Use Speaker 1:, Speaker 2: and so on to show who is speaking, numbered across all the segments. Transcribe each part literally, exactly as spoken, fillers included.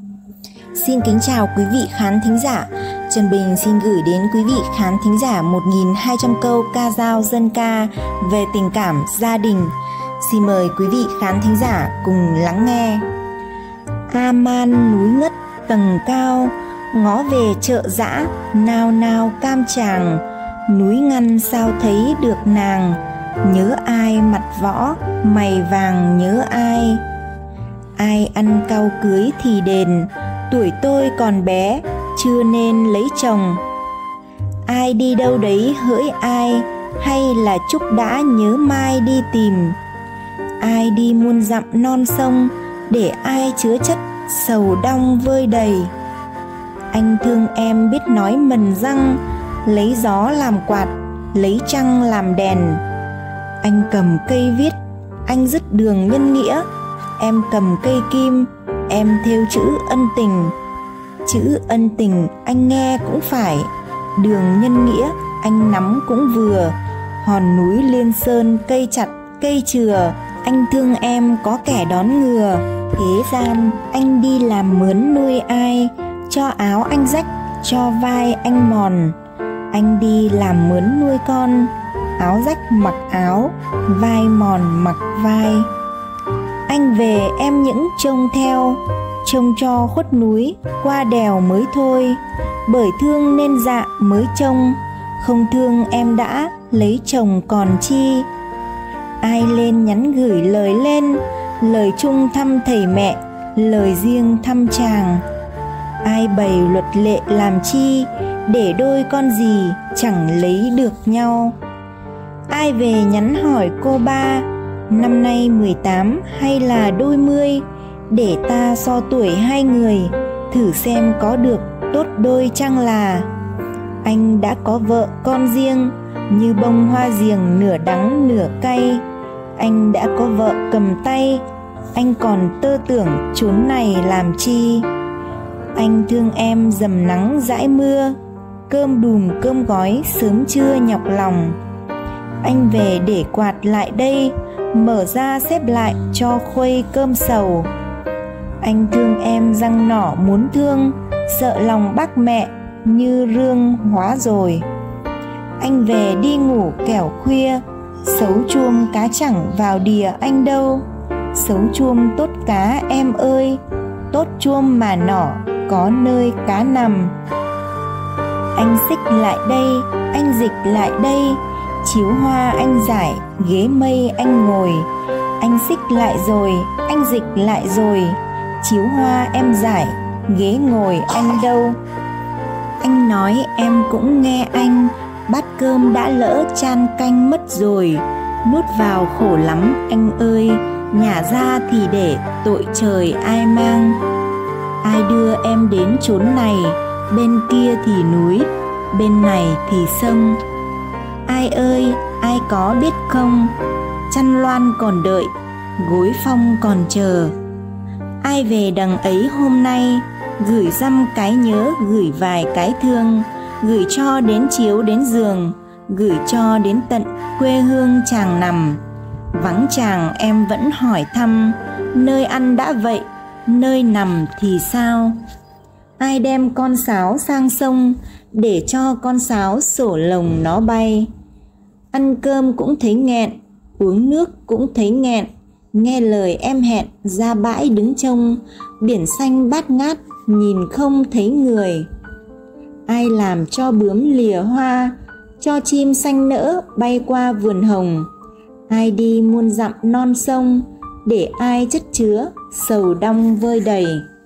Speaker 1: Xin kính chào quý vị khán thính giả. Trần Bình xin gửi đến quý vị khán thính giả một nghìn hai trăm câu ca dao dân ca về tình cảm gia đình. Xin mời quý vị khán thính giả cùng lắng nghe. A man núi ngất tầng cao, ngó về chợ dã nao nao cam tràng. Núi ngăn sao thấy được nàng, nhớ ai mặt võ mày vàng nhớ ai. Ai ăn cau cưới thì đền, tuổi tôi còn bé chưa nên lấy chồng. Ai đi đâu đấy hỡi ai, hay là chúc đã nhớ mai đi tìm. Ai đi muôn dặm non sông, để ai chứa chất sầu đong vơi đầy. Anh thương em biết nói mần răng, lấy gió làm quạt, lấy trăng làm đèn. Anh cầm cây viết, anh dứt đường nhân nghĩa. Em cầm cây kim, em thêu chữ ân tình. Chữ ân tình anh nghe cũng phải, đường nhân nghĩa anh nắm cũng vừa. Hòn núi Liên Sơn cây chặt cây chừa, anh thương em có kẻ đón ngừa. Thế gian anh đi làm mướn nuôi ai, cho áo anh rách, cho vai anh mòn. Anh đi làm mướn nuôi con, áo rách mặc áo, vai mòn mặc vai. Anh về em những trông theo, trông cho khuất núi qua đèo mới thôi. Bởi thương nên dạ mới trông, không thương em đã lấy chồng còn chi. Ai lên nhắn gửi lời lên, lời chung thăm thầy mẹ, lời riêng thăm chàng. Ai bày luật lệ làm chi, để đôi con gì chẳng lấy được nhau. Ai về nhắn hỏi cô ba, năm nay mười tám hay là đôi mươi, để ta so tuổi hai người, thử xem có được tốt đôi chăng là. Anh đã có vợ con riêng, như bông hoa giềng nửa đắng nửa cay. Anh đã có vợ cầm tay, anh còn tơ tưởng chốn này làm chi. Anh thương em dầm nắng dãi mưa, cơm đùm cơm gói sớm trưa nhọc lòng. Anh về để quạt lại đây, mở ra xếp lại cho khuây cơm sầu. Anh thương em răng nỏ muốn thương, sợ lòng bác mẹ như rương hóa rồi. Anh về đi ngủ kẻo khuya, sấu chuông cá chẳng vào đìa anh đâu. Sấu chuông tốt cá em ơi, tốt chuông mà nỏ có nơi cá nằm. Anh xích lại đây, anh dịch lại đây, chiếu hoa anh giải, ghế mây anh ngồi. Anh xích lại rồi, anh dịch lại rồi, chiếu hoa em giải, ghế ngồi anh đâu. Anh nói em cũng nghe anh, bát cơm đã lỡ chan canh mất rồi. Nuốt vào khổ lắm anh ơi, nhả ra thì để tội trời ai mang. Ai đưa em đến chốn này, bên kia thì núi, bên này thì sông. Ai ơi, ai có biết không, chăn loan còn đợi, gối phong còn chờ. Ai về đằng ấy hôm nay, gửi dăm cái nhớ, gửi vài cái thương. Gửi cho đến chiếu đến giường, gửi cho đến tận quê hương chàng nằm. Vắng chàng em vẫn hỏi thăm, nơi ăn đã vậy, nơi nằm thì sao. Ai đem con sáo sang sông, để cho con sáo sổ lồng nó bay. Ăn cơm cũng thấy nghẹn, uống nước cũng thấy nghẹn. Nghe lời em hẹn ra bãi đứng trông, biển xanh bát ngát nhìn không thấy người. Ai làm cho bướm lìa hoa, cho chim xanh nỡ bay qua vườn hồng. Ai đi muôn dặm non sông, để ai chất chứa sầu đong vơi đầy.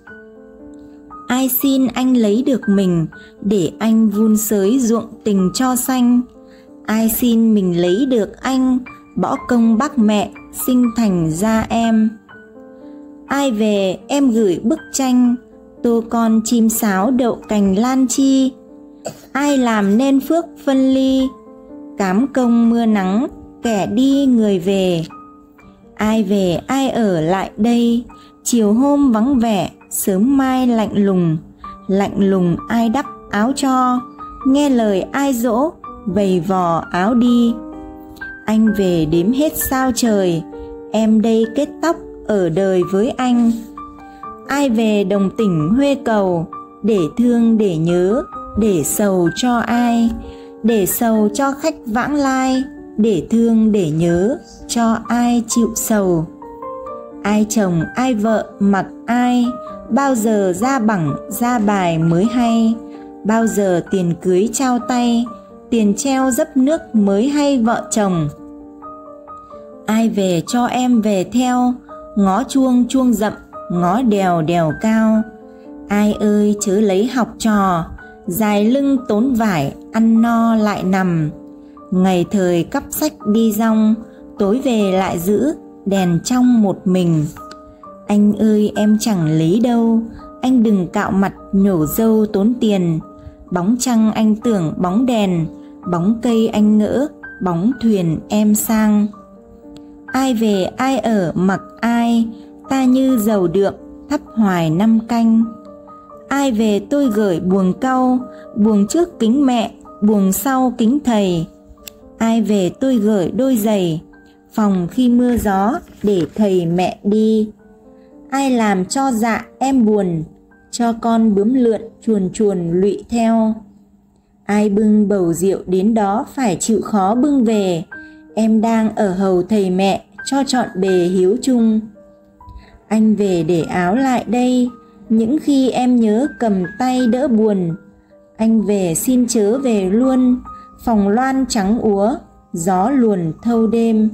Speaker 1: Ai xin anh lấy được mình, để anh vun sới ruộng tình cho xanh. Ai xin mình lấy được anh, bỏ công bác mẹ sinh thành ra em. Ai về em gửi bức tranh, tô con chim sáo đậu cành lan chi. Ai làm nên phước phân ly, cám công mưa nắng kẻ đi người về. Ai về ai ở lại đây, chiều hôm vắng vẻ, sớm mai lạnh lùng. Lạnh lùng ai đắp áo cho, nghe lời ai dỗ, vầy vò áo đi. Anh về đếm hết sao trời, em đây kết tóc ở đời với anh. ai về đồng tỉnh Huê Cầu, để thương để nhớ, để sầu cho ai, để sầu cho khách vãng lai, để thương để nhớ cho ai chịu sầu. Ai chồng ai vợ mặc ai, bao giờ ra bằng ra bài mới hay, bao giờ tiền cưới trao tay, tiền treo dấp nước mới hay vợ chồng. Ai về cho em về theo, ngó chuông chuông rậm, ngó đèo đèo cao. Ai ơi chớ lấy học trò, dài lưng tốn vải, ăn no lại nằm. Ngày thời cắp sách đi rong, tối về lại giữ đèn trong một mình. Anh ơi em chẳng lấy đâu, anh đừng cạo mặt nhổ râu tốn tiền. Bóng trăng anh tưởng bóng đèn, bóng cây anh ngỡ, bóng thuyền em sang. Ai về ai ở mặc ai, ta như dầu đượm thắp hoài năm canh. Ai về tôi gửi buồng cau, buồng trước kính mẹ, buồng sau kính thầy. Ai về tôi gửi đôi giày, phòng khi mưa gió để thầy mẹ đi. Ai làm cho dạ em buồn, cho con bướm lượn chuồn chuồn lụy theo. Ai bưng bầu rượu đến đó phải chịu khó bưng về, em đang ở hầu thầy mẹ cho trọn bề hiếu chung. Anh về để áo lại đây, những khi em nhớ cầm tay đỡ buồn. Anh về xin chớ về luôn, phòng loan trắng úa, gió luồn thâu đêm.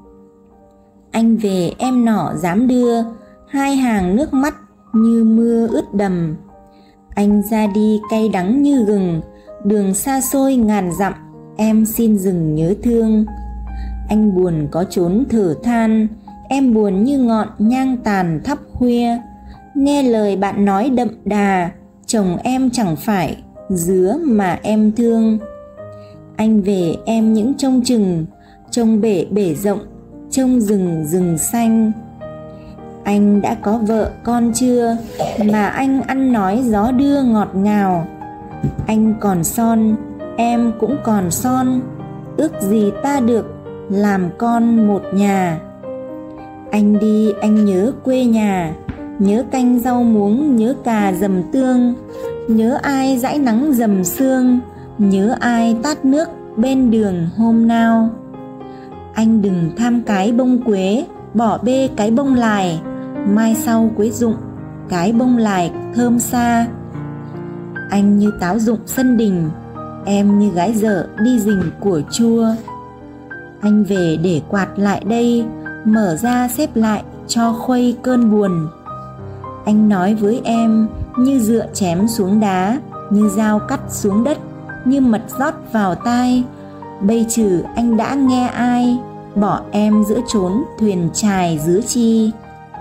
Speaker 1: Anh về em nọ dám đưa, hai hàng nước mắt như mưa ướt đầm. Anh ra đi cay đắng như gừng, đường xa xôi ngàn dặm, em xin dừng nhớ thương. Anh buồn có chốn thở than, em buồn như ngọn nhang tàn thắp khuya. Nghe lời bạn nói đậm đà, chồng em chẳng phải dứa mà em thương. Anh về em những trông chừng, trông bể bể rộng, trông rừng rừng xanh. Anh đã có vợ con chưa, mà anh ăn nói gió đưa ngọt ngào. Anh còn son, em cũng còn son, ước gì ta được làm con một nhà. Anh đi anh nhớ quê nhà, nhớ canh rau muống, nhớ cà dầm tương, nhớ ai dãi nắng dầm sương, nhớ ai tát nước bên đường hôm nào. Anh đừng tham cái bông quế, bỏ bê cái bông lài, mai sau quế rụng, cái bông lài thơm xa. Anh như táo rụng sân đình, em như gái dở đi rình của chua. Anh về để quạt lại đây, mở ra xếp lại cho khuây cơn buồn. Anh nói với em như dựa chém xuống đá, như dao cắt xuống đất, như mật rót vào tai. Bây trừ anh đã nghe ai, bỏ em giữa chốn thuyền chài dứa chi.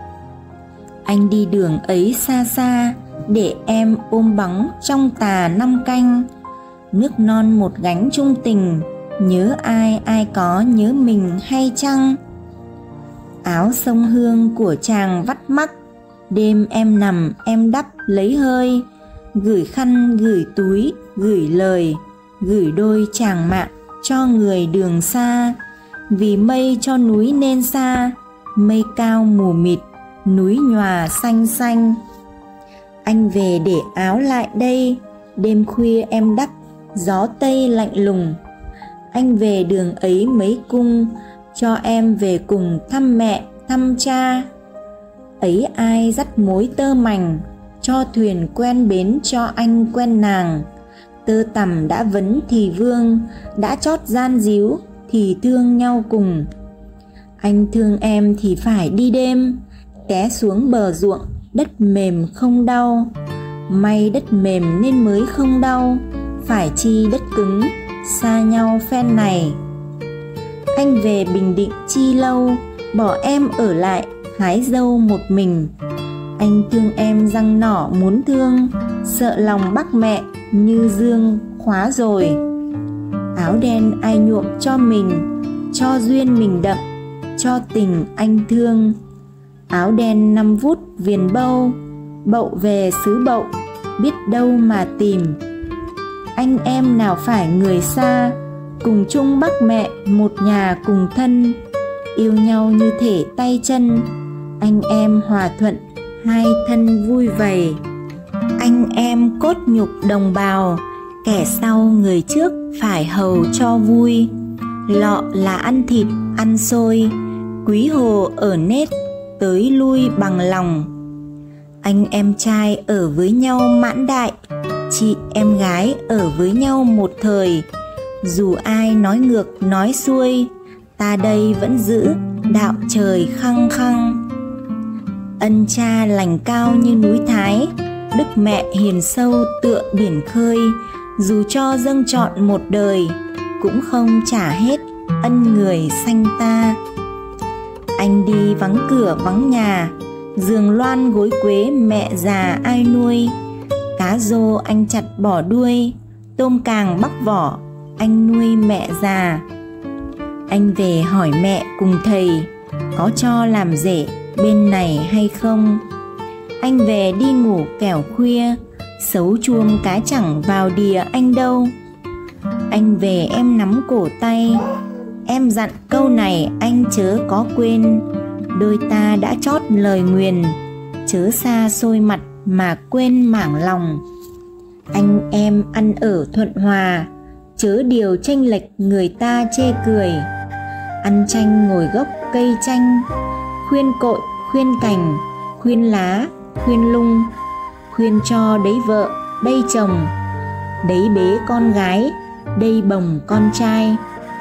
Speaker 1: Anh đi đường ấy xa xa, để em ôm bóng trong tà năm canh. Nước non một gánh chung tình, nhớ ai ai có nhớ mình hay chăng? Áo sông hương của chàng vắt mắc, đêm em nằm em đắp lấy hơi. Gửi khăn gửi túi gửi lời, gửi đôi chàng mạng cho người đường xa. Vì mây cho núi nên xa, mây cao mù mịt, núi nhòa xanh xanh. Anh về để áo lại đây, đêm khuya em đắp gió tây lạnh lùng. Anh về đường ấy mấy cung, cho em về cùng thăm mẹ thăm cha. Ấy ai dắt mối tơ mảnh, cho thuyền quen bến cho anh quen nàng. Tơ tằm đã vấn thì vương, đã chót gian díu thì thương nhau cùng. Anh thương em thì phải đi đêm, té xuống bờ ruộng đất mềm không đau. May đất mềm nên mới không đau, phải chi đất cứng xa nhau phen này. Anh về Bình Định chi lâu, bỏ em ở lại hái dâu một mình. Anh thương em răng nỏ muốn thương, sợ lòng bác mẹ như dương khóa rồi. Áo đen ai nhuộm cho mình, cho duyên mình đậm, cho tình anh thương. Áo đen năm vút viền bâu, bậu về xứ bậu, biết đâu mà tìm. Anh em nào phải người xa, cùng chung bác mẹ một nhà cùng thân. Yêu nhau như thể tay chân, anh em hòa thuận hai thân vui vầy. Anh em cốt nhục đồng bào, kẻ sau người trước phải hầu cho vui. Lọ là ăn thịt ăn xôi, quý hồ ở nết tới lui bằng lòng. Anh em trai ở với nhau mãn đại, chị em gái ở với nhau một thời. Dù ai nói ngược nói xuôi, ta đây vẫn giữ đạo trời khăng khăng. Ân cha lành cao như núi Thái, đức mẹ hiền sâu tựa biển khơi. Dù cho dâng trọn một đời, cũng không trả hết ân người sanh ta. Anh đi vắng cửa vắng nhà, giường loan gối quế mẹ già ai nuôi. Cá rô anh chặt bỏ đuôi, tôm càng bóc vỏ anh nuôi mẹ già. Anh về hỏi mẹ cùng thầy, có cho làm rể bên này hay không. Anh về đi ngủ kẻo khuya, xấu chuông cá chẳng vào đìa anh đâu. Anh về em nắm cổ tay, em dặn câu này anh chớ có quên. Đôi ta đã chót lời nguyền, chớ xa xôi mặt mà quên mảng lòng. Anh em ăn ở thuận hòa, chớ điều chênh lệch người ta chê cười. Ăn chanh ngồi gốc cây chanh, khuyên cội khuyên cành, khuyên lá khuyên lung. Khuyên cho đấy vợ đây chồng, đấy bế con gái đây bồng con trai.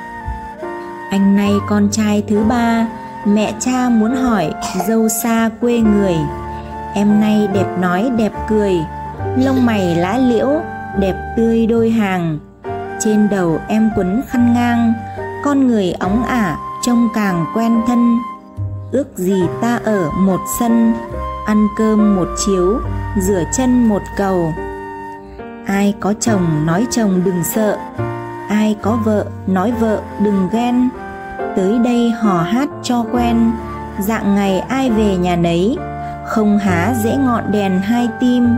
Speaker 1: Anh nay con trai thứ ba, mẹ cha muốn hỏi dâu xa quê người. Em nay đẹp nói đẹp cười, lông mày lá liễu đẹp tươi đôi hàng. Trên đầu em quấn khăn ngang, con người óng ả trông càng quen thân. Ước gì ta ở một sân, ăn cơm một chiếu, rửa chân một cầu. Ai có chồng nói chồng đừng sợ, ai có vợ nói vợ đừng ghen. Tới đây hò hát cho quen, dạng ngày ai về nhà nấy, không há dễ ngọn đèn hai tim.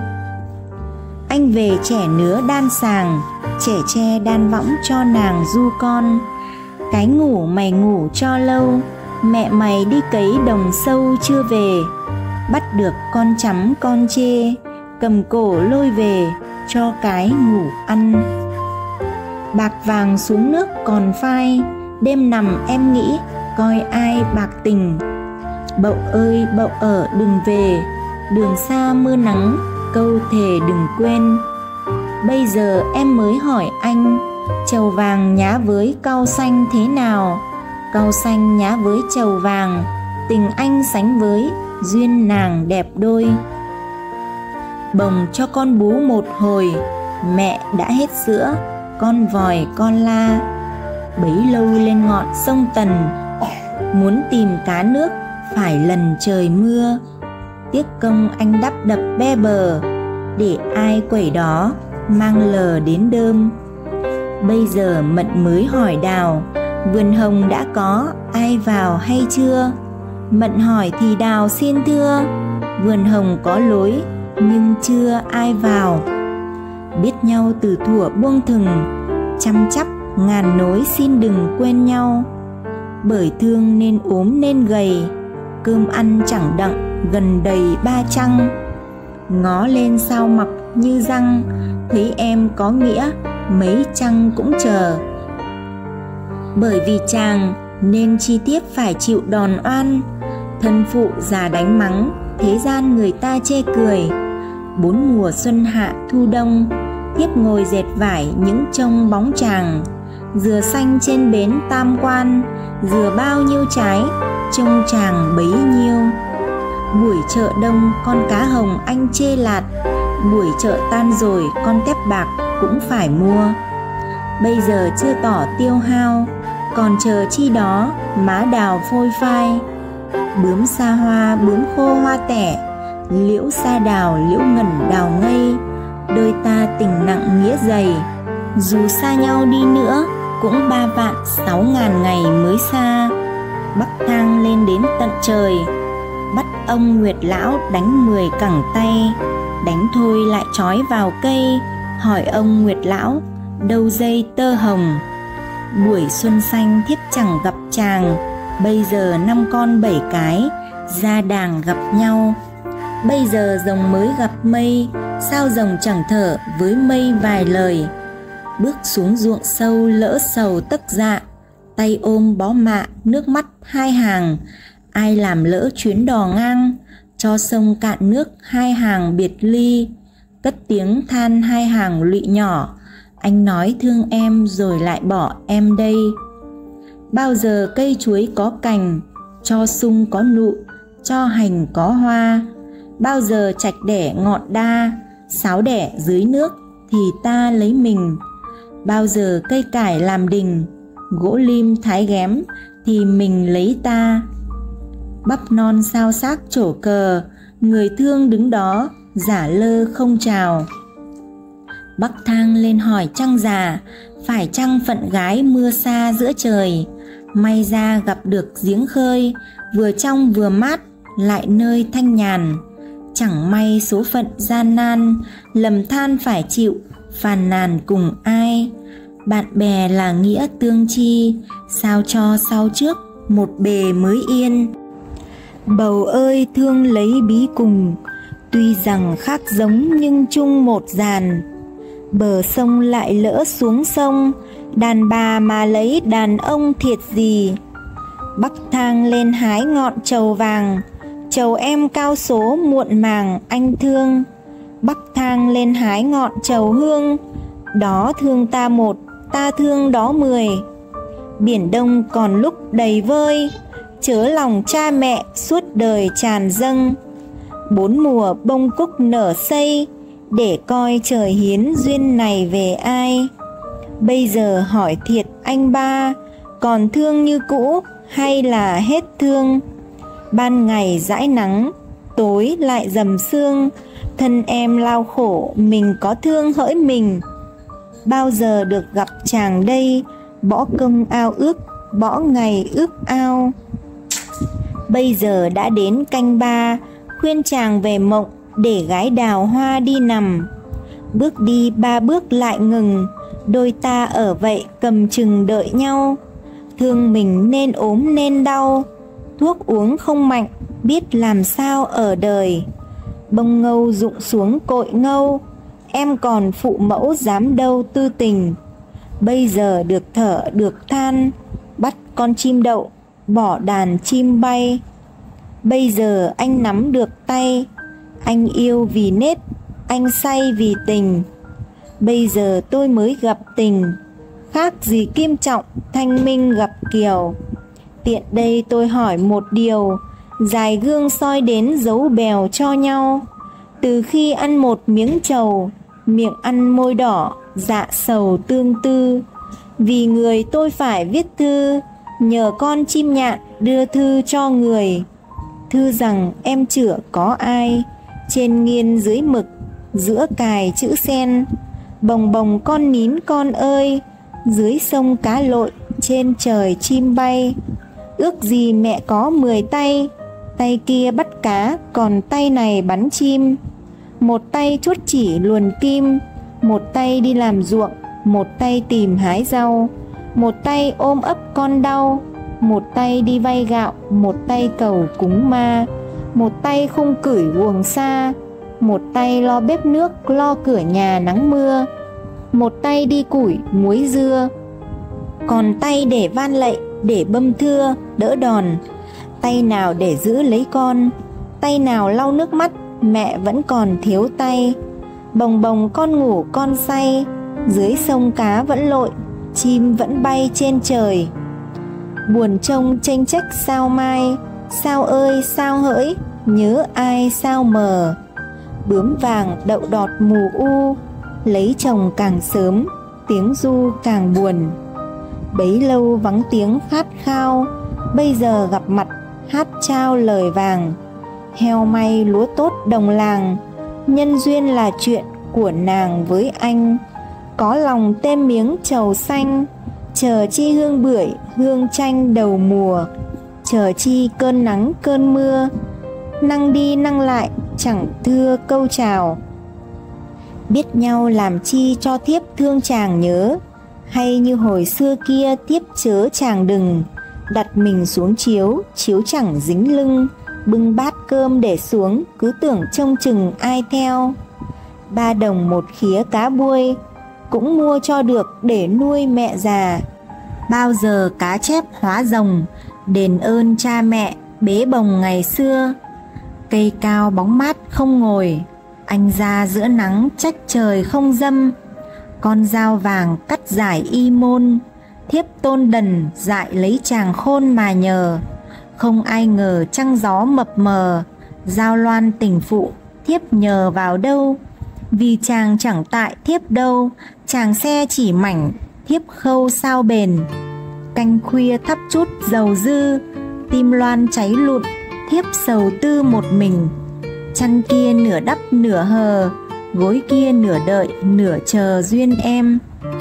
Speaker 1: Anh về trẻ nứa đan sàng, trẻ tre đan võng cho nàng du con. Cái ngủ mày ngủ cho lâu, mẹ mày đi cấy đồng sâu chưa về. Bắt được con chấm con chê, cầm cổ lôi về cho cái ngủ ăn. Bạc vàng xuống nước còn phai, đêm nằm em nghĩ coi ai bạc tình. Bậu ơi bậu ở đừng về, đường xa mưa nắng câu thề đừng quên. Bây giờ em mới hỏi anh, trầu vàng nhá với cau xanh thế nào? Cau xanh nhá với trầu vàng, tình anh sánh với duyên nàng đẹp đôi. Bồng cho con bú một hồi, mẹ đã hết sữa, con vòi con la. Bấy lâu lên ngọn sông Tần, muốn tìm cá nước phải lần trời mưa. Tiếc công anh đắp đập be bờ, để ai quẩy đó mang lờ đến đơm. Bây giờ Mận mới hỏi Đào, vườn hồng đã có ai vào hay chưa? Mận hỏi thì Đào xin thưa, vườn hồng có lối nhưng chưa ai vào. Biết nhau từ thuở buông thừng, chăm chắp ngàn nối xin đừng quên nhau. Bởi thương nên ốm nên gầy, cơm ăn chẳng đặng gần đầy ba trăng. Ngó lên sao mọc như răng, thấy em có nghĩa mấy trăng cũng chờ. Bởi vì chàng nên chi tiết phải chịu đòn oan, thân phụ già đánh mắng, thế gian người ta chê cười. Bốn mùa xuân hạ thu đông, thiếp ngồi dệt vải những trông bóng chàng. Dừa xanh trên bến Tam Quan, dừa bao nhiêu trái, trông chàng bấy nhiêu. Buổi chợ đông con cá hồng anh chê lạt, buổi chợ tan rồi con tép bạc cũng phải mua. Bây giờ chưa tỏ tiêu hao, còn chờ chi đó má đào phôi phai. Bướm xa hoa bướm khô hoa tẻ, liễu xa đào liễu ngẩn đào ngây. Đôi ta tình nặng nghĩa dày, dù xa nhau đi nữa cũng ba vạn sáu ngàn ngày mới xa. Bắc thang lên đến tận trời, bắt ông Nguyệt lão đánh mười cẳng tay. Đánh thôi lại trói vào cây, hỏi ông Nguyệt lão đâu dây tơ hồng. Buổi xuân xanh thiếp chẳng gặp chàng, bây giờ năm con bảy cái ra đàng gặp nhau. Bây giờ rồng mới gặp mây, sao rồng chẳng thở với mây vài lời. Bước xuống ruộng sâu lỡ sầu tấc dạ, tay ôm bó mạ nước mắt hai hàng. Ai làm lỡ chuyến đò ngang, cho sông cạn nước hai hàng biệt ly. Cất tiếng than hai hàng lụy nhỏ, anh nói thương em rồi lại bỏ em đây. Bao giờ cây chuối có cành, cho sung có nụ, cho hành có hoa. Bao giờ trạch đẻ ngọn đa, sáo đẻ dưới nước thì ta lấy mình. Bao giờ cây cải làm đình, gỗ lim thái ghém thì mình lấy ta. Bắp non sao xác trổ cờ, người thương đứng đó giả lơ không chào. Bắc thang lên hỏi trăng già, phải chăng phận gái mưa xa giữa trời. May ra gặp được giếng khơi, vừa trong vừa mát, lại nơi thanh nhàn. Chẳng may số phận gian nan, lầm than phải chịu, phàn nàn cùng ai. Bạn bè là nghĩa tương chi, sao cho sau trước một bề mới yên. Bầu ơi thương lấy bí cùng, tuy rằng khác giống nhưng chung một dàn. Bờ sông lại lỡ xuống sông, đàn bà mà lấy đàn ông thiệt gì. Bắc thang lên hái ngọn trầu vàng, trầu em cao số muộn màng anh thương. Bắc thang lên hái ngọn trầu hương, đó thương ta một, ta thương đó mười. Biển Đông còn lúc đầy vơi, chớ lòng cha mẹ suốt đời tràn dâng. Bốn mùa bông cúc nở xây, để coi trời hiến duyên này về ai. Bây giờ hỏi thiệt anh ba, còn thương như cũ hay là hết thương. Ban ngày dãi nắng, tối lại dầm sương, thân em lao khổ mình có thương hỡi mình. Bao giờ được gặp chàng đây, bỏ công ao ước, bỏ ngày ước ao. Bây giờ đã đến canh ba, khuyên chàng về mộng, để gái đào hoa đi nằm. Bước đi ba bước lại ngừng, đôi ta ở vậy cầm chừng đợi nhau. Thương mình nên ốm nên đau, thuốc uống không mạnh, biết làm sao ở đời. Bông ngâu rụng xuống cội ngâu, em còn phụ mẫu dám đâu tư tình. Bây giờ được thở được than, bắt con chim đậu, bỏ đàn chim bay. Bây giờ anh nắm được tay, anh yêu vì nết, anh say vì tình. Bây giờ tôi mới gặp tình, khác gì Kim Trọng Thanh Minh gặp Kiều. Tiện đây tôi hỏi một điều, dài gương soi đến dấu bèo cho nhau. Từ khi ăn một miếng trầu, miệng ăn môi đỏ, dạ sầu tương tư. Vì người tôi phải viết thư, nhờ con chim nhạn đưa thư cho người. Thư rằng em chữa có ai, trên nghiên dưới mực, giữa cài chữ sen. Bồng bồng con nín con ơi, dưới sông cá lội, trên trời chim bay. Ước gì mẹ có mười tay, tay kia bắt cá, còn tay này bắn chim. Một tay chuốt chỉ luồn kim, một tay đi làm ruộng, một tay tìm hái rau. Một tay ôm ấp con đau, một tay đi vay gạo, một tay cầu cúng ma. Một tay khung cửi guồng xa, một tay lo bếp nước, lo cửa nhà nắng mưa. Một tay đi củi muối dưa, còn tay để van lạy, để bâm thưa đỡ đòn. Tay nào để giữ lấy con, tay nào lau nước mắt, mẹ vẫn còn thiếu tay. Bồng bồng con ngủ con say, dưới sông cá vẫn lội, chim vẫn bay trên trời. Buồn trông chênh trách sao mai, sao ơi sao hỡi, nhớ ai sao mờ. Bướm vàng đậu đọt mù u, lấy chồng càng sớm, tiếng ru càng buồn. Bấy lâu vắng tiếng khát khao, bây giờ gặp mặt hát trao lời vàng. Heo may lúa tốt đồng làng, nhân duyên là chuyện của nàng với anh. Có lòng thêm miếng trầu xanh, chờ chi hương bưởi hương chanh đầu mùa. Chờ chi cơn nắng cơn mưa, năng đi năng lại chẳng thưa câu chào. Biết nhau làm chi cho thiếp thương chàng nhớ, hay như hồi xưa kia thiếp chớ chàng đừng. Đặt mình xuống chiếu, chiếu chẳng dính lưng, bưng bát cơm để xuống, cứ tưởng trông chừng ai theo. Ba đồng một khía cá buôi, cũng mua cho được để nuôi mẹ già. Bao giờ cá chép hóa rồng, đền ơn cha mẹ bế bồng ngày xưa. Cây cao bóng mát không ngồi, anh ra giữa nắng trách trời không dâm. Con dao vàng cắt giải y môn, thiếp tôn đần dại lấy chàng khôn mà nhờ. Không ai ngờ trăng gió mập mờ, giao loan tình phụ thiếp nhờ vào đâu. Vì chàng chẳng tại thiếp đâu, chàng xe chỉ mảnh thiếp khâu sao bền. Canh khuya thắp chút dầu dư, tim loan cháy lụn thiếp sầu tư một mình. Chăn kia nửa đắp nửa hờ, gối kia nửa đợi nửa chờ duyên em.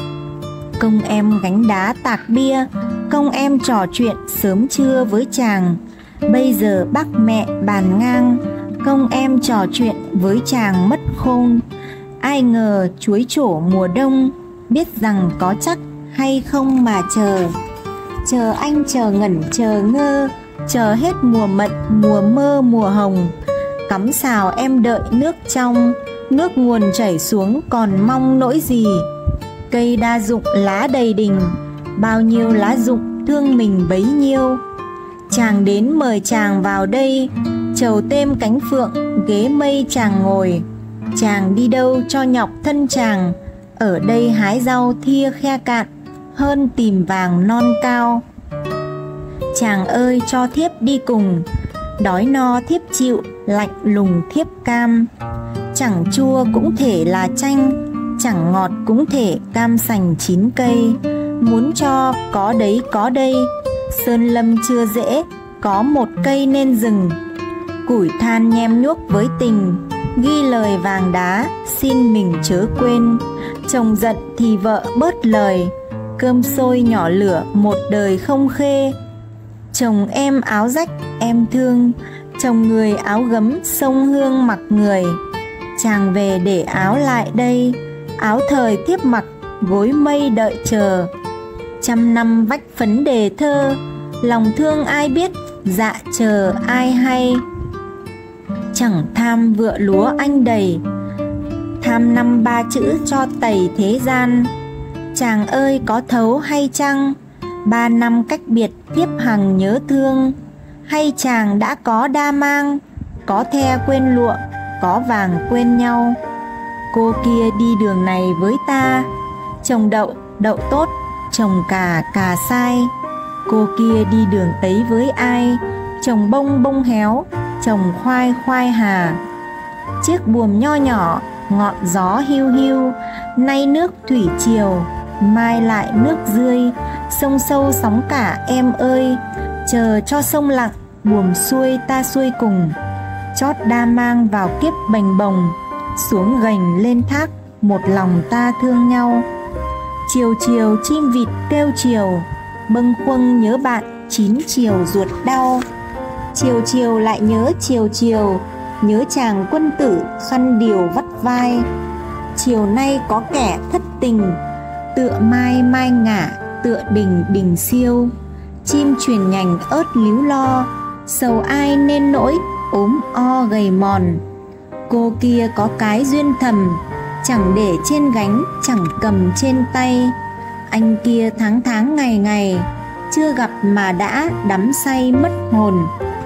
Speaker 1: Công em gánh đá tạc bia, công em trò chuyện sớm trưa với chàng. Bây giờ bác mẹ bàn ngang, công em trò chuyện với chàng mất khôn. Ai ngờ chuối trổ mùa đông, biết rằng có chắc hay không mà chờ. Chờ anh chờ ngẩn chờ ngơ, chờ hết mùa mận mùa mơ mùa hồng. Cắm xào em đợi nước trong, nước nguồn chảy xuống còn mong nỗi gì. Cây đa dụng lá đầy đình, bao nhiêu lá dụng thương mình bấy nhiêu. Chàng đến mời chàng vào đây, trầu têm cánh phượng ghế mây chàng ngồi. Chàng đi đâu cho nhọc thân chàng, ở đây hái rau thia khe cạn, hơn tìm vàng non cao. Chàng ơi cho thiếp đi cùng, đói no thiếp chịu, lạnh lùng thiếp cam. Chẳng chua cũng thể là chanh, chẳng ngọt cũng thể cam sành chín cây. Muốn cho có đấy có đây, sơn lâm chưa dễ, có một cây nên rừng. Củi than nhem nhuốc với tình, ghi lời vàng đá xin mình chớ quên. Chồng giận thì vợ bớt lời, cơm sôi nhỏ lửa một đời không khê. Chồng em áo rách em thương, chồng người áo gấm sông hương mặc người. Chàng về để áo lại đây, áo thời thiếp mặc gối mây đợi chờ. Trăm năm vách phấn đề thơ, lòng thương ai biết, dạ chờ ai hay. Chẳng tham vựa lúa anh đầy, tham năm ba chữ cho tẩy thế gian. Chàng ơi có thấu hay chăng, ba năm cách biệt thiếp hằng nhớ thương. Hay chàng đã có đa mang, có the quên lụa, có vàng quên nhau. Cô kia đi đường này với ta, trồng đậu đậu tốt, trồng cà cà sai. Cô kia đi đường ấy với ai, trồng bông bông héo, trồng khoai khoai hà. Chiếc buồm nho nhỏ, ngọn gió hiu hiu, nay nước thủy triều, mai lại nước rươi. Sông sâu sóng cả em ơi, chờ cho sông lặng, buồm xuôi ta xuôi cùng. Chót đa mang vào kiếp bềnh bồng, xuống gành lên thác, một lòng ta thương nhau. Chiều chiều chim vịt kêu chiều, bâng khuâng nhớ bạn chín chiều ruột đau. Chiều chiều lại nhớ chiều chiều, nhớ chàng quân tử khăn điều vắt vai. Chiều nay có kẻ thất tình, tựa mai mai ngả, tựa đình đình siêu. Chim truyền nhành ớt líu lo, sầu ai nên nỗi ốm o gầy mòn. Cô kia có cái duyên thầm, chẳng để trên gánh, chẳng cầm trên tay. Anh kia tháng tháng ngày ngày, chưa gặp mà đã đắm say mất hồn.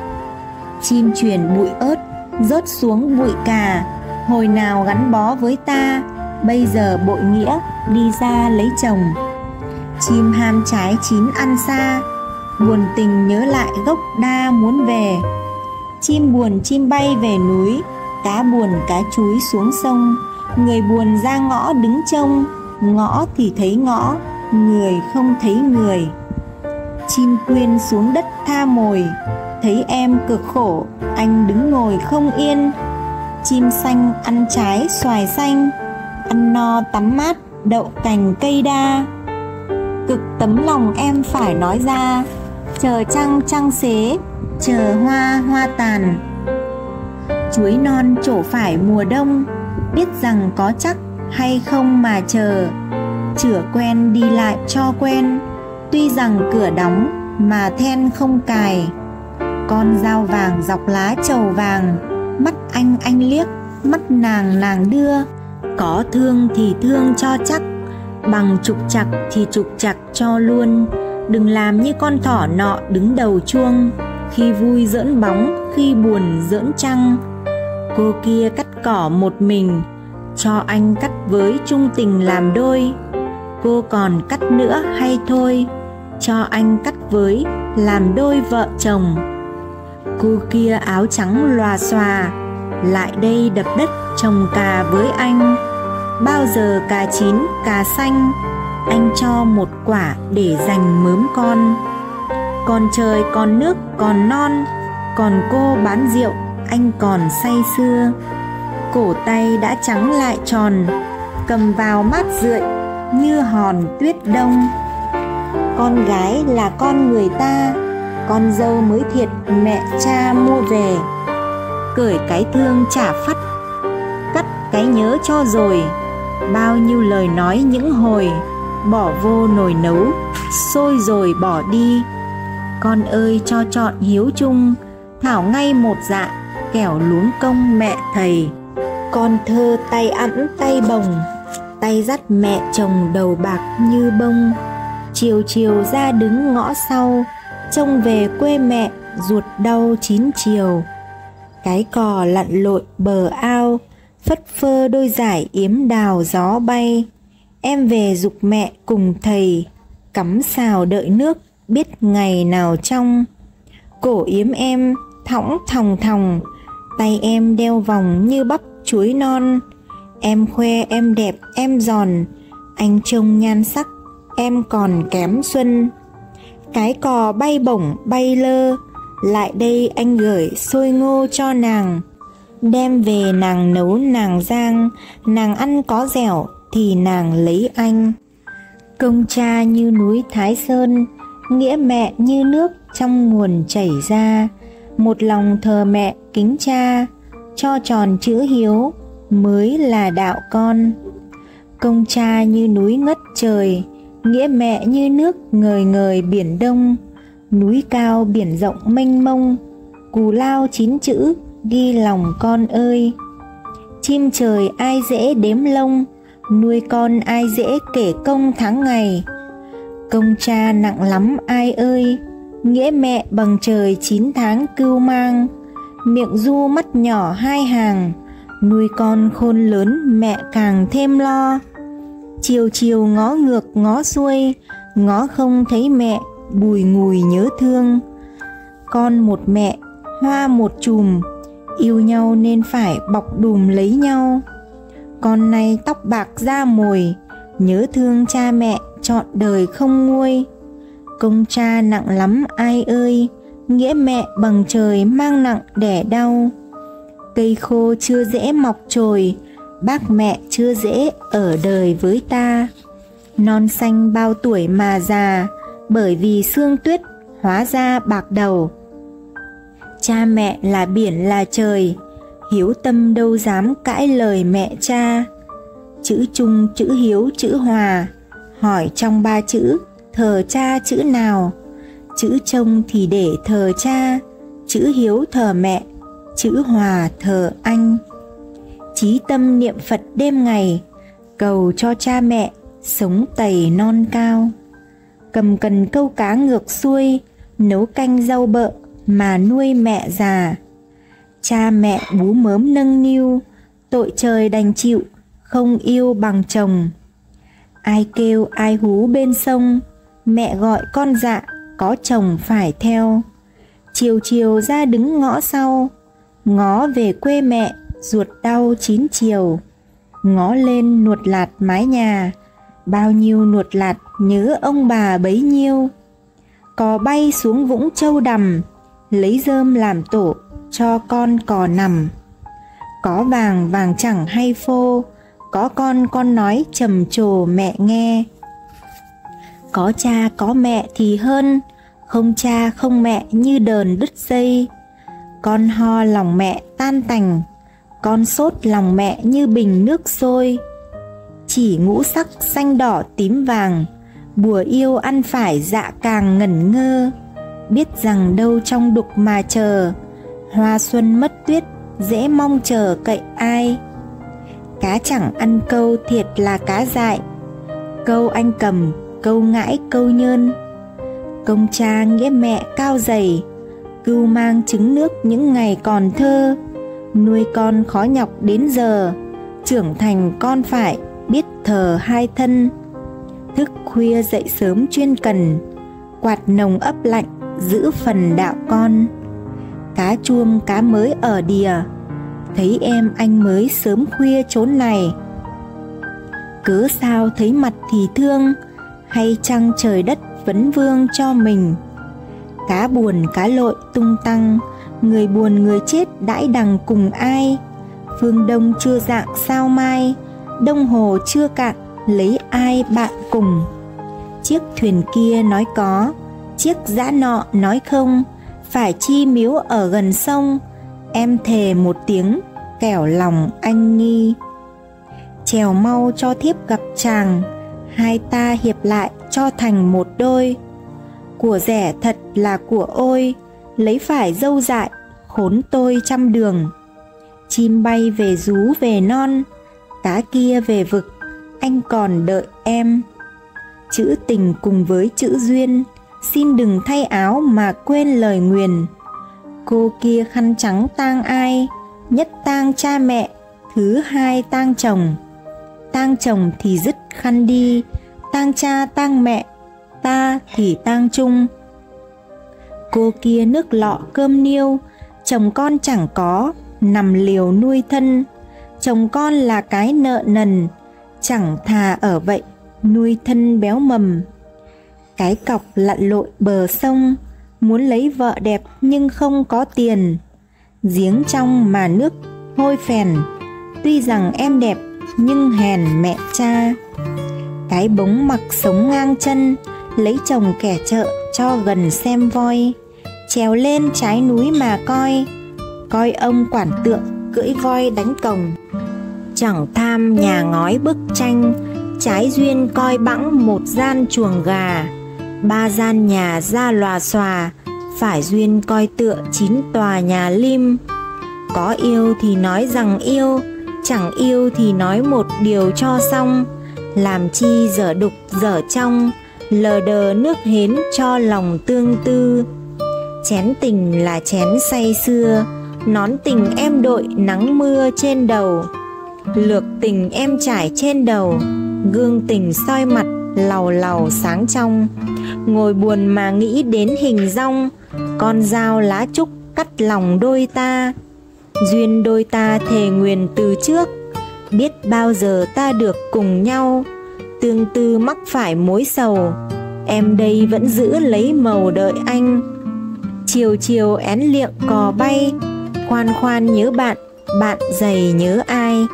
Speaker 1: Chim truyền bụi ớt, rớt xuống bụi cà, hồi nào gắn bó với ta, bây giờ bội nghĩa đi ra lấy chồng. Chim ham trái chín ăn xa, buồn tình nhớ lại gốc đa muốn về. Chim buồn chim bay về núi, cá buồn cá chúi xuống sông. Người buồn ra ngõ đứng trông, ngõ thì thấy ngõ, người không thấy người. Chim quyên xuống đất tha mồi, thấy em cực khổ, anh đứng ngồi không yên. Chim xanh ăn trái xoài xanh, ăn no tắm mát đậu cành cây đa. Cực tấm lòng em phải nói ra, chờ trăng trăng xế, chờ hoa hoa tàn. Chuối non trổ phải mùa đông, biết rằng có chắc hay không mà chờ. Chửa quen đi lại cho quen, tuy rằng cửa đóng mà then không cài. con dao vàng dọc lá trầu vàng. Mắt anh anh liếc, mắt nàng nàng đưa. Có thương thì thương cho chắc, bằng trục trặc thì trục trặc cho luôn. Đừng làm như con thỏ nọ đứng đầu chuông, khi vui giỡn bóng, khi buồn giỡn trăng. Cô kia cắt cỏ một mình, cho anh cắt với chung tình làm đôi. Cô còn cắt nữa hay thôi, cho anh cắt với làm đôi vợ chồng. Cô kia áo trắng lòa xòa, lại đây đập đất trồng cà với anh. Bao giờ cà chín cà xanh, anh cho một quả để dành mớm con. Còn trời còn nước còn non, còn cô bán rượu anh còn say sưa. Cổ tay đã trắng lại tròn, cầm vào mát rượi như hòn tuyết đông. Con gái là con người ta, con dâu mới thiệt mẹ cha mua về. Cởi cái thương trả phắt, cắt cái nhớ cho rồi. Bao nhiêu lời nói những hồi, bỏ vô nồi nấu, sôi rồi bỏ đi. Con ơi cho chọn hiếu chung, thảo ngay một dạ, kẻo luống công mẹ thầy. Con thơ tay ẵm tay bồng, tay dắt mẹ chồng đầu bạc như bông. Chiều chiều ra đứng ngõ sau, trông về quê mẹ ruột đau chín chiều. Cái cò lặn lội bờ ao, phất phơ đôi dải yếm đào gió bay. Em về giục mẹ cùng thầy, cắm xào đợi nước biết ngày nào trong. Cổ yếm em thõng thòng thòng, tay em đeo vòng như bắp chuối non. Em khoe em đẹp em giòn, anh trông nhan sắc em còn kém xuân. Cái cò bay bổng bay lơ, lại đây anh gửi xôi ngô cho nàng. Đem về nàng nấu nàng rang, nàng ăn có dẻo thì nàng lấy anh. Công cha như núi Thái Sơn, nghĩa mẹ như nước trong nguồn chảy ra. Một lòng thờ mẹ kính cha, cho tròn chữ hiếu mới là đạo con. Công cha như núi ngất trời, nghĩa mẹ như nước ngời ngời biển đông. Núi cao biển rộng mênh mông, cù lao chín chữ ghi lòng con ơi. Chim trời ai dễ đếm lông, nuôi con ai dễ kể công tháng ngày. Công cha nặng lắm ai ơi, nghĩa mẹ bằng trời chín tháng cưu mang. Miệng ru mắt nhỏ hai hàng, nuôi con khôn lớn mẹ càng thêm lo. Chiều chiều ngó ngược ngó xuôi, ngó không thấy mẹ bùi ngùi nhớ thương. Con một mẹ, hoa một chùm, yêu nhau nên phải bọc đùm lấy nhau. Con nay tóc bạc da mồi, nhớ thương cha mẹ trọn đời không nguôi. Công cha nặng lắm ai ơi, nghĩa mẹ bằng trời mang nặng đẻ đau. Cây khô chưa dễ mọc chồi, bác mẹ chưa dễ ở đời với ta. Non xanh bao tuổi mà già, bởi vì sương tuyết hóa ra bạc đầu. Cha mẹ là biển là trời, hiếu tâm đâu dám cãi lời mẹ cha. Chữ chung chữ hiếu chữ hòa, hỏi trong ba chữ thờ cha chữ nào. Chữ trông thì để thờ cha, chữ hiếu thờ mẹ, chữ hòa thờ anh. Chí tâm niệm Phật đêm ngày, cầu cho cha mẹ sống tày non cao. Cầm cần câu cá ngược xuôi, nấu canh rau bợ mà nuôi mẹ già. Cha mẹ bú mớm nâng niu, tội trời đành chịu, không yêu bằng chồng. Ai kêu ai hú bên sông, mẹ gọi con dạ, có chồng phải theo. Chiều chiều ra đứng ngõ sau, ngó về quê mẹ ruột đau chín chiều. Ngó lên nuột lạt mái nhà, bao nhiêu nuột lạt nhớ ông bà bấy nhiêu. Cò bay xuống vũng châu đầm, lấy rơm làm tổ cho con cò nằm. Có vàng vàng chẳng hay phô, có con con nói trầm trồ mẹ nghe. Có cha có mẹ thì hơn, không cha không mẹ như đờn đứt dây. Con ho lòng mẹ tan tành, con sốt lòng mẹ như bình nước sôi. Chỉ ngũ sắc xanh đỏ tím vàng, bùa yêu ăn phải dạ càng ngẩn ngơ. biết rằng đâu trong đục mà chờ, hoa xuân mất tuyết, dễ mong chờ cậy ai. Cá chẳng ăn câu thiệt là cá dại, câu anh cầm, câu ngãi, câu nhơn. Công cha nghĩa mẹ cao dày, cưu mang trứng nước những ngày còn thơ. Nuôi con khó nhọc đến giờ, trưởng thành con phải biết thờ hai thân. Thức khuya dậy sớm chuyên cần, quạt nồng ấp lạnh giữ phần đạo con. Cá chuông cá mới ở đìa, thấy em anh mới sớm khuya chốn này. Cớ sao thấy mặt thì thương, hay chăng trời đất vấn vương cho mình. Cá buồn cá lội tung tăng, người buồn người chết đãi đằng cùng ai. Phương Đông chưa dạng sao mai, Đông Hồ chưa cạn lấy ai bạn cùng. Chiếc thuyền kia nói có, chiếc dã nọ nói không. Phải chi miếu ở gần sông, em thề một tiếng kẻo lòng anh nghi. Chèo mau cho thiếp gặp chàng, hai ta hiệp lại cho thành một đôi. Của rẻ thật là của ôi, lấy phải dâu dại khốn tôi trăm đường. Chim bay về rú về non, cá kia về vực, anh còn đợi em. Chữ tình cùng với chữ duyên, xin đừng thay áo mà quên lời nguyền. Cô kia khăn trắng tang ai, nhất tang cha mẹ, thứ hai tang chồng. Tang chồng thì dứt khăn đi, tang cha tang mẹ, ta thì tang chung. Cô kia nước lọ cơm niêu, chồng con chẳng có, nằm liều nuôi thân. Chồng con là cái nợ nần, chẳng thà ở vậy nuôi thân béo mầm. Cái cọc lặn lội bờ sông, muốn lấy vợ đẹp nhưng không có tiền. Giếng trong mà nước hôi phèn, tuy rằng em đẹp nhưng hèn mẹ cha. Cái bống mặc sống ngang chân, lấy chồng kẻ chợ cho gần xem voi. Trèo lên trái núi mà coi, coi ông quản tượng cưỡi voi đánh cồng. Chẳng tham nhà ngói bức tranh, trái duyên coi bẵng một gian chuồng gà. Ba gian nhà ra lòa xòa, phải duyên coi tựa chín tòa nhà lim. Có yêu thì nói rằng yêu, chẳng yêu thì nói một điều cho xong. Làm chi dở đục dở trong, lờ đờ nước hến cho lòng tương tư. Chén tình là chén say xưa, nón tình em đội nắng mưa trên đầu. Lược tình em trải trên đầu, gương tình soi mặt lầu lầu sáng trong. Ngồi buồn mà nghĩ đến hình dong, con dao lá trúc cắt lòng đôi ta. Duyên đôi ta thề nguyền từ trước, biết bao giờ ta được cùng nhau. Tương tư mắc phải mối sầu, em đây vẫn giữ lấy màu đợi anh. Chiều chiều én liệng cò bay, khoan khoan nhớ bạn, bạn dày nhớ ai.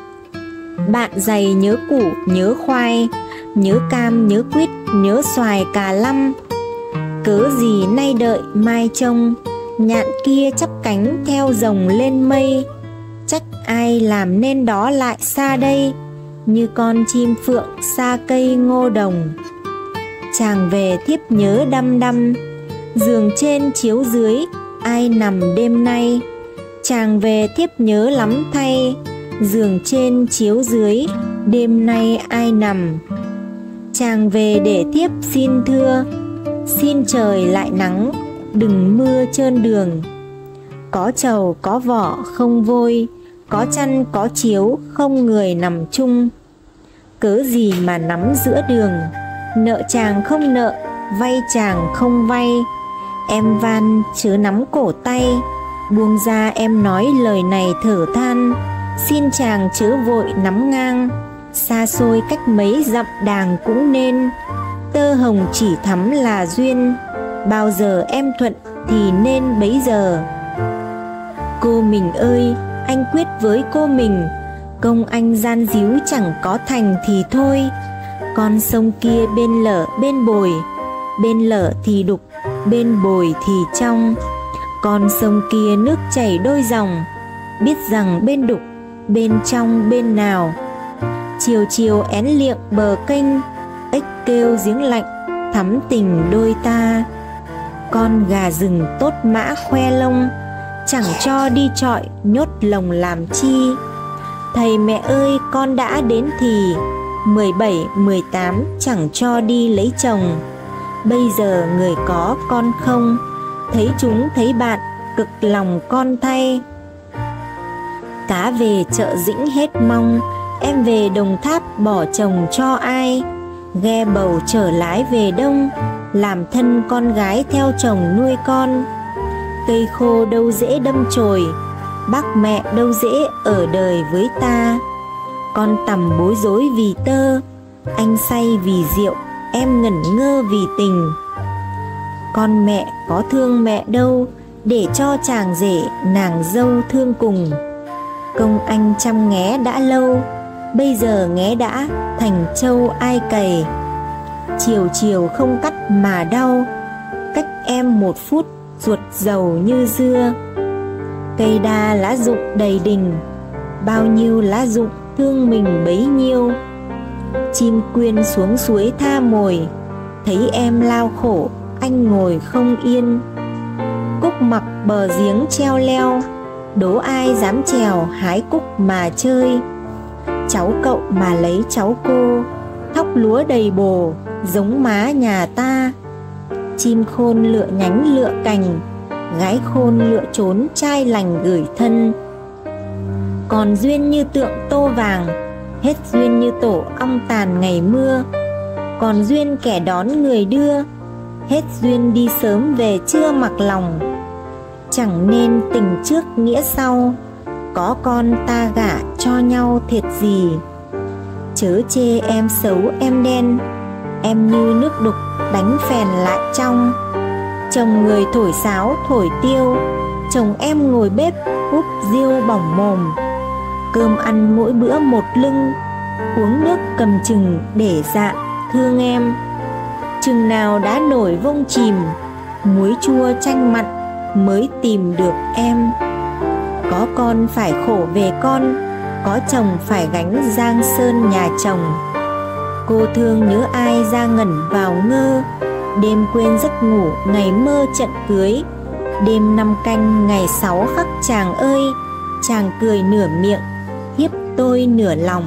Speaker 1: Bạn dày nhớ củ nhớ khoai, nhớ cam nhớ quýt nhớ xoài cà lăm. Cớ gì nay đợi mai trông, nhạn kia chắp cánh theo rồng lên mây. Trách ai làm nên đó lại xa đây, như con chim phượng xa cây ngô đồng. Chàng về thiếp nhớ đăm đăm, giường trên chiếu dưới ai nằm đêm nay. Chàng về thiếp nhớ lắm thay, giường trên chiếu dưới đêm nay ai nằm. Chàng về để thiếp xin thưa, xin trời lại nắng đừng mưa trơn đường. Có trầu có vỏ không vôi, có chăn có chiếu không người nằm chung. Cớ gì mà nắm giữa đường, nợ chàng không nợ, vay chàng không vay. Em van chớ nắm cổ tay, buông ra em nói lời này thở than. Xin chàng chớ vội nắm ngang, xa xôi cách mấy dặm đàng cũng nên. Tơ hồng chỉ thắm là duyên, bao giờ em thuận thì nên bấy giờ. Cô mình ơi, anh quyết với cô mình, công anh gian díu chẳng có thành thì thôi. Con sông kia bên lở bên bồi, bên lở thì đục, bên bồi thì trong. Con sông kia nước chảy đôi dòng, biết rằng bên đục, bên trong bên nào. Chiều chiều én liệng bờ kênh, ếch kêu giếng lạnh thắm tình đôi ta. Con gà rừng tốt mã khoe lông, chẳng cho đi trọi nhốt lồng làm chi. Thầy mẹ ơi con đã đến thì, mười bảy, mười tám chẳng cho đi lấy chồng. Bây giờ người có con không, thấy chúng thấy bạn, cực lòng con thay. Cá về chợ Dĩnh hết mong, em về Đồng Tháp bỏ chồng cho ai. Ghe bầu chở lái về Đông, làm thân con gái theo chồng nuôi con. Cây khô đâu dễ đâm chồi, bác mẹ đâu dễ ở đời với ta. Con tằm bối rối vì tơ, anh say vì rượu, em ngẩn ngơ vì tình. Con mẹ có thương mẹ đâu, để cho chàng rể nàng dâu thương cùng. Công anh chăm nghé đã lâu, bây giờ nghé đã thành trâu ai cày. Chiều chiều không cắt mà đau, cách em một phút ruột dầu như dưa. Cây đa lá rụng đầy đình, bao nhiêu lá rụng thương mình bấy nhiêu. Chim quyên xuống suối tha mồi, thấy em lao khổ anh ngồi không yên. Cúc mặc bờ giếng treo leo, đố ai dám trèo hái cúc mà chơi. Cháu cậu mà lấy cháu cô, thóc lúa đầy bồ giống má nhà ta. Chim khôn lựa nhánh lựa cành, gái khôn lựa trốn trai lành gửi thân. Còn duyên như tượng tô vàng, hết duyên như tổ ong tàn ngày mưa. Còn duyên kẻ đón người đưa, hết duyên đi sớm về chưa mặc lòng. Chẳng nên tình trước nghĩa sau, có con ta gả cho nhau thiệt gì. Chớ chê em xấu em đen, em như nước đục đánh phèn lại trong. Chồng người thổi sáo thổi tiêu, chồng em ngồi bếp húp riêu bỏng mồm. Cơm ăn mỗi bữa một lưng, uống nước cầm chừng để dạ thương em. Chừng nào đã nổi vông chìm, muối chua chanh mặn mới tìm được em. Có con phải khổ về con, có chồng phải gánh giang sơn nhà chồng. Cô thương nhớ ai ra ngẩn vào ngơ, đêm quên giấc ngủ ngày mơ trận cưới. Đêm năm canh ngày sáu khắc chàng ơi, chàng cười nửa miệng, hiếp tôi nửa lòng.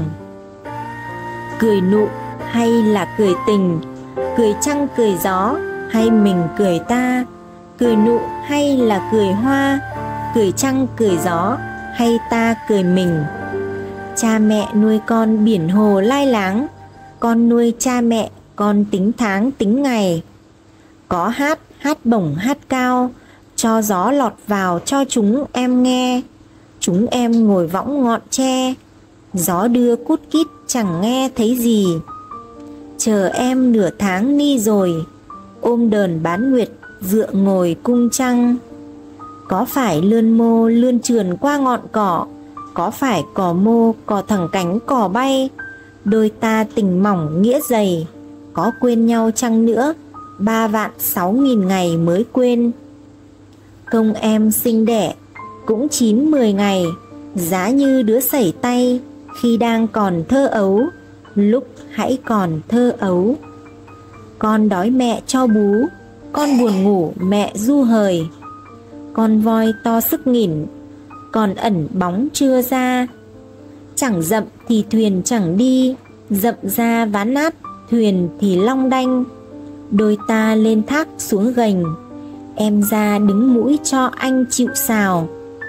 Speaker 1: Cười nụ hay là cười tình, cười trăng cười gió hay mình cười ta. Cười nụ hay là cười hoa, cười trăng cười gió hay ta cười mình. Cha mẹ nuôi con biển hồ lai láng, con nuôi cha mẹ con tính tháng tính ngày. Có hát hát bổng hát cao, cho gió lọt vào cho chúng em nghe. Chúng em ngồi võng ngọn tre, gió đưa cút kít chẳng nghe thấy gì. Chờ em nửa tháng ni rồi, ôm đờn bán nguyệt dựa ngồi cung trăng. Có phải lươn mô lươn trườn qua ngọn cỏ, có phải cỏ mô cỏ thẳng cánh cỏ bay. Đôi ta tình mỏng nghĩa dày, có quên nhau chăng nữa, ba vạn sáu nghìn ngày mới quên. Công em sinh đẻ cũng chín mười ngày, giá như đứa sẩy tay khi đang còn thơ ấu, lúc hãy còn thơ ấu. Con đói mẹ cho bú, con buồn ngủ mẹ du hời. Con voi to sức nghìn, còn ẩn bóng chưa ra. Chẳng dậm thì thuyền chẳng đi, dậm ra ván nát thuyền thì long đanh. Đôi ta lên thác xuống gành, em ra đứng mũi cho anh chịu sào.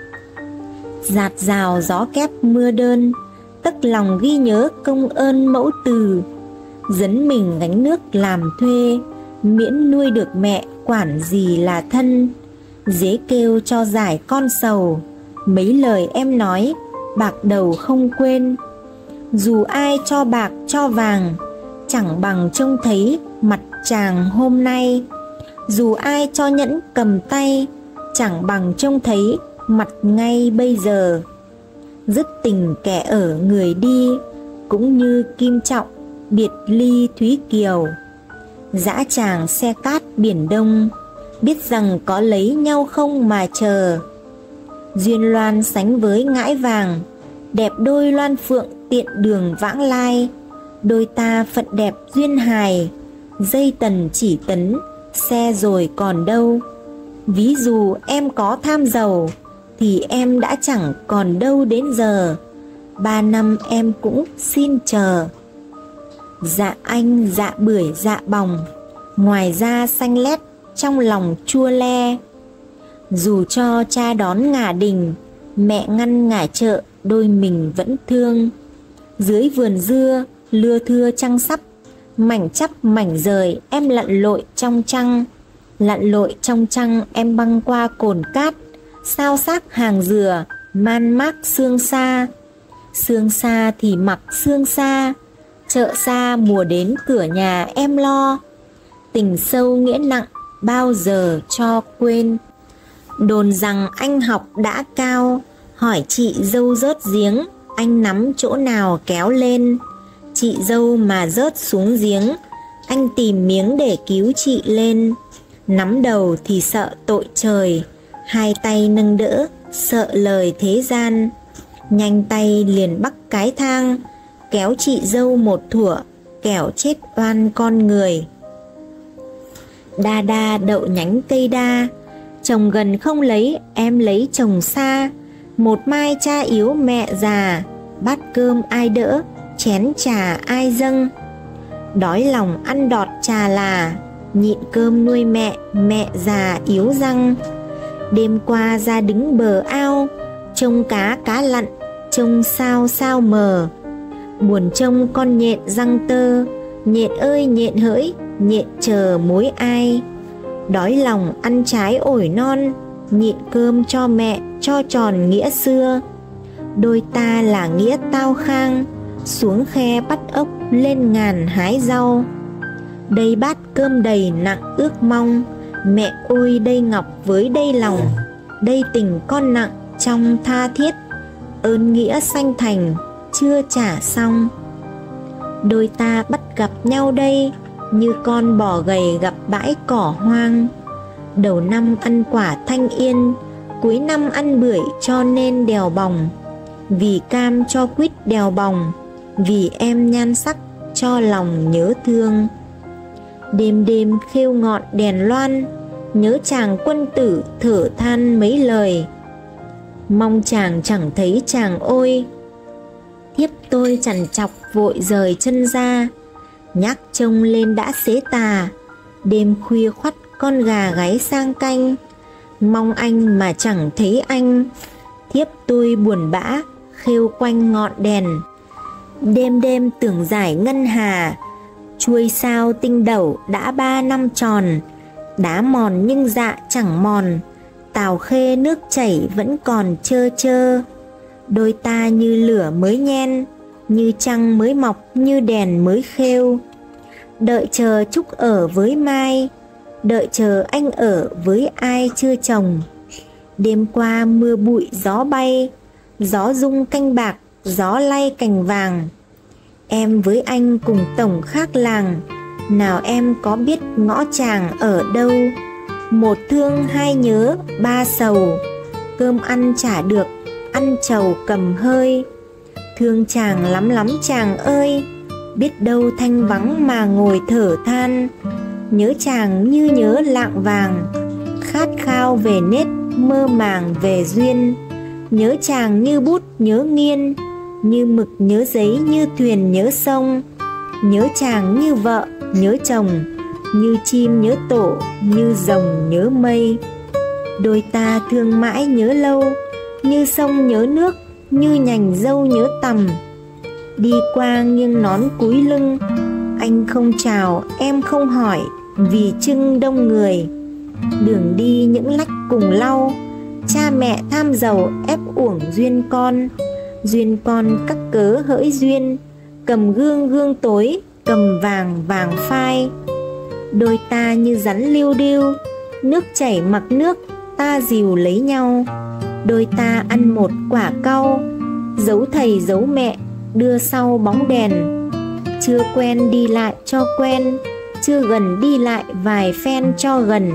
Speaker 1: Dạt rào gió kép mưa đơn, tất lòng ghi nhớ công ơn mẫu từ. Dấn mình gánh nước làm thuê, miễn nuôi được mẹ quản gì là thân. Dế kêu cho giải con sầu, mấy lời em nói bạc đầu không quên. Dù ai cho bạc cho vàng, chẳng bằng trông thấy mặt chàng hôm nay. Dù ai cho nhẫn cầm tay, chẳng bằng trông thấy mặt ngay bây giờ. Dứt tình kẻ ở người đi, cũng như Kim Trọng biệt ly Thúy Kiều. Dã tràng xe cát biển Đông, biết rằng có lấy nhau không mà chờ. Duyên loan sánh với ngãi vàng, đẹp đôi loan phượng tiện đường vãng lai. Đôi ta phận đẹp duyên hài, dây tần chỉ tấn xe rồi còn đâu. Ví dụ em có tham giàu thì em đã chẳng còn đâu đến giờ. Ba năm em cũng xin chờ. Dạ anh dạ bưởi dạ bòng, ngoài da xanh lét, trong lòng chua le. Dù cho cha đón ngả đình, mẹ ngăn ngả chợ, đôi mình vẫn thương. Dưới vườn dưa, lưa thưa trăng sắp, mảnh chắp mảnh rời em lặn lội trong trăng. Lặn lội trong trăng em băng qua cồn cát, sao xác hàng dừa, man mác sương xa. Sương xa thì mặc sương xa, chợ xa mùa đến cửa nhà em lo. Tình sâu nghĩa nặng bao giờ cho quên. Đồn rằng anh học đã cao, hỏi chị dâu rớt giếng, anh nắm chỗ nào kéo lên. Chị dâu mà rớt xuống giếng, anh tìm miếng để cứu chị lên. Nắm đầu thì sợ tội trời, hai tay nâng đỡ, sợ lời thế gian. Nhanh tay liền bắt cái thang, kéo chị dâu một thủa, kẻo chết oan con người. Đa đa đậu nhánh cây đa, chồng gần không lấy, em lấy chồng xa. Một mai cha yếu mẹ già, bát cơm ai đỡ, chén trà ai dâng. Đói lòng ăn đọt trà là, nhịn cơm nuôi mẹ, mẹ già yếu răng. Đêm qua ra đứng bờ ao, trông cá cá lặn, trông sao sao mờ. Buồn trông con nhện răng tơ, nhện ơi nhện hỡi, nhện chờ mối ai. Đói lòng ăn trái ổi non, nhịn cơm cho mẹ, cho tròn nghĩa xưa. Đôi ta là nghĩa tao khang, xuống khe bắt ốc, lên ngàn hái rau. Đây bát cơm đầy nặng ước mong, mẹ ôi đây ngọc với đây lòng. Đây tình con nặng trong tha thiết, ơn nghĩa sanh thành chưa trả xong. Đôi ta bắt gặp nhau đây, như con bò gầy gặp bãi cỏ hoang. Đầu năm ăn quả thanh yên, cuối năm ăn bưởi cho nên đèo bòng. Vì cam cho quýt đèo bòng, vì em nhan sắc cho lòng nhớ thương. Đêm đêm khêu ngọn đèn loan, nhớ chàng quân tử thở than mấy lời. Mong chàng chẳng thấy chàng ôi, thiếp tôi chằn chọc vội rời chân ra. Nhắc trông lên đã xế tà, đêm khuya khoắt con gà gáy sang canh. Mong anh mà chẳng thấy anh, thiếp tôi buồn bã khêu quanh ngọn đèn. Đêm đêm tưởng giải ngân hà, chuôi sao tinh đẩu đã ba năm tròn. Đá mòn nhưng dạ chẳng mòn, tàu khê nước chảy vẫn còn chơ chơ. Đôi ta như lửa mới nhen, như trăng mới mọc, như đèn mới khêu. Đợi chờ Trúc ở với Mai, đợi chờ anh ở với ai chưa chồng. Đêm qua mưa bụi gió bay, gió rung canh bạc, gió lay cành vàng. Em với anh cùng tổng khác làng, nào em có biết ngõ chàng ở đâu. Một thương hai nhớ ba sầu, cơm ăn chả được, ăn trầu cầm hơi. Thương chàng lắm lắm chàng ơi, biết đâu thanh vắng mà ngồi thở than. Nhớ chàng như nhớ lạng vàng, khát khao về nết, mơ màng về duyên. Nhớ chàng như bút nhớ nghiên, như mực nhớ giấy, như thuyền nhớ sông. Nhớ chàng như vợ nhớ chồng, như chim nhớ tổ, như rồng nhớ mây. Đôi ta thương mãi nhớ lâu, như sông nhớ nước, như nhành dâu nhớ tằm. Đi qua nghiêng nón cúi lưng, anh không chào em không hỏi, vì chưng đông người. Đường đi những lách cùng lau, cha mẹ tham giàu ép uổng duyên con. Duyên con các cớ hỡi duyên, cầm gương gương tối, cầm vàng vàng phai. Đôi ta như rắn liêu điêu, nước chảy mặc nước, ta dìu lấy nhau. Đôi ta ăn một quả cau, giấu thầy giấu mẹ, đưa sau bóng đèn. Chưa quen đi lại cho quen, chưa gần đi lại vài phen cho gần.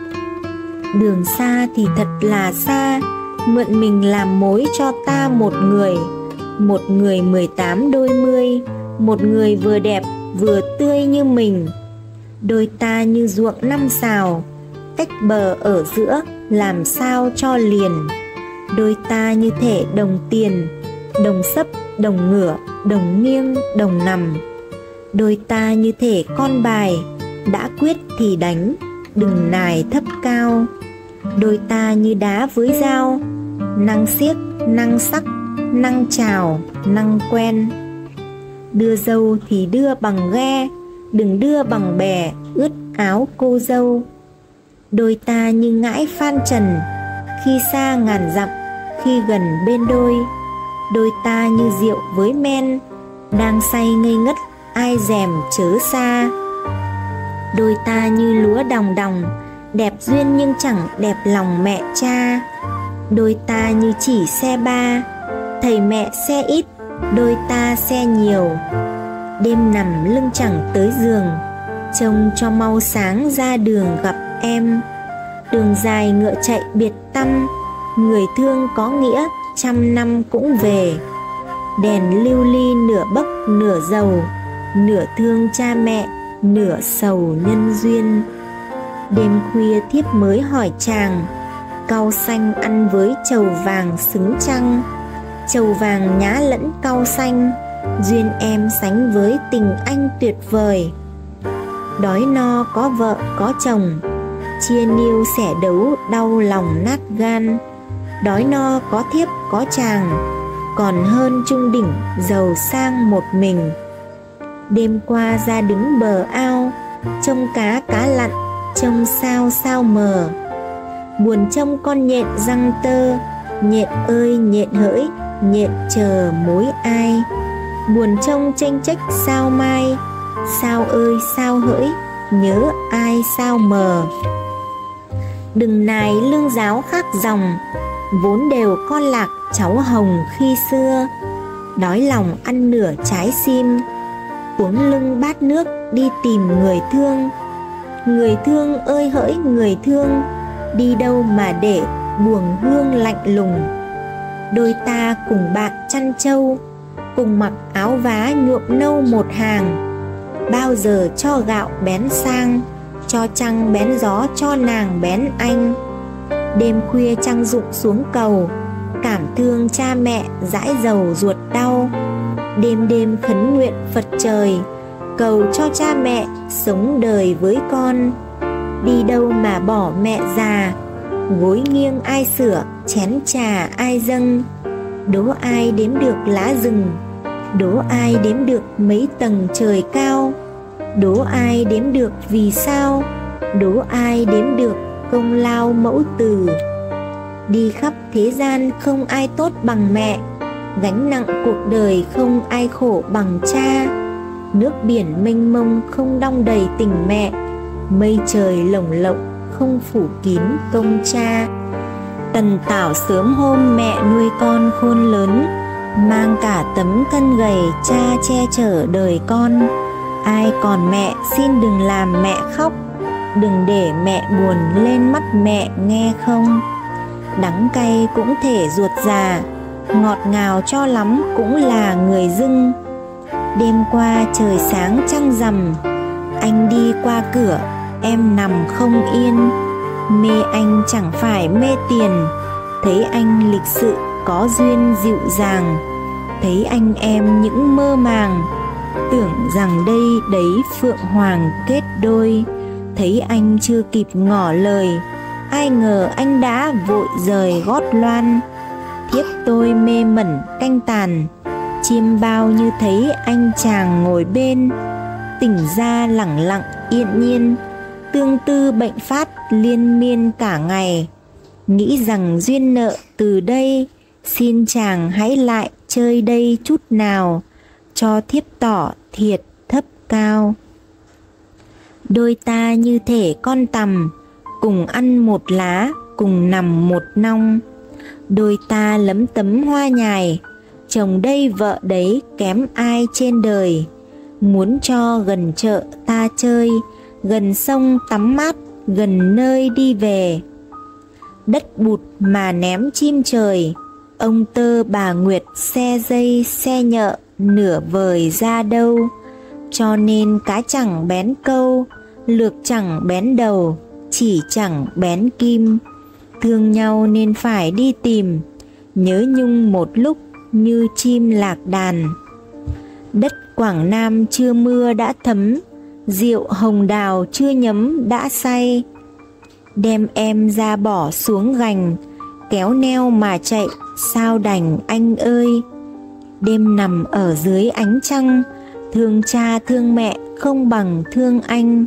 Speaker 1: Đường xa thì thật là xa, mượn mình làm mối cho ta một người. Một người mười tám đôi mươi, một người vừa đẹp vừa tươi như mình. Đôi ta như ruộng năm sào, cách bờ ở giữa làm sao cho liền. Đôi ta như thể đồng tiền, đồng sấp, đồng ngửa, đồng nghiêng, đồng nằm. Đôi ta như thể con bài, đã quyết thì đánh, đừng nài thấp cao. Đôi ta như đá với dao, năng xiếc, năng sắc, năng chào, năng quen. Đưa dâu thì đưa bằng ghe, đừng đưa bằng bè, ướt áo cô dâu. Đôi ta như ngãi phan trần, khi xa ngàn dặm, khi gần bên đôi. Đôi ta như rượu với men, đang say ngây ngất, ai dèm chớ xa. Đôi ta như lúa đồng đồng, đẹp duyên nhưng chẳng đẹp lòng mẹ cha. Đôi ta như chỉ xe ba, thầy mẹ xe ít, đôi ta xe nhiều. Đêm nằm lưng chẳng tới giường, trông cho mau sáng ra đường gặp em. Đường dài ngựa chạy biệt tăm, người thương có nghĩa trăm năm cũng về. Đèn lưu ly nửa bấc nửa dầu, nửa thương cha mẹ, nửa sầu nhân duyên. Đêm khuya thiếp mới hỏi chàng, cau xanh ăn với trầu vàng xứng chăng? Trầu vàng nhá lẫn cau xanh, duyên em sánh với tình anh tuyệt vời. Đói no có vợ có chồng, chia niêu sẻ đấu đau lòng nát gan. Đói no có thiếp có chàng, còn hơn chung đỉnh giàu sang một mình. Đêm qua ra đứng bờ ao, trông cá cá lặn, trông sao sao mờ. Buồn trông con nhện răng tơ, nhện ơi nhện hỡi, nhện chờ mối ai. Buồn trông chênh chách sao mai, sao ơi sao hỡi, nhớ ai sao mờ. Đừng nài lương giáo khác dòng, vốn đều con lạc cháu hồng khi xưa. Đói lòng ăn nửa trái sim, uống lưng bát nước đi tìm người thương. Người thương ơi hỡi người thương, đi đâu mà để buồng hương lạnh lùng. Đôi ta cùng bạn chăn trâu, cùng mặc áo vá nhuộm nâu một hàng. Bao giờ cho gạo bén sang, cho trăng bén gió, cho nàng bén anh. Đêm khuya trăng rụng xuống cầu, cảm thương cha mẹ dãi dầu ruột đau. Đêm đêm khấn nguyện Phật trời, cầu cho cha mẹ sống đời với con. Đi đâu mà bỏ mẹ già, gối nghiêng ai sửa, chén trà ai dâng. Đố ai đếm được lá rừng, đố ai đếm được mấy tầng trời cao. Đố ai đếm được vì sao, đố ai đếm được công lao mẫu tử. Đi khắp thế gian không ai tốt bằng mẹ, gánh nặng cuộc đời không ai khổ bằng cha. Nước biển mênh mông không đong đầy tình mẹ, mây trời lồng lộng không phủ kín công cha. Tần tảo sớm hôm mẹ nuôi con khôn lớn, mang cả tấm thân gầy cha che chở đời con. Ai còn mẹ xin đừng làm mẹ khóc, đừng để mẹ buồn lên mắt mẹ nghe không. Đắng cay cũng thể ruột già, ngọt ngào cho lắm cũng là người dưng. Đêm qua trời sáng trăng rằm, anh đi qua cửa em nằm không yên. Mê anh chẳng phải mê tiền, thấy anh lịch sự có duyên dịu dàng. Thấy anh em những mơ màng, tưởng rằng đây đấy phượng hoàng kết đôi. Thấy anh chưa kịp ngỏ lời, ai ngờ anh đã vội rời gót loan. Thiếp tôi mê mẩn canh tàn, chiêm bao như thấy anh chàng ngồi bên. Tỉnh ra lẳng lặng yên nhiên, tương tư bệnh phát liên miên cả ngày. Nghĩ rằng duyên nợ từ đây, xin chàng hãy lại chơi đây chút nào, cho thiếp tỏ thiệt thấp cao. Đôi ta như thể con tằm, cùng ăn một lá, cùng nằm một nong. Đôi ta lấm tấm hoa nhài, chồng đây vợ đấy kém ai trên đời. Muốn cho gần chợ ta chơi, gần sông tắm mát, gần nơi đi về. Đất bụt mà ném chim trời, ông tơ bà nguyệt xe dây xe nhợ nửa vời ra đâu. Cho nên cá chẳng bén câu, lược chẳng bén đầu, chỉ chẳng bén kim. Thương nhau nên phải đi tìm, nhớ nhung một lúc như chim lạc đàn. Đất Quảng Nam chưa mưa đã thấm, rượu hồng đào chưa nhấm đã say. Đem em ra bỏ xuống gành, kéo neo mà chạy sao đành anh ơi. Đêm nằm ở dưới ánh trăng, thương cha thương mẹ không bằng thương anh.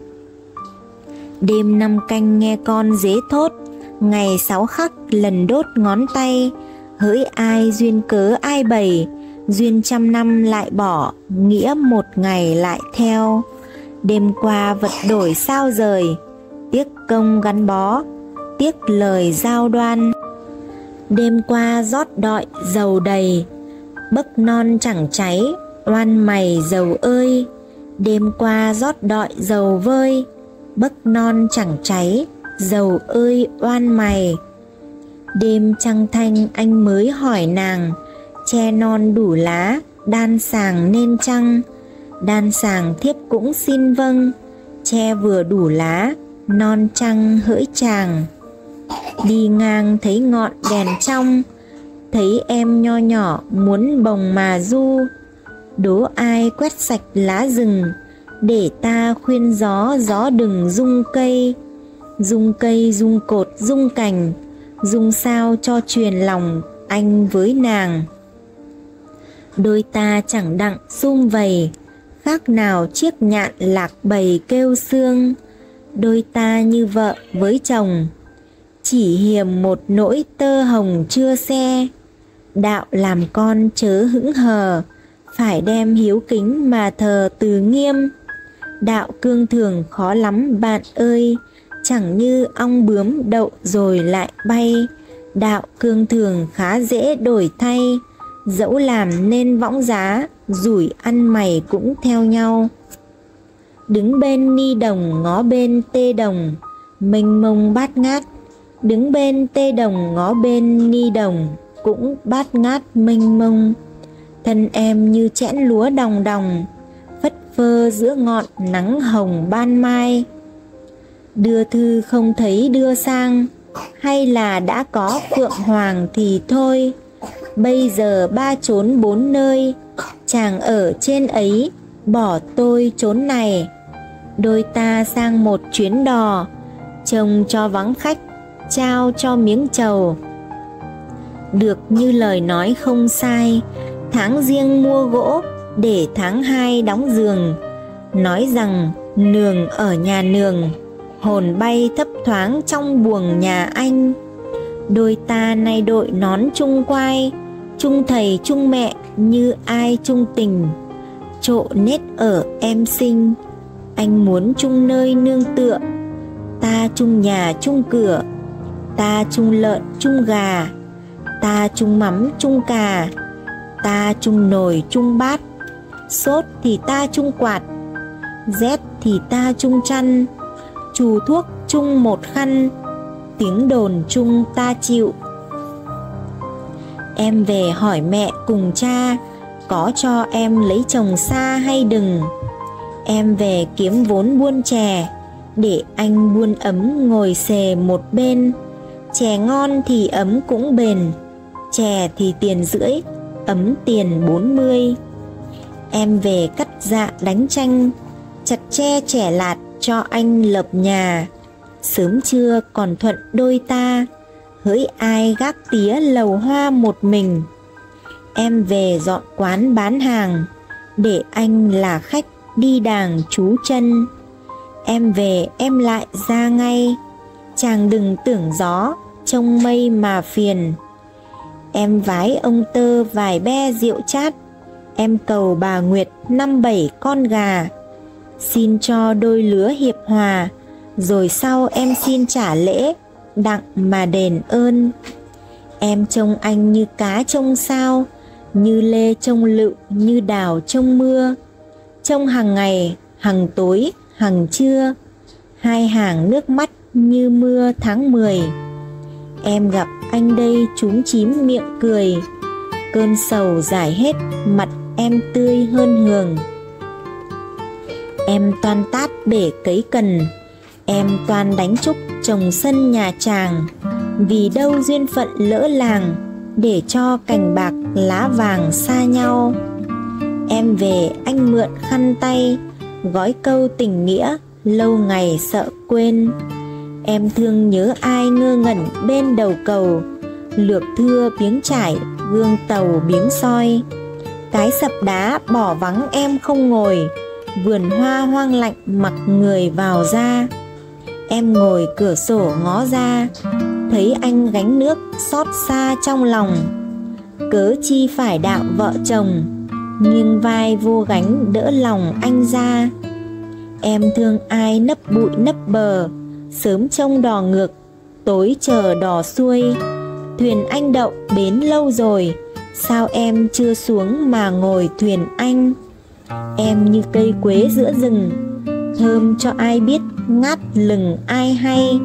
Speaker 1: Đêm năm canh nghe con dế thốt, ngày sáu khắc lần đốt ngón tay. Hỡi ai duyên cớ ai bày, duyên trăm năm lại bỏ, nghĩa một ngày lại theo. Đêm qua vật đổi sao rời, tiếc công gắn bó, tiếc lời giao đoan. Đêm qua rót đọi dầu đầy, bấc non chẳng cháy, oan mày dầu ơi. Đêm qua rót đọi dầu vơi, bấc non chẳng cháy, dầu ơi oan mày. Đêm trăng thanh anh mới hỏi nàng, tre non đủ lá, đan sàng nên chăng. Đan sàng thiếp cũng xin vâng, tre vừa đủ lá, non trăng hỡi chàng. Đi ngang thấy ngọn đèn trong, thấy em nho nhỏ muốn bồng mà du. Đố ai quét sạch lá rừng, để ta khuyên gió, gió đừng rung cây. Rung cây rung cột rung cành, rung sao cho truyền lòng anh với nàng. Đôi ta chẳng đặng sum vầy, khác nào chiếc nhạn lạc bầy kêu xương. Đôi ta như vợ với chồng, chỉ hiềm một nỗi tơ hồng chưa xe. Đạo làm con chớ hững hờ, phải đem hiếu kính mà thờ từ nghiêm. Đạo cương thường khó lắm bạn ơi, chẳng như ong bướm đậu rồi lại bay. Đạo cương thường khá dễ đổi thay, dẫu làm nên võng giá, rủi ăn mày cũng theo nhau. Đứng bên ni đồng ngó bên tê đồng, mênh mông bát ngát. Đứng bên tê đồng ngó bên ni đồng, cũng bát ngát mênh mông. Thân em như chẽn lúa đồng đồng, phất phơ giữa ngọn nắng hồng ban mai. Đưa thư không thấy đưa sang, hay là đã có phượng hoàng thì thôi. Bây giờ ba trốn bốn nơi, chàng ở trên ấy, bỏ tôi trốn này. Đôi ta sang một chuyến đò, chồng cho vắng khách, trao cho miếng trầu. Được như lời nói không sai, tháng riêng mua gỗ, để tháng hai đóng giường. Nói rằng nường ở nhà nường, hồn bay thấp thoáng trong buồng nhà anh. Đôi ta nay đội nón chung quai, chung thầy chung mẹ như ai chung tình. Trộ nết ở em sinh, anh muốn chung nơi nương tựa. Ta chung nhà chung cửa, ta chung lợn chung gà, ta chung mắm chung cà, ta chung nồi chung bát. Sốt thì ta chung quạt, rét thì ta chung chăn. Chù thuốc chung một khăn, tiếng đồn chung ta chịu. Em về hỏi mẹ cùng cha, có cho em lấy chồng xa hay đừng. Em về kiếm vốn buôn chè, để anh buôn ấm ngồi xề một bên. Chè ngon thì ấm cũng bền, chè thì tiền rưỡi, ấm tiền bốn mươi. Em về cắt dạ đánh tranh, chặt tre chẻ lạt cho anh lập nhà. Sớm trưa còn thuận đôi ta, hỡi ai gác tía lầu hoa một mình. Em về dọn quán bán hàng, để anh là khách đi đàng trú chân. Em về em lại ra ngay, chàng đừng tưởng gió, trông mây mà phiền. Em vái ông tơ vài be rượu chát, em cầu bà Nguyệt năm bảy con gà. Xin cho đôi lứa hiệp hòa, rồi sau em xin trả lễ, đặng mà đền ơn. Em trông anh như cá trông sao, như lê trông lựu, như đào trông mưa. Trông hàng ngày, hàng tối, hàng trưa, hai hàng nước mắt như mưa tháng mười. Em gặp anh đây chúm chím miệng cười, cơn sầu giải hết, mặt em tươi hơn hường. Em toan tát bể cấy cần, em toan đánh trúc trồng sân nhà chàng. Vì đâu duyên phận lỡ làng, để cho cành bạc lá vàng xa nhau. Em về anh mượn khăn tay, gói câu tình nghĩa lâu ngày sợ quên. Em thương nhớ ai ngơ ngẩn bên đầu cầu, lược thưa biếng trải gương tàu biếng soi. Cái sập đá bỏ vắng em không ngồi, vườn hoa hoang lạnh mặc người vào ra. Em ngồi cửa sổ ngó ra, thấy anh gánh nước xót xa trong lòng. Cớ chi phải đạo vợ chồng, nghiêng vai vô gánh đỡ lòng anh ra. Em thương ai nấp bụi nấp bờ, sớm trông đò ngược, tối chờ đò xuôi. Thuyền anh đậu bến lâu rồi, sao em chưa xuống mà ngồi thuyền anh. Em như cây quế giữa rừng, thơm cho ai biết, ngát lừng ai hay.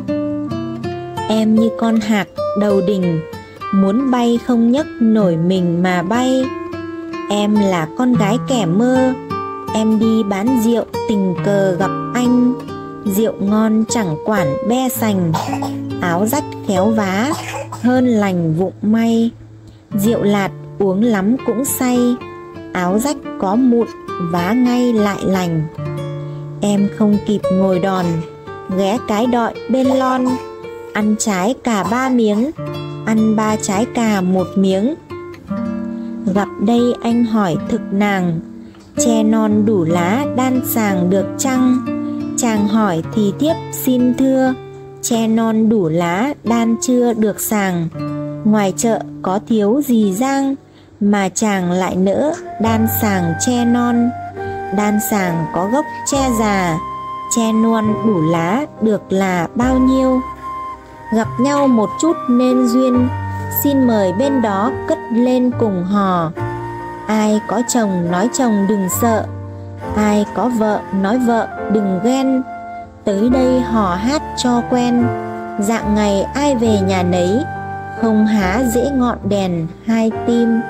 Speaker 1: Em như con hạc đầu đình, muốn bay không nhấc nổi mình mà bay. Em là con gái kẻ mơ, em đi bán rượu tình cờ gặp anh. Rượu ngon chẳng quản be sành, áo rách khéo vá hơn lành vụng may. Rượu lạt uống lắm cũng say, áo rách có mụn vá ngay lại lành. Em không kịp ngồi đòn, ghé cái đọi bên lon. Ăn trái cà ba miếng, ăn ba trái cà một miếng. Gặp đây anh hỏi thực nàng, tre non đủ lá đan sàng được chăng? Chàng hỏi thì thiếp xin thưa, tre non đủ lá đan chưa được sàng. Ngoài chợ có thiếu gì giang, mà chàng lại nỡ đan sàng tre non. Đan sàng có gốc tre già, tre non đủ lá được là bao nhiêu? Gặp nhau một chút nên duyên, xin mời bên đó cất lên cùng hò. Ai có chồng nói chồng đừng sợ, ai có vợ nói vợ đừng ghen. Tới đây hò hát cho quen, dạng ngày ai về nhà nấy, không há dễ ngọn đèn hai tim.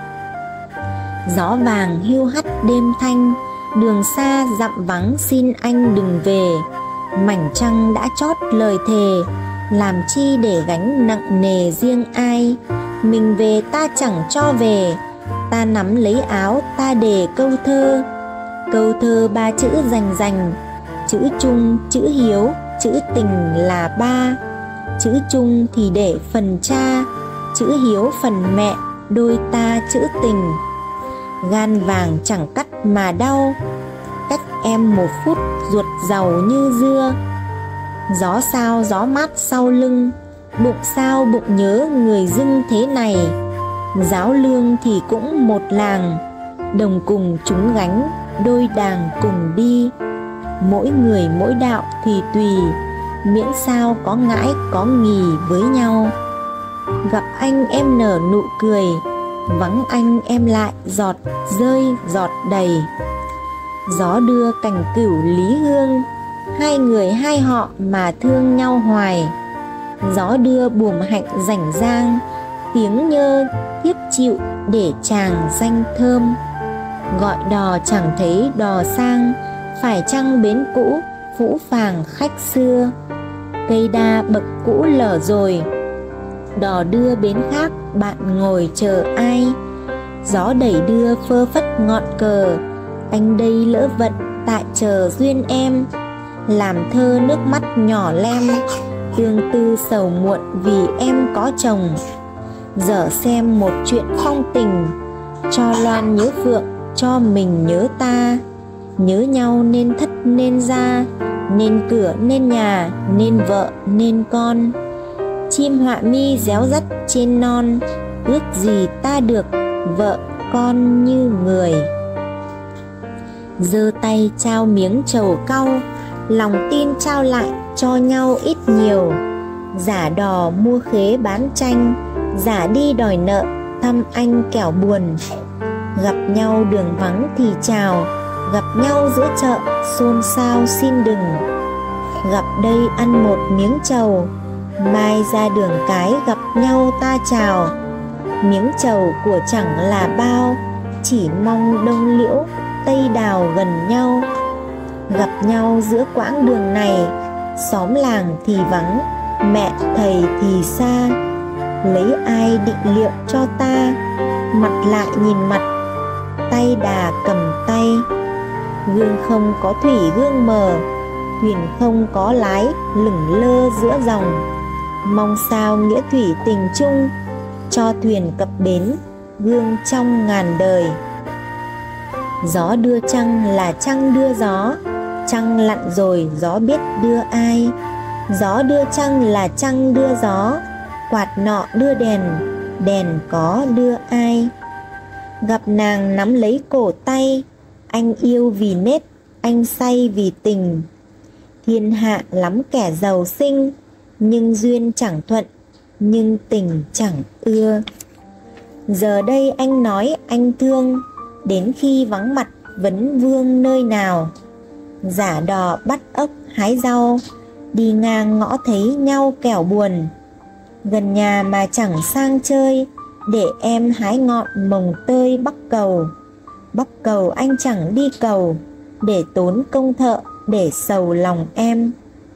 Speaker 1: Gió vàng hiu hắt đêm thanh, đường xa dặm vắng xin anh đừng về. Mảnh trăng đã chót lời thề, làm chi để gánh nặng nề riêng ai. Mình về ta chẳng cho về, ta nắm lấy áo ta đề câu thơ. Câu thơ ba chữ rành rành, chữ chung, chữ hiếu, chữ tình là ba. Chữ chung thì để phần cha, chữ hiếu phần mẹ, đôi ta chữ tình. Gan vàng chẳng cắt mà đau, cách em một phút ruột giàu như dưa. Gió sao gió mát sau lưng, bụng sao bụng nhớ người dưng thế này. Giáo lương thì cũng một làng, đồng cùng chúng gánh, đôi đàng cùng đi. Mỗi người mỗi đạo thì tùy, miễn sao có ngãi có nghỉ với nhau. Gặp anh em nở nụ cười, vắng anh em lại giọt rơi giọt đầy. Gió đưa cành cửu lý hương, hai người hai họ mà thương nhau hoài. Gió đưa buồm hạnh rảnh rang, tiếng nhơ thiếp chịu để chàng danh thơm. Gọi đò chẳng thấy đò sang, phải chăng bến cũ phũ phàng khách xưa. Cây đa bậc cũ lở rồi, đò đưa bến khác bạn ngồi chờ ai. Gió đẩy đưa phơ phất ngọn cờ, anh đây lỡ vận tại chờ duyên em. Làm thơ nước mắt nhỏ lem, tương tư sầu muộn vì em có chồng. Dở xem một chuyện phong tình, cho loan nhớ phượng, cho mình nhớ ta. Nhớ nhau nên thất nên gia, nên cửa nên nhà, nên vợ nên con. Chim họa mi réo rắt trên non, ước gì ta được vợ con như người. Giơ tay trao miếng trầu cau, lòng tin trao lại cho nhau ít nhiều. Giả đò mua khế bán tranh, giả đi đòi nợ thăm anh kẻo buồn. Gặp nhau đường vắng thì chào, gặp nhau giữa chợ xôn xao xin đừng. Gặp đây ăn một miếng trầu, mai ra đường cái gặp nhau ta chào. Miếng trầu của chẳng là bao, chỉ mong đông liễu tây đào gần nhau. Gặp nhau giữa quãng đường này, xóm làng thì vắng, mẹ thầy thì xa. Lấy ai định liệu cho ta, mặt lại nhìn mặt, tay đà cầm tay. Gương không có thủy gương mờ, thuyền không có lái lửng lơ giữa dòng. Mong sao nghĩa thủy tình chung, cho thuyền cập bến gương trong ngàn đời. Gió đưa trăng là trăng đưa gió, trăng lặn rồi gió biết đưa ai. Gió đưa trăng là trăng đưa gió, quạt nọ đưa đèn, đèn có đưa ai. Gặp nàng nắm lấy cổ tay, anh yêu vì nết, anh say vì tình. Thiên hạ lắm kẻ giàu sinh, nhưng duyên chẳng thuận, nhưng tình chẳng ưa. Giờ đây anh nói anh thương, đến khi vắng mặt vấn vương nơi nào. Giả đò bắt ốc hái rau, đi ngang ngõ thấy nhau kẻo buồn. Gần nhà mà chẳng sang chơi, để em hái ngọn mồng tơi bắc cầu. Bắc cầu anh chẳng đi cầu, để tốn công thợ, để sầu lòng em.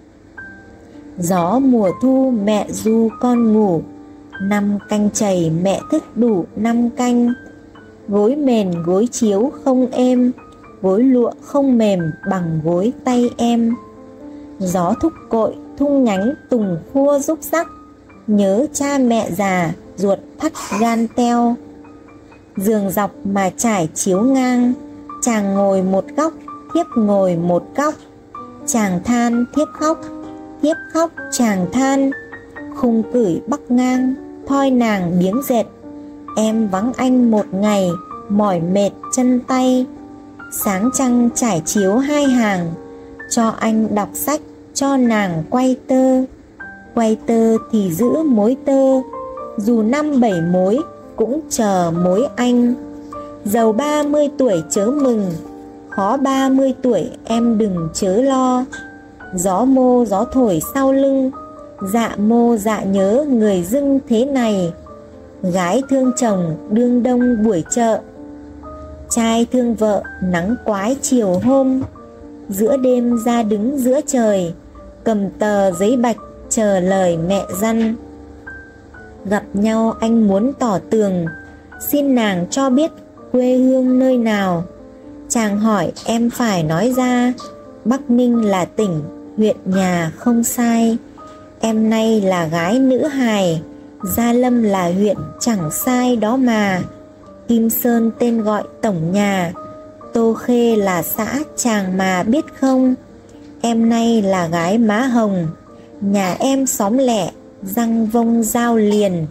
Speaker 1: Gió mùa thu mẹ du con ngủ, năm canh chày mẹ thức đủ năm canh. Gối mền gối chiếu không êm, gối lụa không mềm bằng gối tay em. Gió thúc cội thung nhánh tùng khua rúc rắc, nhớ cha mẹ già ruột thắt gan teo. Giường dọc mà trải chiếu ngang, chàng ngồi một góc, thiếp ngồi một góc. Chàng than thiếp khóc, thiếp khóc chàng than. Khung cửi bắc ngang, thoi nàng biếng dệt. Em vắng anh một ngày, mỏi mệt chân tay. Sáng trăng trải chiếu hai hàng, cho anh đọc sách, cho nàng quay tơ. Quay tơ thì giữ mối tơ, dù năm bảy mối cũng chờ mối anh. Giàu ba mươi tuổi chớ mừng, khó ba mươi tuổi em đừng chớ lo. Gió mô gió thổi sau lưng, dạ mô dạ nhớ người dưng thế này. Gái thương chồng đương đông buổi chợ, trai thương vợ nắng quái chiều hôm. Giữa đêm ra đứng giữa trời, cầm tờ giấy bạch chờ lời mẹ dăn. Gặp nhau anh muốn tỏ tường, xin nàng cho biết quê hương nơi nào. Chàng hỏi em phải nói ra, Bắc Ninh là tỉnh, huyện nhà không sai. Em nay là gái nữ hài, Gia Lâm là huyện chẳng sai đó mà. Kim Sơn tên gọi tổng nhà, Tô Khê là xã chàng mà biết không. Em nay là gái má hồng, nhà em xóm lẻ, răng vông giao liền.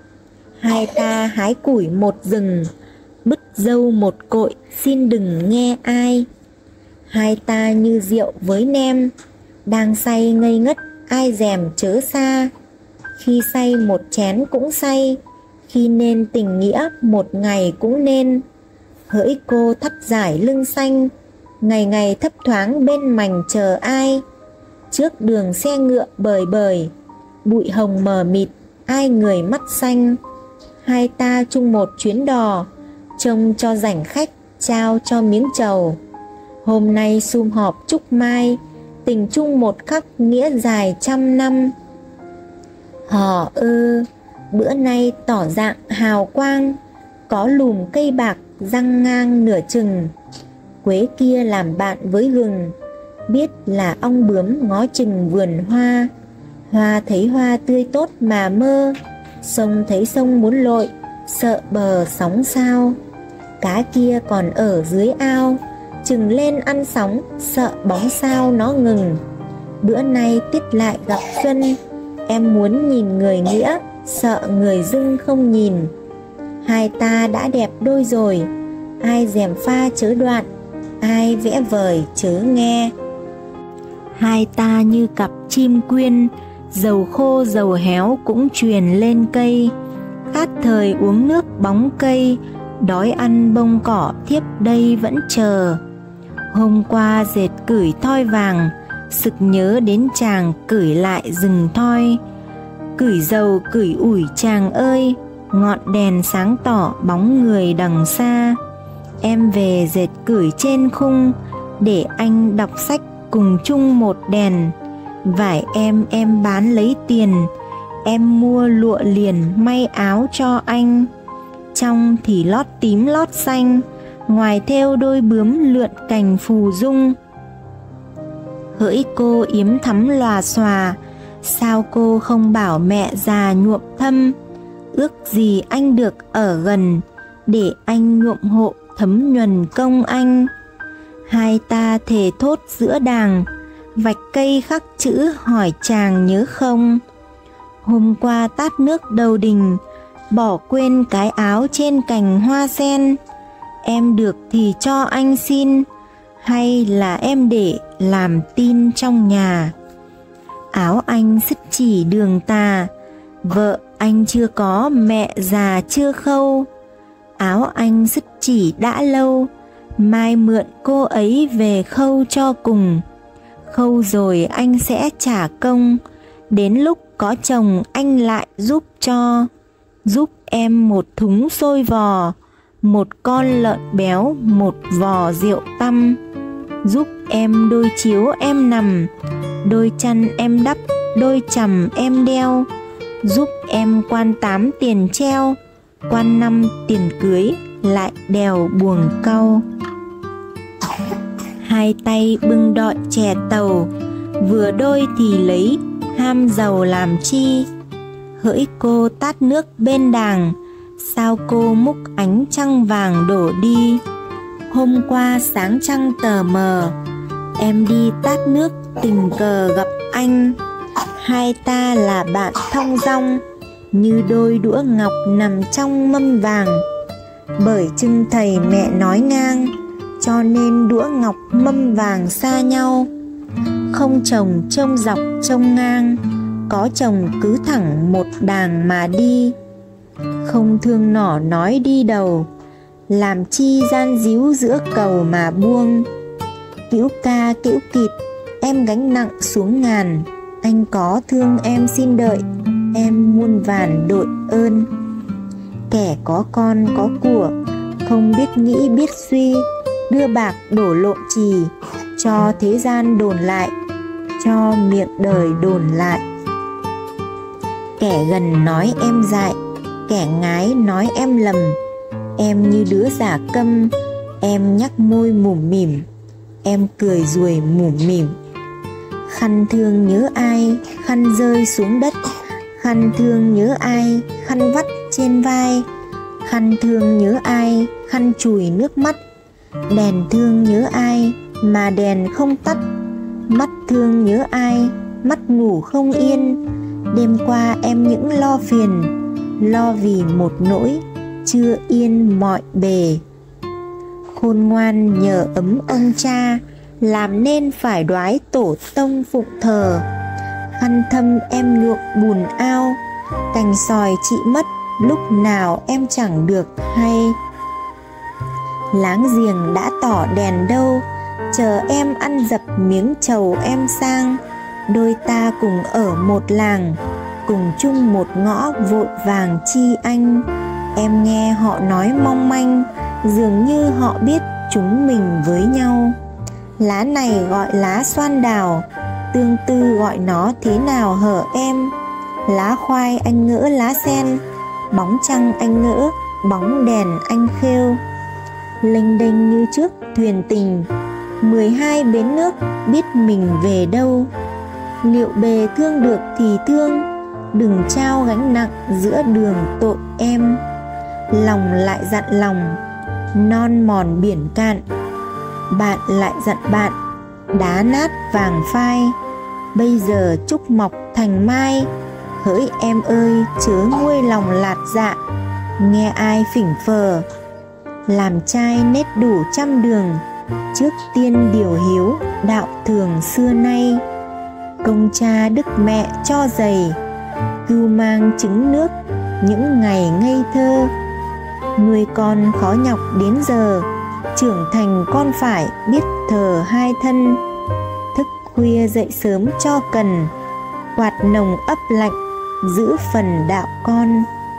Speaker 1: Hai ta hái củi một rừng, bứt dâu một cội xin đừng nghe ai. Hai ta như rượu với nem, đang say ngây ngất ai dèm chớ xa. Khi say một chén cũng say, khi nên tình nghĩa một ngày cũng nên. Hỡi cô thắt giải lưng xanh, ngày ngày thấp thoáng bên mành chờ ai. Trước đường xe ngựa bời bời, bụi hồng mờ mịt ai người mắt xanh. Hai ta chung một chuyến đò, trông cho rảnh khách trao cho miếng trầu. Hôm nay sum họp chúc mai, tình chung một khắc nghĩa dài trăm năm. Hò ơ, bữa nay tỏ dạng hào quang, có lùm cây bạc răng ngang nửa chừng. Quế kia làm bạn với gừng, biết là ong bướm ngó chừng vườn hoa. Hoa thấy hoa tươi tốt mà mơ, sông thấy sông muốn lội, sợ bờ sóng sao. Cá kia còn ở dưới ao, chừng lên ăn sóng, sợ bóng sao nó ngừng. Bữa nay tiết lại gặp xuân, em muốn nhìn người nghĩa, sợ người dưng không nhìn. Hai ta đã đẹp đôi rồi, ai dèm pha chớ đoạn, ai vẽ vời chớ nghe. Hai ta như cặp chim quyên, dầu khô dầu héo cũng truyền lên cây. Khát thời uống nước bóng cây, đói ăn bông cỏ thiếp đây vẫn chờ. Hôm qua dệt cửi thoi vàng, sực nhớ đến chàng cửi lại rừng thoi. Cửi dầu cửi ủi chàng ơi, ngọn đèn sáng tỏ bóng người đằng xa. Em về dệt cửi trên khung, để anh đọc sách cùng chung một đèn. Vải em em bán lấy tiền, em mua lụa liền may áo cho anh. Trong thì lót tím lót xanh, ngoài thêu đôi bướm lượn cành phù dung. Hỡi cô yếm thắm lòa xòa, sao cô không bảo mẹ già nhuộm thâm. Ước gì anh được ở gần, để anh nhuộm hộ thấm nhuần công anh. Hai ta thề thốt giữa đàng, vạch cây khắc chữ hỏi chàng nhớ không. Hôm qua tát nước đầu đình, bỏ quên cái áo trên cành hoa sen. Em được thì cho anh xin, hay là em để làm tin trong nhà. Áo anh sứt chỉ đường tà, vợ anh chưa có mẹ già chưa khâu. Áo anh sứt chỉ đã lâu, mai mượn cô ấy về khâu cho cùng. Khâu rồi anh sẽ trả công, đến lúc có chồng anh lại giúp cho. Giúp em một thúng xôi vò, một con lợn béo, một vò rượu tăm. Giúp em đôi chiếu em nằm, đôi chăn em đắp, đôi chằm em đeo. Giúp em quan tám tiền treo, quan năm tiền cưới, lại đèo buồng cau. Hai tay bưng đọi chè tàu, vừa đôi thì lấy, ham giàu làm chi. Hỡi cô tát nước bên đàng, sao cô múc ánh trăng vàng đổ đi. Hôm qua sáng trăng tờ mờ, em đi tát nước tình cờ gặp anh. Hai ta là bạn thong dong, như đôi đũa ngọc nằm trong mâm vàng. Bởi chưng thầy mẹ nói ngang, cho nên đũa ngọc mâm vàng xa nhau. Không chồng trông dọc trông ngang, có chồng cứ thẳng một đàng mà đi. Không thương nỏ nói đi đầu, làm chi gian díu giữa cầu mà buông. Cữu ca cữu kịt, em gánh nặng xuống ngàn. Anh có thương em xin đợi, em muôn vàn đội ơn. Kẻ có con có của, không biết nghĩ biết suy, đưa bạc đổ lộn trì, cho thế gian đồn lại, cho miệng đời đồn lại. Kẻ gần nói em dại, kẻ ngái nói em lầm. Em như đứa giả câm, em nhắc môi mủm mỉm, em cười ruồi mủm mỉm. Khăn thương nhớ ai, khăn rơi xuống đất. Khăn thương nhớ ai, khăn vắt trên vai. Khăn thương nhớ ai, khăn chùi nước mắt. Đèn thương nhớ ai, mà đèn không tắt. Mắt thương nhớ ai, mắt ngủ không yên. Đêm qua em những lo phiền, lo vì một nỗi chưa yên mọi bề. Khôn ngoan nhờ ấm ông cha, làm nên phải đoái tổ tông phụng thờ. Khăn thâm em nhuộm bùn ao, cành sòi chị mất, lúc nào em chẳng được hay. Láng giềng đã tỏ đèn đâu, chờ em ăn dập miếng trầu em sang. Đôi ta cùng ở một làng, cùng chung một ngõ vội vàng chi anh. Em nghe họ nói mong manh, dường như họ biết chúng mình với nhau. Lá này gọi lá xoan đào, tương tư gọi nó thế nào hở em. Lá khoai anh ngỡ lá sen, bóng trăng anh ngỡ, bóng đèn anh khêu. Lênh đênh như trước thuyền tình, mười hai bến nước biết mình về đâu. Liệu bề thương được thì thương, đừng trao gánh nặng giữa đường tội em. Lòng lại dặn lòng, non mòn biển cạn. Bạn lại dặn bạn, đá nát vàng phai. Bây giờ trúc mọc thành mai. Hỡi em ơi chớ nguôi lòng lạt dạ, nghe ai phỉnh phờ. Làm trai nết đủ trăm đường, trước tiên điều hiếu đạo thường xưa nay. Công cha đức mẹ cho dày, cưu mang trứng nước những ngày ngây thơ. Nuôi con khó nhọc đến giờ, trưởng thành con phải biết thờ hai thân. Thức khuya dậy sớm cho cần, quạt nồng ấp lạnh giữ phần đạo con.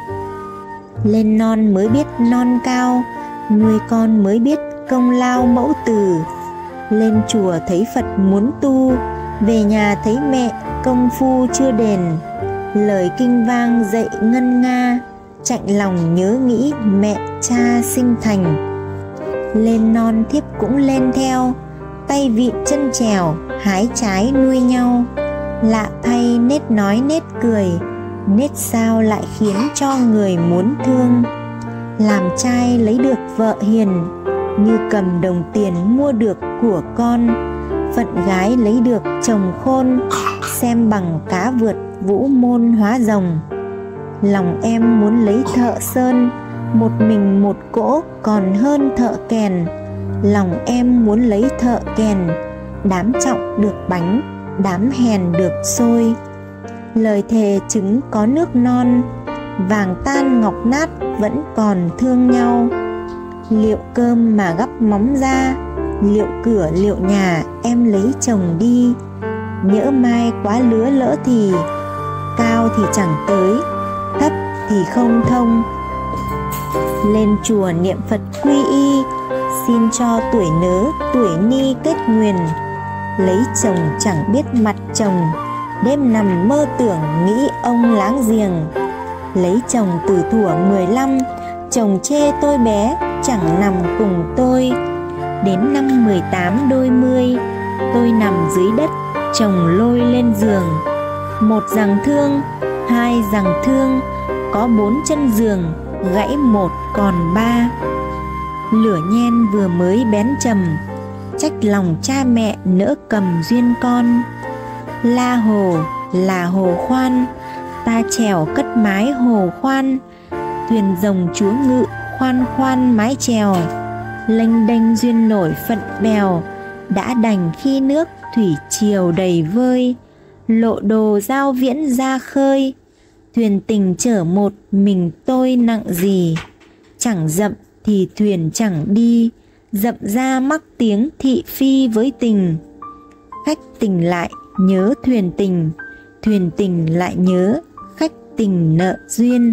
Speaker 1: Lên non mới biết non cao, nuôi con mới biết công lao mẫu từ. Lên chùa thấy Phật muốn tu, về nhà thấy mẹ công phu chưa đền. Lời kinh vang dậy ngân nga, chạnh lòng nhớ nghĩ mẹ cha sinh thành. Lên non thiếp cũng lên theo, tay vịn chân trèo, hái trái nuôi nhau. Lạ thay nết nói nết cười, nết sao lại khiến cho người muốn thương. Làm trai lấy được vợ hiền, như cầm đồng tiền mua được của con. Phận gái lấy được chồng khôn, xem bằng cá vượt vũ môn hóa rồng. Lòng em muốn lấy thợ sơn, một mình một cỗ còn hơn thợ kèn. Lòng em muốn lấy thợ kèn, đám trọng được bánh, đám hèn được xôi. Lời thề trứng có nước non, vàng tan ngọc nát vẫn còn thương nhau. Liệu cơm mà gắp móng ra, liệu cửa liệu nhà em lấy chồng đi. Nhỡ mai quá lứa lỡ thì, cao thì chẳng tới, thấp thì không thông. Lên chùa niệm Phật quy y, xin cho tuổi nớ tuổi ni kết nguyền. Lấy chồng chẳng biết mặt chồng, đêm nằm mơ tưởng nghĩ ông láng giềng. Lấy chồng từ thuở mười lăm, chồng chê tôi bé chẳng nằm cùng tôi. Đến năm mười tám đôi mươi, tôi nằm dưới đất, chồng lôi lên giường. Một giằng thương, hai giằng thương, có bốn chân giường, gãy một còn ba. Lửa nhen vừa mới bén trầm, trách lòng cha mẹ nỡ cầm duyên con. La hồ là hồ khoan, ta chèo cất mái hồ khoan. Thuyền rồng chúa ngự khoan khoan mái chèo. Lênh đênh duyên nổi phận bèo, đã đành khi nước thủy triều đầy vơi. Lộ đồ giao viễn ra khơi, thuyền tình chở một mình tôi nặng gì. Chẳng dậm thì thuyền chẳng đi, dậm ra mắc tiếng thị phi với tình. Khách tình lại nhớ thuyền tình, thuyền tình lại nhớ khách tình nợ duyên.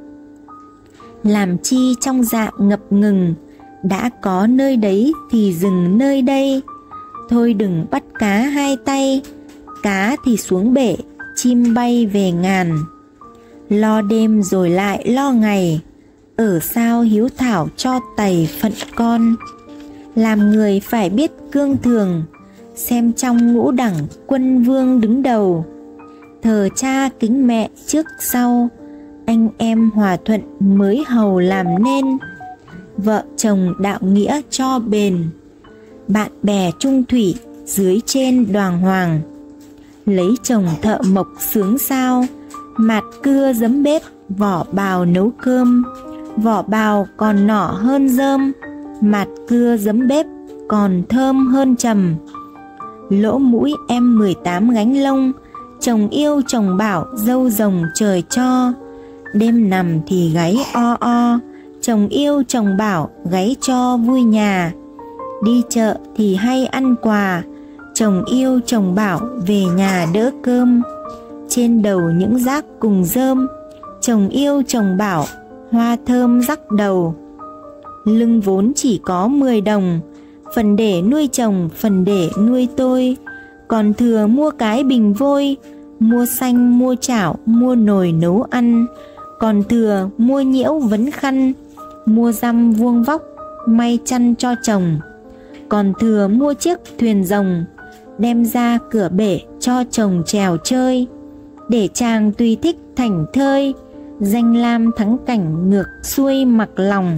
Speaker 1: Làm chi trong dạ ngập ngừng, đã có nơi đấy thì dừng nơi đây. Thôi đừng bắt cá hai tay, cá thì xuống bể, chim bay về ngàn. Lo đêm rồi lại lo ngày, ở sao hiếu thảo cho tày phận con. Làm người phải biết cương thường, xem trong ngũ đẳng quân vương đứng đầu. Thờ cha kính mẹ trước sau, anh em hòa thuận mới hầu làm nên. Vợ chồng đạo nghĩa cho bền, bạn bè chung thủy dưới trên đoàng hoàng. Lấy chồng thợ mộc sướng sao, mạt cưa giấm bếp, vỏ bào nấu cơm. Vỏ bào còn nỏ hơn rơm, mạt cưa giấm bếp còn thơm hơn trầm. Lỗ mũi em mười tám gánh lông, chồng yêu chồng bảo dâu rồng trời cho. Đêm nằm thì gáy o o, chồng yêu chồng bảo gáy cho vui nhà. Đi chợ thì hay ăn quà, chồng yêu chồng bảo về nhà đỡ cơm. Trên đầu những rác cùng rơm, chồng yêu chồng bảo hoa thơm rắc đầu. Lưng vốn chỉ có mười đồng, phần để nuôi chồng phần để nuôi tôi. Còn thừa mua cái bình vôi, mua xanh mua chảo mua nồi nấu ăn. Còn thừa mua nhiễu vấn khăn, mua răm vuông vóc may chăn cho chồng. Còn thừa mua chiếc thuyền rồng, đem ra cửa bể cho chồng chèo chơi. Để chàng tùy thích thảnh thơi, danh lam thắng cảnh ngược xuôi mặc lòng.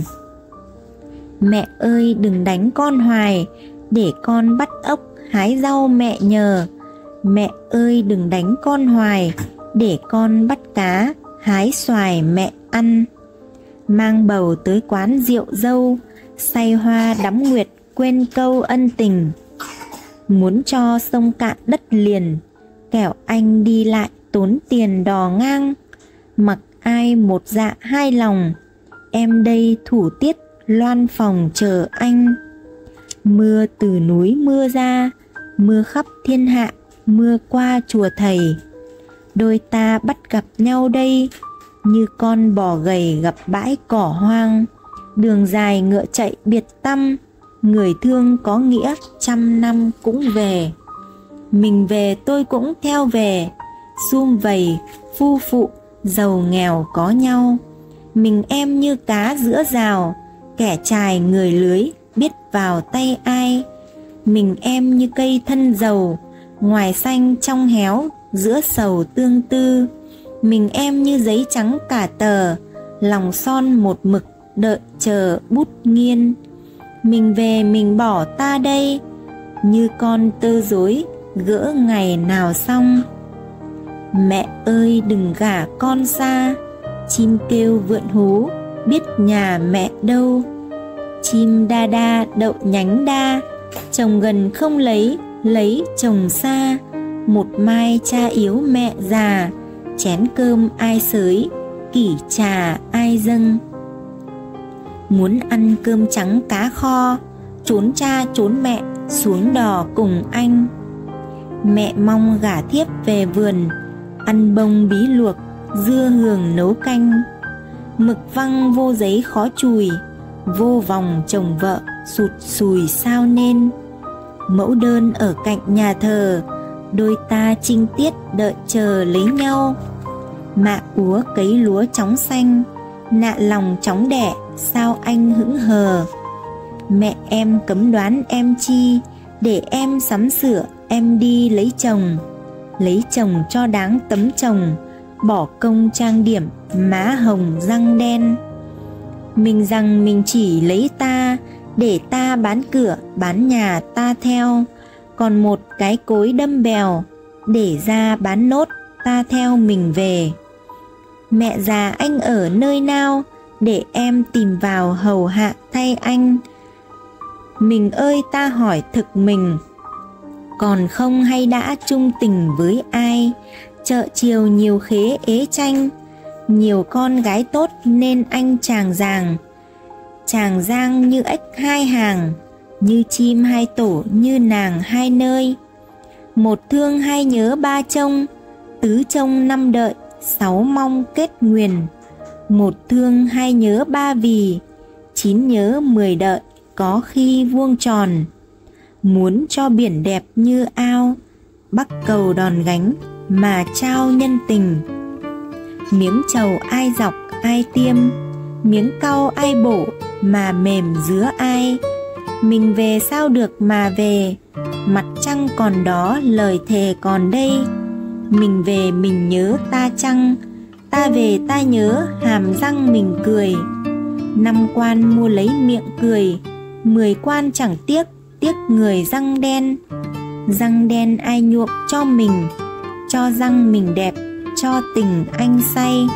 Speaker 1: Mẹ ơi đừng đánh con hoài, để con bắt ốc hái rau mẹ nhờ. Mẹ ơi đừng đánh con hoài, để con bắt cá hái xoài mẹ ăn. Mang bầu tới quán rượu dâu, say hoa đắm nguyệt quên câu ân tình. Muốn cho sông cạn đất liền, kẻo anh đi lại tốn tiền đò ngang. Mặc ai một dạ hai lòng, em đây thủ tiết loan phòng chờ anh. Mưa từ núi mưa ra, mưa khắp thiên hạ, mưa qua chùa thầy. Đôi ta bắt gặp nhau đây, như con bò gầy gặp bãi cỏ hoang. Đường dài ngựa chạy biệt tăm, người thương có nghĩa trăm năm cũng về. Mình về tôi cũng theo về, sum vầy phu phụ giàu nghèo có nhau. Mình em như cá giữa rào, kẻ chài người lưới biết vào tay ai. Mình em như cây thân dầu, ngoài xanh trong héo, giữa sầu tương tư. Mình em như giấy trắng cả tờ, lòng son một mực đợi chờ bút nghiên. Mình về mình bỏ ta đây, như con tơ rối gỡ ngày nào xong. Mẹ ơi đừng gả con xa, chim kêu vượn hú biết nhà mẹ đâu. Chim đa đa đậu nhánh đa, chồng gần không lấy, lấy chồng xa. Một mai cha yếu mẹ già, chén cơm ai xới, kỷ trà ai dâng. Muốn ăn cơm trắng cá kho, trốn cha trốn mẹ xuống đò cùng anh. Mẹ mong gả thiếp về vườn, ăn bông bí luộc, dưa hường nấu canh. Mực văng vô giấy khó chùi, vô vòng chồng vợ sụt sùi sao nên. Mẫu đơn ở cạnh nhà thờ, đôi ta trinh tiết đợi chờ lấy nhau. Mạ úa cấy lúa chóng xanh, nạ lòng chóng đẻ sao anh hững hờ. Mẹ em cấm đoán em chi, để em sắm sửa em đi lấy chồng. Lấy chồng cho đáng tấm chồng, bỏ công trang điểm má hồng răng đen. Mình rằng mình chỉ lấy ta, để ta bán cửa bán nhà ta theo. Còn một cái cối đâm bèo, để ra bán nốt ta theo mình về. Mẹ già anh ở nơi nào, để em tìm vào hầu hạ thay anh. Mình ơi ta hỏi thực mình, còn không hay đã chung tình với ai. Chợ chiều nhiều khế ế tranh, nhiều con gái tốt nên anh chàng giàng. Chàng giang như ếch hai hàng, như chim hai tổ như nàng hai nơi. Một thương hai nhớ ba trông, tứ trông năm đợi sáu mong kết nguyền. Một thương hai nhớ ba vì, chín nhớ mười đợi có khi vuông tròn. Muốn cho biển đẹp như ao, bắc cầu đòn gánh mà trao nhân tình. Miếng trầu ai dọc ai tiêm, miếng cau ai bổ mà mềm dứa ai. Mình về sao được mà về, mặt trăng còn đó lời thề còn đây. Mình về mình nhớ ta chăng, ta về ta nhớ hàm răng mình cười. Năm quan mua lấy miệng cười, mười quan chẳng tiếc, tiếc người răng đen. Răng đen ai nhuộm cho mình, cho răng mình đẹp, cho tình anh say.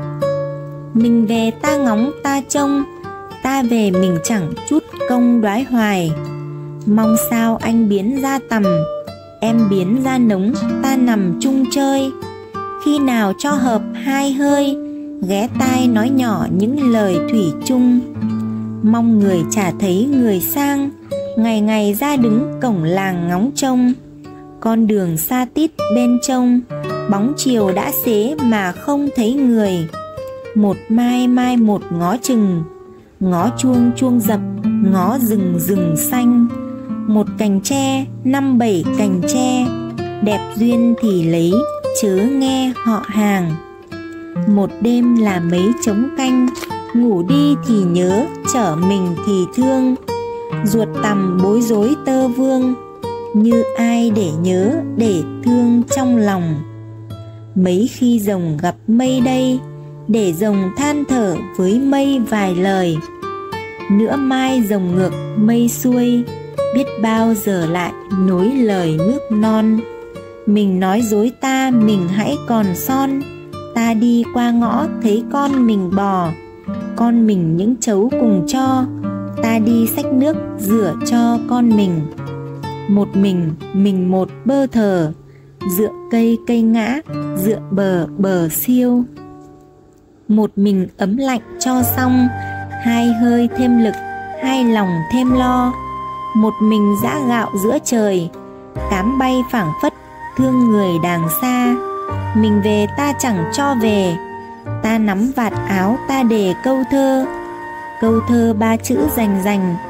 Speaker 1: Mình về ta ngóng ta trông, ta về mình chẳng chút công đoái hoài. Mong sao anh biến ra tầm, em biến ra nống, ta nằm chung chơi. Khi nào cho hợp hai hơi, ghé tai nói nhỏ những lời thủy chung. Mong người chả thấy người sang, ngày ngày ra đứng cổng làng ngóng trông. Con đường xa tít bên trông, bóng chiều đã xế mà không thấy người. Một mai mai một ngó chừng, ngó chuông chuông dập, ngó rừng rừng xanh. Một cành tre, năm bảy cành tre, đẹp duyên thì lấy, chớ nghe họ hàng. Một đêm là mấy trống canh, ngủ đi thì nhớ, chở mình thì thương. Ruột tằm bối rối tơ vương, như ai để nhớ, để thương trong lòng. Mấy khi rồng gặp mây đây, để rồng than thở với mây vài lời. Nữa mai rồng ngược mây xuôi, biết bao giờ lại nối lời nước non. Mình nói dối ta mình hãy còn son, ta đi qua ngõ thấy con mình bò. Con mình những chấu cùng cho, ta đi xách nước rửa cho con mình. Một mình, mình một bơ thờ, dựa cây cây ngã, dựa bờ bờ siêu. Một mình ấm lạnh cho xong, hai hơi thêm lực, hai lòng thêm lo. Một mình giã gạo giữa trời, cám bay phảng phất thương người đàng xa. Mình về ta chẳng cho về, ta nắm vạt áo ta để câu thơ. Câu thơ ba chữ rành rành,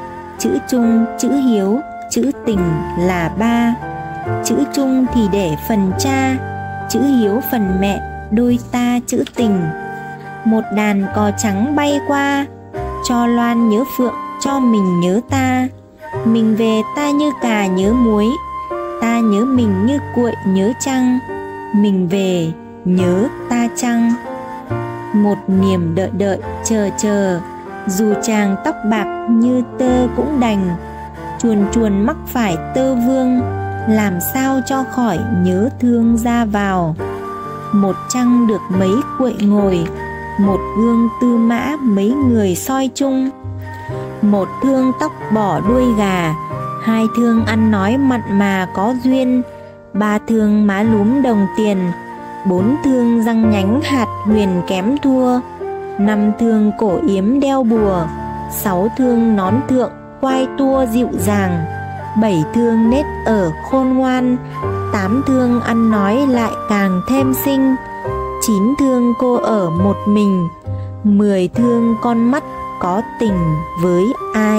Speaker 1: chữ trung, chữ hiếu, chữ tình là ba. Chữ trung thì để phần cha, chữ hiếu phần mẹ, đôi ta chữ tình. Một đàn cò trắng bay qua, cho loan nhớ phượng, cho mình nhớ ta. Mình về ta như cà nhớ muối, ta nhớ mình như cuội nhớ trăng. Mình về nhớ ta chăng. Một niềm đợi đợi chờ chờ, dù chàng tóc bạc như tơ cũng đành. Chuồn chuồn mắc phải tơ vương, làm sao cho khỏi nhớ thương ra vào. Một trăng được mấy cuội ngồi, một gương tư mã mấy người soi chung. Một thương tóc bỏ đuôi gà, hai thương ăn nói mặn mà có duyên. Ba thương má lúm đồng tiền, bốn thương răng nhánh hạt huyền kém thua. Năm thương cổ yếm đeo bùa, sáu thương nón thượng quai tua dịu dàng. Bảy thương nết ở khôn ngoan, tám thương ăn nói lại càng thêm xinh. Chín thương cô ở một mình, mười thương con mắt có tình với ai.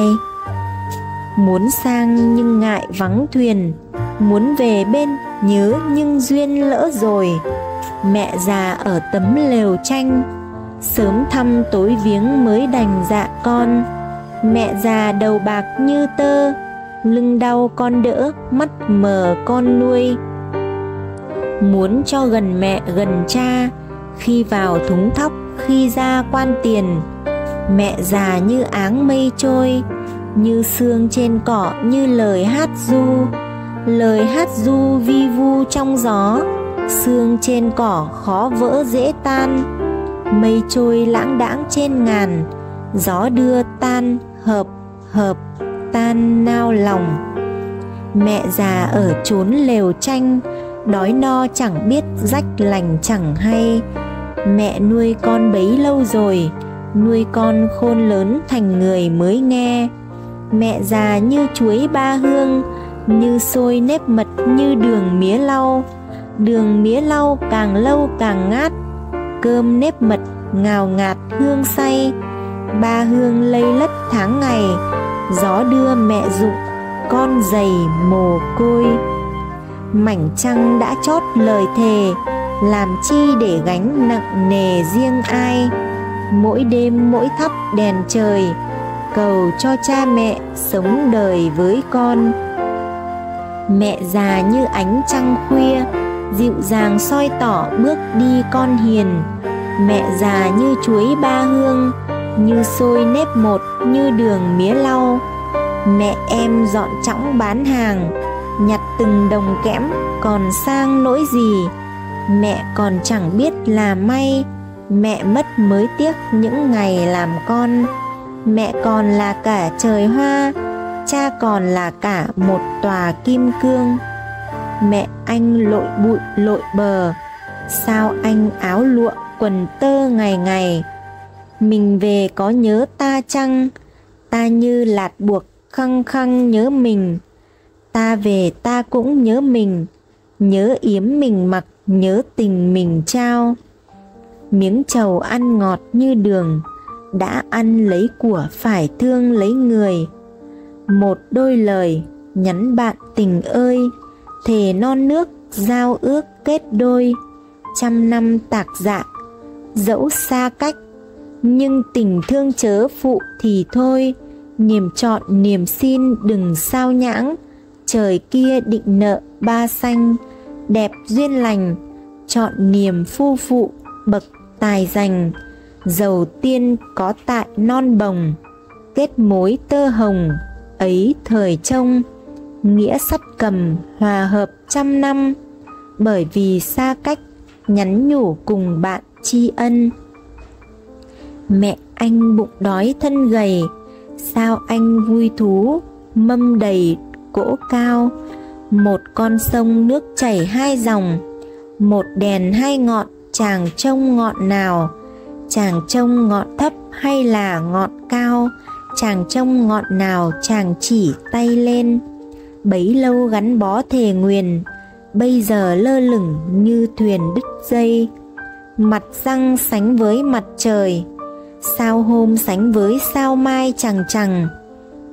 Speaker 1: Muốn sang nhưng ngại vắng thuyền, muốn về bên nhớ nhưng duyên lỡ rồi. Mẹ già ở tấm lều tranh, sớm thăm tối viếng mới đành dạ con. Mẹ già đầu bạc như tơ, lưng đau con đỡ, mắt mờ con nuôi. Muốn cho gần mẹ gần cha, khi vào thúng thóc khi ra quan tiền. Mẹ già như áng mây trôi, như sương trên cỏ, như lời hát du. Lời hát du vi vu trong gió, sương trên cỏ khó vỡ dễ tan. Mây trôi lãng đãng trên ngàn, gió đưa tan hợp hợp tan nao lòng. Mẹ già ở chốn lều tranh, đói no chẳng biết rách lành chẳng hay. Mẹ nuôi con bấy lâu rồi, nuôi con khôn lớn thành người mới nghe. Mẹ già như chuối ba hương, như xôi nếp mật, như đường mía lau. Đường mía lau càng lâu càng ngát, cơm nếp mật ngào ngạt hương say. Ba hương lây lất tháng ngày, gió đưa mẹ rụng con dày mồ côi. Mảnh trăng đã chót lời thề, làm chi để gánh nặng nề riêng ai. Mỗi đêm mỗi thắp đèn trời, cầu cho cha mẹ sống đời với con. Mẹ già như ánh trăng khuya, dịu dàng soi tỏ bước đi con hiền. Mẹ già như chuối ba hương, như xôi nếp một, như đường mía lau. Mẹ em dọn chõng bán hàng, nhặt từng đồng kẽm còn sang nỗi gì. Mẹ còn chẳng biết là may, mẹ mất mới tiếc những ngày làm con. Mẹ còn là cả trời hoa, cha còn là cả một tòa kim cương. Mẹ anh lội bụi lội bờ, sao anh áo lụa quần tơ ngày ngày. Mình về có nhớ ta chăng, ta như lạt buộc khăng khăng nhớ mình. Ta về ta cũng nhớ mình, nhớ yếm mình mặc, nhớ tình mình trao. Miếng trầu ăn ngọt như đường, đã ăn lấy của phải thương lấy người. Một đôi lời nhắn bạn tình ơi, thề non nước giao ước kết đôi. Trăm năm tạc dạ, dẫu xa cách, nhưng tình thương chớ phụ thì thôi. Niềm chọn niềm xin đừng sao nhãng, trời kia định nợ ba xanh. Đẹp duyên lành, chọn niềm phu phụ bậc tài dành. Dầu tiên có tại non bồng, kết mối tơ hồng ấy thời trông. Nghĩa sắt cầm hòa hợp trăm năm, bởi vì xa cách nhắn nhủ cùng bạn tri ân. Mẹ anh bụng đói thân gầy, sao anh vui thú mâm đầy cỗ cao. Một con sông nước chảy hai dòng, một đèn hai ngọn, chàng trông ngọn nào. Chàng trông ngọn thấp hay là ngọn cao, chàng trông ngọn nào chàng chỉ tay lên. Bấy lâu gắn bó thề nguyền, bây giờ lơ lửng như thuyền đứt dây. Mặt trăng sánh với mặt trời, sao hôm sánh với sao mai chẳng chẳng.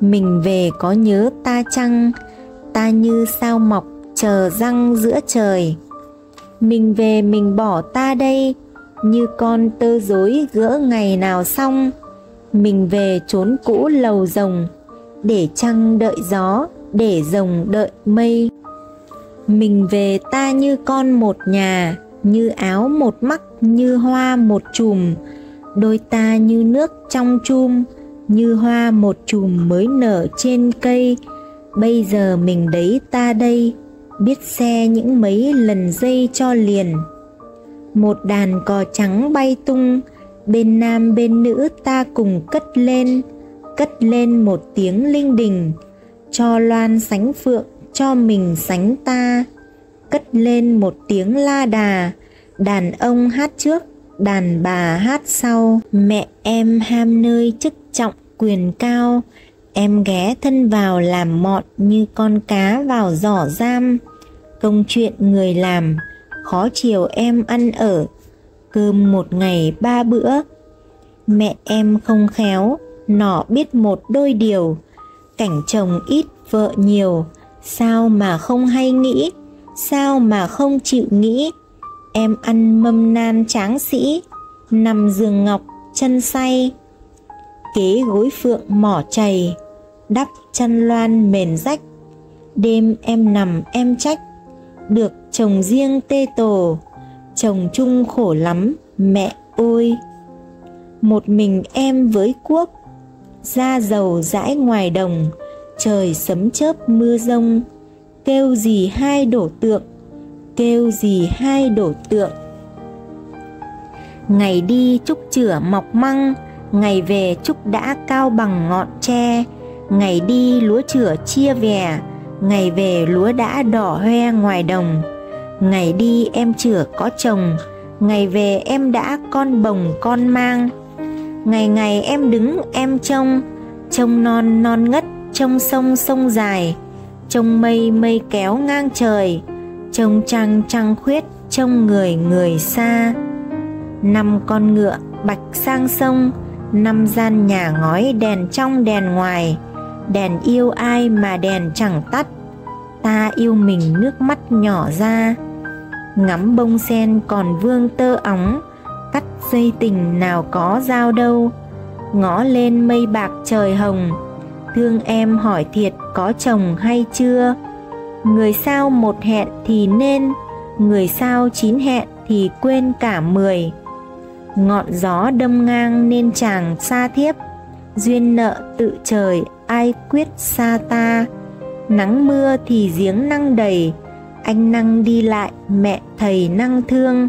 Speaker 1: Mình về có nhớ ta chăng? Ta như sao mọc chờ răng giữa trời. Mình về mình bỏ ta đây, như con tơ rối gỡ ngày nào xong. Mình về chốn cũ lầu rồng, để trăng đợi gió, để rồng đợi mây. Mình về ta như con một nhà, như áo một mắc, như hoa một chùm. Đôi ta như nước trong chum, như hoa một chùm mới nở trên cây. Bây giờ mình đấy ta đây, biết xe những mấy lần dây cho liền. Một đàn cò trắng bay tung, bên nam bên nữ ta cùng cất lên. Cất lên một tiếng linh đình, cho loan sánh phượng, cho mình sánh ta. Cất lên một tiếng la đà, đàn ông hát trước, đàn bà hát sau. Mẹ em ham nơi chức trọng quyền cao, em ghé thân vào làm mọn như con cá vào giỏ giam. Công chuyện người làm, khó chiều em ăn ở, cơm một ngày ba bữa. Mẹ em không khéo, nọ biết một đôi điều, cảnh chồng ít vợ nhiều, sao mà không hay nghĩ, sao mà không chịu nghĩ. Em ăn mâm nan tráng sĩ, nằm giường ngọc chân say. Kế gối phượng mỏ chày, đắp chăn loan mền rách. Đêm em nằm em trách, được chồng riêng tê tổ, chồng chung khổ lắm mẹ ôi. Một mình em với cuốc, da dầu dãi ngoài đồng, trời sấm chớp mưa rông. Kêu gì hai đổ tượng, kêu gì hai đổ tượng. Ngày đi trúc chửa mọc măng, ngày về trúc đã cao bằng ngọn tre. Ngày đi lúa chửa chia vè, ngày về lúa đã đỏ hoe ngoài đồng. Ngày đi em chửa có chồng, ngày về em đã con bồng con mang. Ngày ngày em đứng em trông, trông non non ngất, trông sông sông dài, trông mây mây kéo ngang trời, trông trăng trăng khuyết, trông người người xa. Năm con ngựa bạch sang sông, năm gian nhà ngói đèn trong đèn ngoài. Đèn yêu ai mà đèn chẳng tắt, ta yêu mình nước mắt nhỏ ra. Ngắm bông sen còn vương tơ óng, cắt dây tình nào có dao đâu. Ngó lên mây bạc trời hồng, thương em hỏi thiệt có chồng hay chưa. Người sao một hẹn thì nên, người sao chín hẹn thì quên cả mười. Ngọn gió đâm ngang nên chàng xa thiếp, duyên nợ tự trời ai quyết xa ta. Nắng mưa thì giếng năng đầy, anh năng đi lại mẹ thầy năng thương.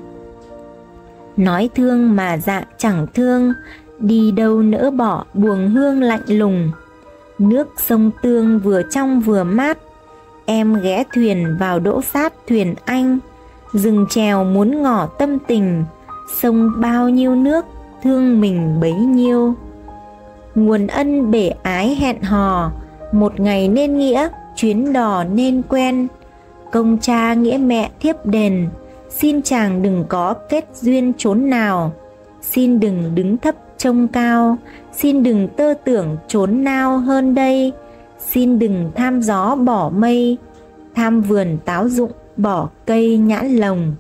Speaker 1: Nói thương mà dạ chẳng thương, đi đâu nỡ bỏ buồng hương lạnh lùng. Nước sông Tương vừa trong vừa mát, em ghé thuyền vào đỗ sát thuyền anh. Rừng chèo muốn ngỏ tâm tình, sông bao nhiêu nước thương mình bấy nhiêu. Nguồn ân bể ái hẹn hò, một ngày nên nghĩa, chuyến đò nên quen. Công cha nghĩa mẹ thiếp đền, xin chàng đừng có kết duyên chốn nào. Xin đừng đứng thấp trông cao, xin đừng tơ tưởng chốn nào hơn đây. Xin đừng tham gió bỏ mây, tham vườn táo rụng bỏ cây nhãn lồng.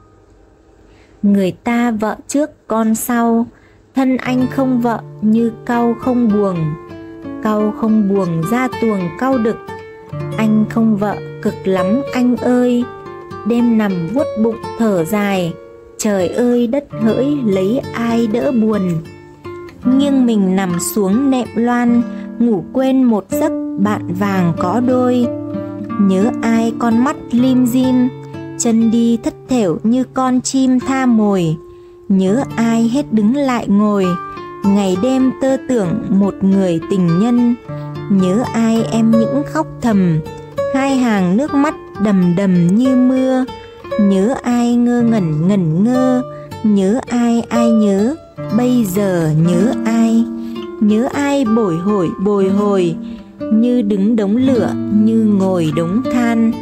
Speaker 1: Người ta vợ trước con sau, thân anh không vợ như cau không buồng. Cau không buồng ra tuồng cau đực, anh không vợ cực lắm anh ơi. Đêm nằm vuốt bụng thở dài, trời ơi đất hỡi lấy ai đỡ buồn. Nghiêng mình nằm xuống nệm loan, ngủ quên một giấc bạn vàng có đôi. Nhớ ai con mắt lim dim, chân đi thất thểu như con chim tha mồi. Nhớ ai hết đứng lại ngồi, ngày đêm tơ tưởng một người tình nhân. Nhớ ai em những khóc thầm, hai hàng nước mắt đầm đầm như mưa. Nhớ ai ngơ ngẩn ngẩn ngơ, nhớ ai ai nhớ, bây giờ nhớ ai. Nhớ ai bồi hồi bồi hồi, như đứng đống lửa như ngồi đống than.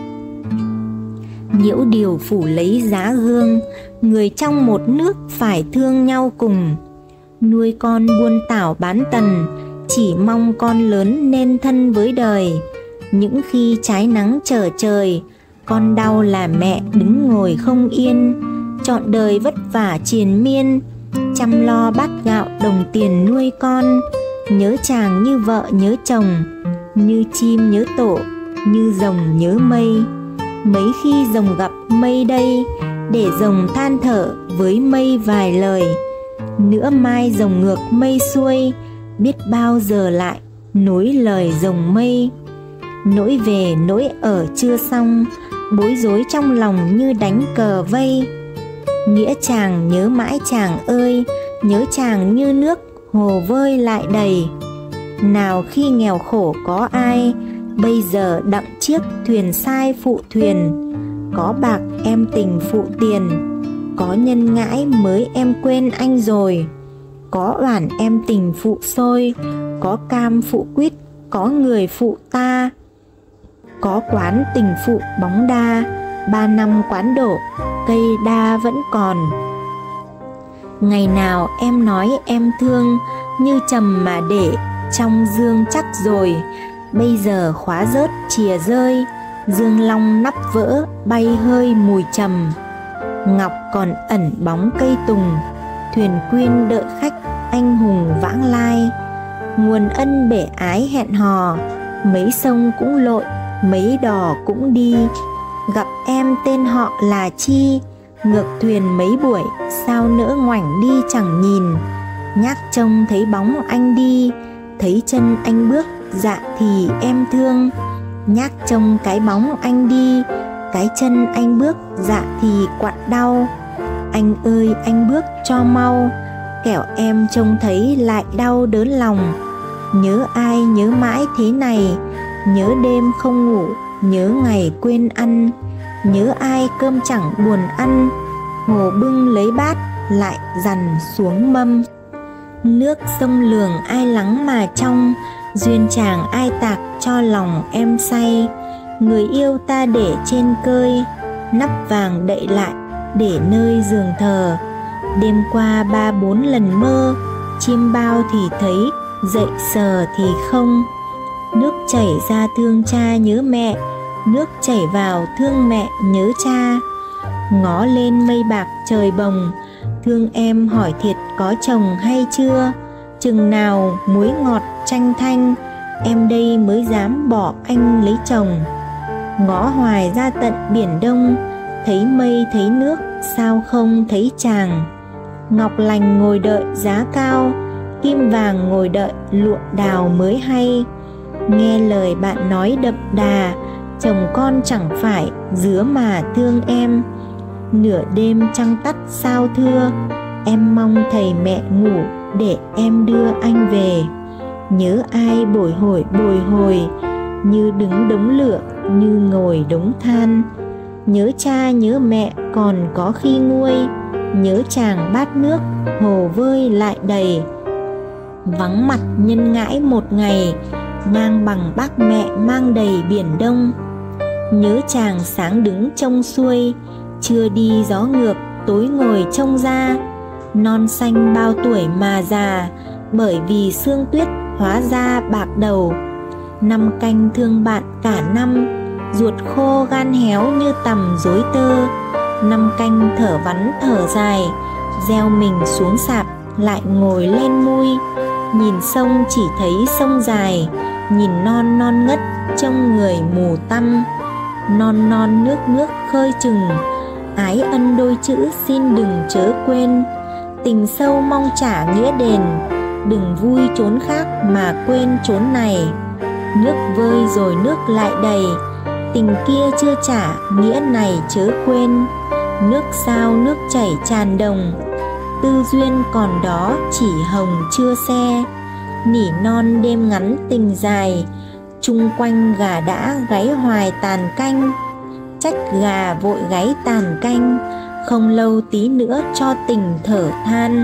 Speaker 1: Nhiễu điều phủ lấy giá gương, người trong một nước phải thương nhau cùng. Nuôi con buôn tảo bán tần, chỉ mong con lớn nên thân với đời. Những khi trái nắng trở trời, con đau là mẹ đứng ngồi không yên. Trọn đời vất vả triền miên, chăm lo bát gạo đồng tiền nuôi con. Nhớ chàng như vợ nhớ chồng, như chim nhớ tổ, như rồng nhớ mây. Mấy khi rồng gặp mây đây, để rồng than thở với mây vài lời. Nữa mai rồng ngược mây xuôi, biết bao giờ lại nối lời rồng mây. Nỗi về nỗi ở chưa xong, bối rối trong lòng như đánh cờ vây. Nghĩa chàng nhớ mãi chàng ơi, nhớ chàng như nước hồ vơi lại đầy. Nào khi nghèo khổ có ai, bây giờ đặng chiếc thuyền sai phụ thuyền. Có bạc em tình phụ tiền, có nhân ngãi mới em quên anh rồi. Có oản em tình phụ xôi, có cam phụ quýt, có người phụ ta. Có quán tình phụ bóng đa, ba năm quán đổ, cây đa vẫn còn. Ngày nào em nói em thương, như trầm mà để trong dương chắc rồi. Bây giờ khóa rớt chìa rơi, dương long nắp vỡ bay hơi mùi trầm. Ngọc còn ẩn bóng cây tùng, thuyền quyên đợi khách anh hùng vãng lai. Nguồn ân bể ái hẹn hò, mấy sông cũng lội, mấy đò cũng đi. Gặp em tên họ là chi, ngược thuyền mấy buổi sao nỡ ngoảnh đi chẳng nhìn. Nhác trông thấy bóng anh đi, thấy chân anh bước dạ thì em thương. Nhác trông cái bóng anh đi, cái chân anh bước dạ thì quặn đau. Anh ơi anh bước cho mau, kẻo em trông thấy lại đau đớn lòng. Nhớ ai nhớ mãi thế này, nhớ đêm không ngủ, nhớ ngày quên ăn. Nhớ ai cơm chẳng buồn ăn, hồ bưng lấy bát lại dằn xuống mâm. Nước sông Lường ai lắng mà trong, duyên chàng ai tạc cho lòng em say. Người yêu ta để trên cơi, nắp vàng đậy lại để nơi giường thờ. Đêm qua ba bốn lần mơ, chim bao thì thấy, dậy sờ thì không. Nước chảy ra thương cha nhớ mẹ, nước chảy vào thương mẹ nhớ cha. Ngó lên mây bạc trời bồng, thương em hỏi thiệt có chồng hay chưa. Chừng nào muối ngọt chanh thanh, em đây mới dám bỏ anh lấy chồng. Ngó hoài ra tận biển đông, thấy mây thấy nước sao không thấy chàng. Ngọc lành ngồi đợi giá cao, kim vàng ngồi đợi lụa đào mới hay. Nghe lời bạn nói đậm đà, chồng con chẳng phải dứa mà thương em. Nửa đêm trăng tắt sao thưa, em mong thầy mẹ ngủ để em đưa anh về. Nhớ ai bồi hồi bồi hồi, như đứng đống lửa như ngồi đống than. Nhớ cha nhớ mẹ còn có khi nguôi, nhớ chàng bát nước hồ vơi lại đầy. Vắng mặt nhân ngãi một ngày, ngang bằng bác mẹ mang đầy biển đông. Nhớ chàng sáng đứng trông xuôi, trưa đi gió ngược tối ngồi trông ra. Non xanh bao tuổi mà già, bởi vì sương tuyết hóa ra bạc đầu. Năm canh thương bạn cả năm, ruột khô gan héo như tằm rối tơ. Năm canh thở vắn thở dài, gieo mình xuống sạp lại ngồi lên mui. Nhìn sông chỉ thấy sông dài, nhìn non non ngất trông người mù tăm. Non non nước nước khơi chừng, ái ân đôi chữ xin đừng chớ quên. Tình sâu mong trả nghĩa đền, đừng vui chốn khác mà quên chốn này. Nước vơi rồi nước lại đầy, tình kia chưa trả nghĩa này chớ quên. Nước sao nước chảy tràn đồng, tư duyên còn đó chỉ hồng chưa xe. Nỉ non đêm ngắn tình dài, chung quanh gà đã gáy hoài tàn canh. Trách gà vội gáy tàn canh, không lâu tí nữa cho tình thở than.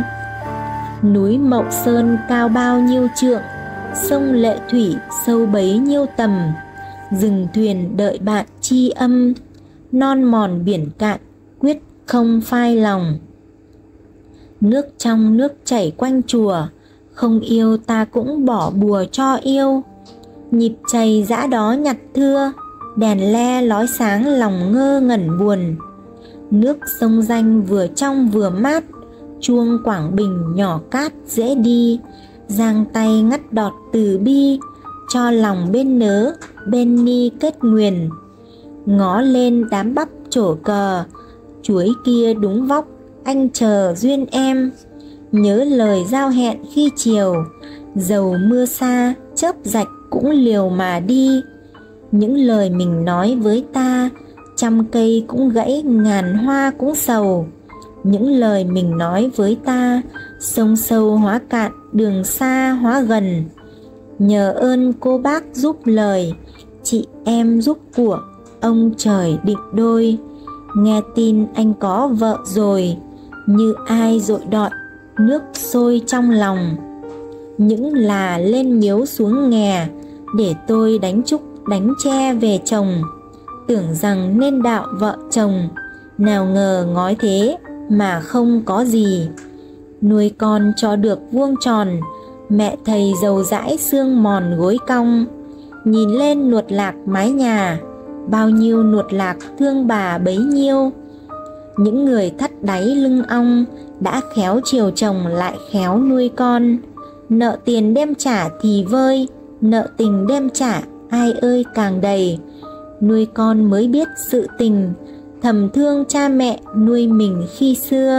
Speaker 1: Núi Mậu Sơn cao bao nhiêu trượng, sông Lệ Thủy sâu bấy nhiêu tầm. Dừng thuyền đợi bạn tri âm, non mòn biển cạn quyết không phai lòng. Nước trong nước chảy quanh chùa, không yêu ta cũng bỏ bùa cho yêu. Nhịp chày dã đó nhặt thưa, đèn le lói sáng lòng ngơ ngẩn buồn. Nước sông Danh vừa trong vừa mát, chuông Quảng Bình nhỏ cát dễ đi. Giang tay ngắt đọt từ bi, cho lòng bên nớ bên ni kết nguyền. Ngó lên đám bắp trổ cờ, chuối kia đúng vóc anh chờ duyên em. Nhớ lời giao hẹn khi chiều, dầu mưa xa chớp rạch cũng liều mà đi. Những lời mình nói với ta, trăm cây cũng gãy ngàn hoa cũng sầu. Những lời mình nói với ta, sông sâu hóa cạn đường xa hóa gần. Nhờ ơn cô bác giúp lời, chị em giúp của, ông trời định đôi. Nghe tin anh có vợ rồi, như ai dội đọi, nước sôi trong lòng. Những là lên miếu xuống nghè, để tôi đánh trúc đánh tre về chồng. Tưởng rằng nên đạo vợ chồng, nào ngờ ngói thế mà không có gì. Nuôi con cho được vuông tròn, mẹ thầy dầu dãi xương mòn gối cong. Nhìn lên nuột lạc mái nhà, bao nhiêu nuột lạc thương bà bấy nhiêu. Những người thắt đáy lưng ong, đã khéo chiều chồng lại khéo nuôi con. Nợ tiền đem trả thì vơi, nợ tình đem trả ai ơi càng đầy. Nuôi con mới biết sự tình, thầm thương cha mẹ nuôi mình khi xưa.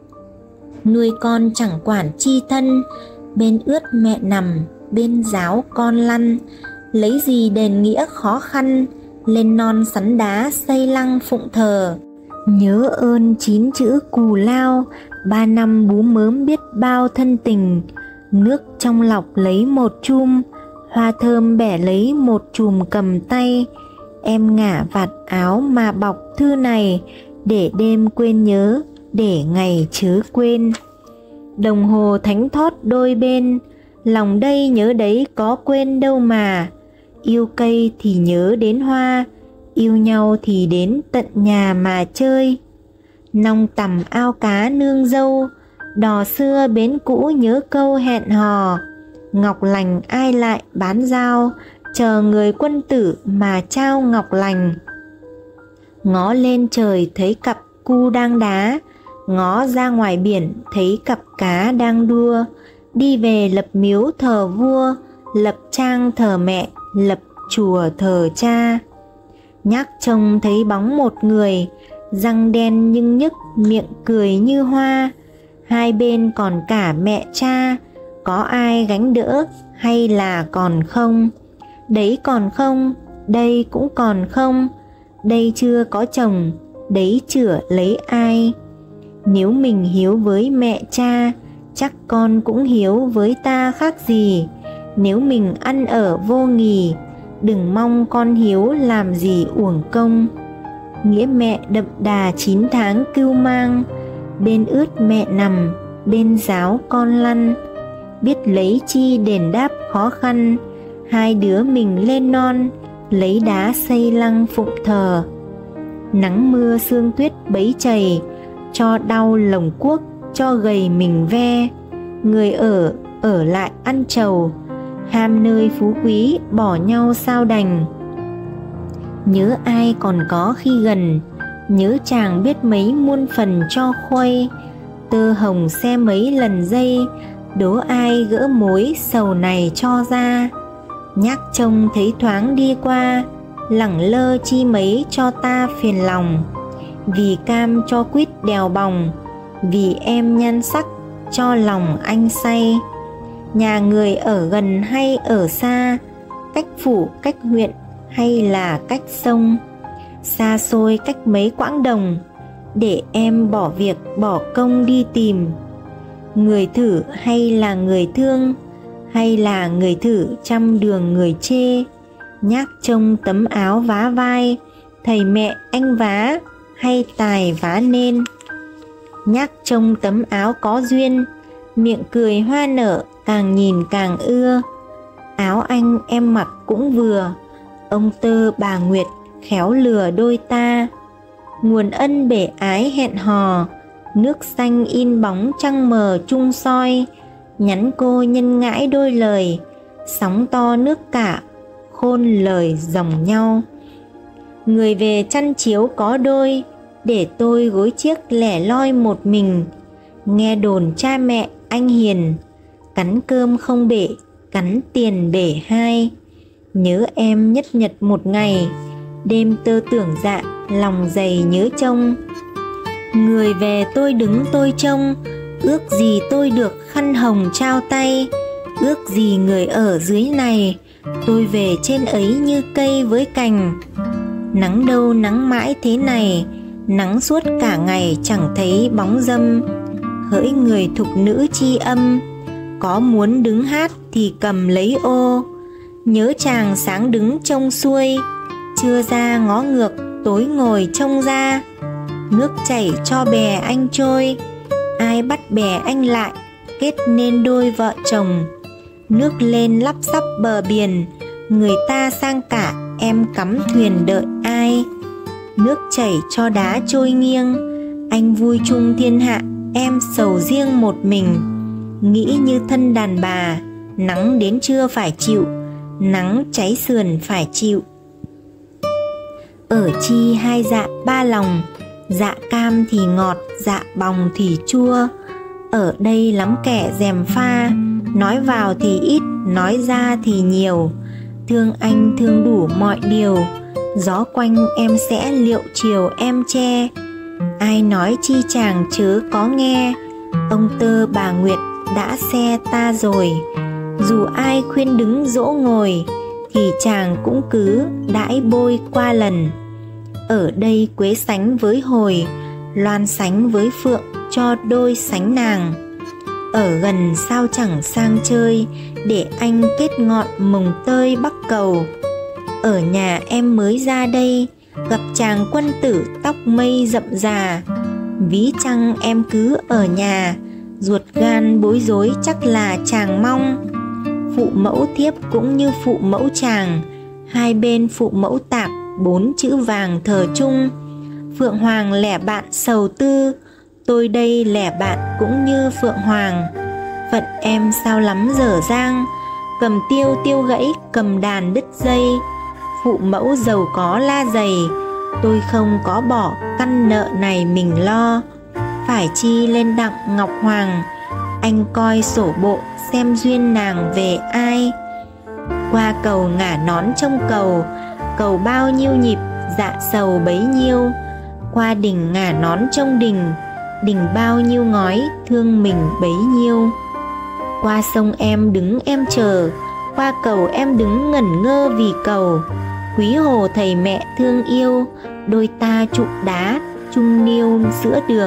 Speaker 1: Nuôi con chẳng quản chi thân, bên ướt mẹ nằm, bên giáo con lăn. Lấy gì đền nghĩa khó khăn, lên non sắn đá xây lăng phụng thờ. Nhớ ơn chín chữ cù lao, ba năm bú mớm biết bao thân tình. Nước trong lọc lấy một chum, hoa thơm bẻ lấy một chùm cầm tay. Em ngả vạt áo mà bọc thư này, để đêm quên nhớ, để ngày chớ quên. Đồng hồ thánh thót đôi bên, lòng đây nhớ đấy có quên đâu mà. Yêu cây thì nhớ đến hoa, yêu nhau thì đến tận nhà mà chơi. Nong tằm ao cá nương dâu, đò xưa bến cũ nhớ câu hẹn hò. Ngọc lành ai lại bán dao, chờ người quân tử mà trao ngọc lành. Ngó lên trời thấy cặp cu đang đá, ngó ra ngoài biển thấy cặp cá đang đua. Đi về lập miếu thờ vua, lập trang thờ mẹ, lập chùa thờ cha. Nhác trông thấy bóng một người, răng đen nhưng nhức, miệng cười như hoa. Hai bên còn cả mẹ cha, có ai gánh đỡ hay là còn không? Đấy còn không, đây cũng còn không. Đây chưa có chồng, đấy chửa lấy ai. Nếu mình hiếu với mẹ cha, chắc con cũng hiếu với ta khác gì. Nếu mình ăn ở vô nghì, đừng mong con hiếu làm gì uổng công. Nghĩa mẹ đậm đà chín tháng cưu mang, bên ướt mẹ nằm, bên giáo con lăn. Biết lấy chi đền đáp khó khăn, hai đứa mình lên non, lấy đá xây lăng phụng thờ. Nắng mưa sương tuyết bấy chày, cho đau lồng cuốc, cho gầy mình ve. Người ở, ở lại ăn trầu, ham nơi phú quý bỏ nhau sao đành. Nhớ ai còn có khi gần, nhớ chàng biết mấy muôn phần cho khuây. Tơ hồng xe mấy lần dây, đố ai gỡ mối sầu này cho ra. Nhác trông thấy thoáng đi qua, lẳng lơ chi mấy cho ta phiền lòng. Vì cam cho quýt đèo bòng, vì em nhan sắc cho lòng anh say. Nhà người ở gần hay ở xa, cách phủ cách huyện hay là cách sông, xa xôi cách mấy quãng đồng, để em bỏ việc bỏ công đi tìm. Người thử hay là người thương, hay là người thử trăm đường người chê. Nhác trông tấm áo vá vai, thầy mẹ anh vá hay tài vá nên. Nhác trông tấm áo có duyên, miệng cười hoa nở càng nhìn càng ưa. Áo anh em mặc cũng vừa, ông tơ bà Nguyệt khéo lừa đôi ta. Nguồn ân bể ái hẹn hò, nước xanh in bóng trăng mờ chung soi. nhắn cô nhân ngãi đôi lời, sóng to nước cả, khôn lời dòng nhau. Người về chăn chiếu có đôi, để tôi gối chiếc lẻ loi một mình. Nghe đồn cha mẹ anh hiền, cắn cơm không bể, cắn tiền bể hai. Nhớ em nhất nhật một ngày, đêm tơ tưởng dạ, lòng dày nhớ trông. Người về tôi đứng tôi trông, ước gì tôi được khăn hồng trao tay. Ước gì người ở dưới này, tôi về trên ấy như cây với cành. Nắng đâu nắng mãi thế này, nắng suốt cả ngày chẳng thấy bóng dâm. Hỡi người thục nữ tri âm, có muốn đứng hát thì cầm lấy ô. Nhớ chàng sáng đứng trông xuôi, trưa ra ngó ngược, tối ngồi trông ra. Nước chảy cho bè anh trôi, ai bắt bè anh lại, kết nên đôi vợ chồng. Nước lên lắp sắp bờ biển, người ta sang cả, em cắm thuyền đợi ai. Nước chảy cho đá trôi nghiêng, anh vui chung thiên hạ, em sầu riêng một mình. Nghĩ như thân đàn bà, nắng đến trưa phải chịu, nắng cháy sườn phải chịu. Ở chi hai dạ ba lòng, dạ cam thì ngọt, dạ bòng thì chua. Ở đây lắm kẻ gièm pha, nói vào thì ít, nói ra thì nhiều. Thương anh thương đủ mọi điều, gió quanh em sẽ liệu chiều em che. Ai nói chi chàng chớ có nghe, ông tơ bà Nguyệt đã xe ta rồi. Dù ai khuyên đứng dỗ ngồi, thì chàng cũng cứ đãi bôi qua lần. Ở đây quế sánh với hồi, loan sánh với phượng cho đôi sánh nàng. Ở gần sao chẳng sang chơi, để anh kết ngọn mồng tơi bắc cầu. Ở nhà em mới ra đây, gặp chàng quân tử tóc mây rậm rà. Ví chăng em cứ ở nhà, ruột gan bối rối chắc là chàng mong. Phụ mẫu thiếp cũng như phụ mẫu chàng, hai bên phụ mẫu tạp, bốn chữ vàng thờ chung. Phượng Hoàng lẻ bạn sầu tư, tôi đây lẻ bạn cũng như Phượng Hoàng. Phận em sao lắm dở dang, cầm tiêu tiêu gãy, cầm đàn đứt dây. Phụ mẫu giàu có la dày, tôi không có bỏ căn nợ này mình lo. Phải chi lên đặng Ngọc Hoàng, anh coi sổ bộ xem duyên nàng về ai. Qua cầu ngả nón trông cầu, cầu bao nhiêu nhịp dạ sầu bấy nhiêu. Qua đỉnh ngả nón trông đình, đỉnh bao nhiêu ngói thương mình bấy nhiêu. Qua sông em đứng em chờ, qua cầu em đứng ngẩn ngơ vì cầu. Quý hồ thầy mẹ thương yêu, đôi ta trụ đá chung niêu giữa đường.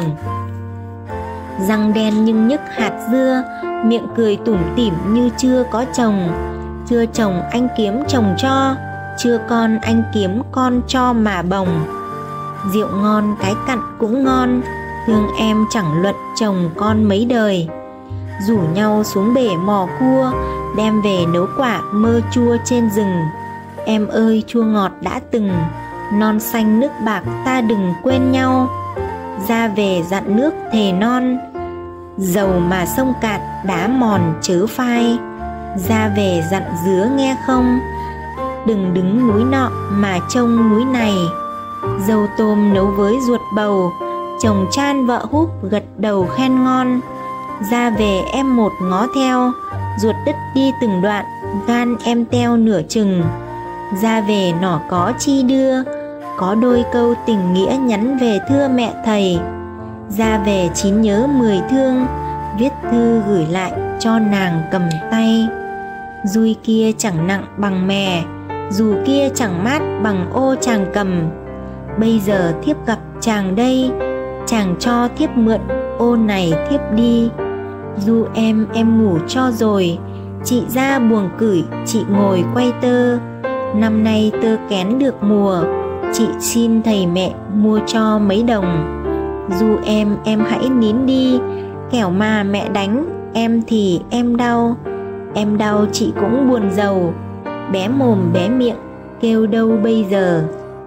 Speaker 1: Răng đen nhưng nhức hạt dưa, miệng cười tủm tỉm như chưa có chồng. Chưa chồng anh kiếm chồng cho, chưa con anh kiếm con cho mà bồng. Rượu ngon cái cặn cũng ngon, thương em chẳng luận chồng con mấy đời. Rủ nhau xuống bể mò cua, đem về nấu quả mơ chua trên rừng. Em ơi chua ngọt đã từng, non xanh nước bạc ta đừng quên nhau. Ra về dặn nước thề non, dầu mà sông cạn đá mòn chớ phai. Ra về dặn dứa nghe không, đừng đứng núi nọ mà trông núi này. Dầu tôm nấu với ruột bầu, chồng chan vợ húp gật đầu khen ngon. Ra về em một ngó theo, ruột đứt đi từng đoạn, gan em teo nửa chừng. Ra về nỏ có chi đưa, có đôi câu tình nghĩa nhắn về thưa mẹ thầy. Ra về chín nhớ mười thương, viết thư gửi lại cho nàng cầm tay. Dui kia chẳng nặng bằng mè, dù kia chẳng mát bằng ô chàng cầm. Bây giờ thiếp gặp chàng đây, chàng cho thiếp mượn ô này thiếp đi. Du em em ngủ cho rồi, chị ra buồng cửi chị ngồi quay tơ. Năm nay tơ kén được mùa, chị xin thầy mẹ mua cho mấy đồng. Du em em hãy nín đi, kẻo mà mẹ đánh em thì em đau. Em đau chị cũng buồn rầu, bé mồm bé miệng kêu đâu bây giờ.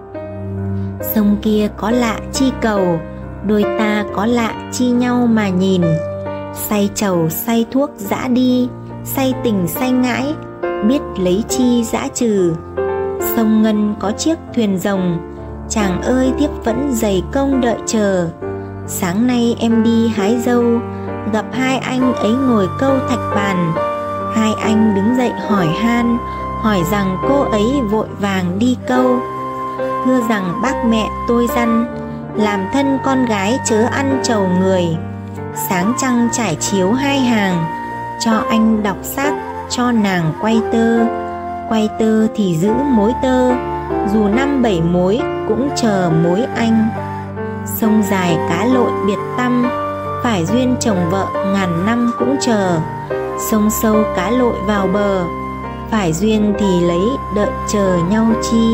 Speaker 1: Sông kia có lạ chi cầu, đôi ta có lạ chi nhau mà nhìn. say trầu say thuốc dã đi, say tình say ngãi, biết lấy chi dã trừ. Sông Ngân có chiếc thuyền rồng, chàng ơi thiếp vẫn dày công đợi chờ. Sáng nay em đi hái dâu, gặp hai anh ấy ngồi câu thạch bàn. Hai anh đứng dậy hỏi han, hỏi rằng cô ấy vội vàng đi câu. Thưa rằng bác mẹ tôi dặn, làm thân con gái chớ ăn trầu người. Sáng trăng trải chiếu hai hàng, cho anh đọc sách, cho nàng quay tơ. Quay tơ thì giữ mối tơ, dù năm bảy mối cũng chờ mối anh. Sông dài cá lội biệt tăm, phải duyên chồng vợ ngàn năm cũng chờ. Sông sâu cá lội vào bờ, phải duyên thì lấy đợi chờ nhau chi.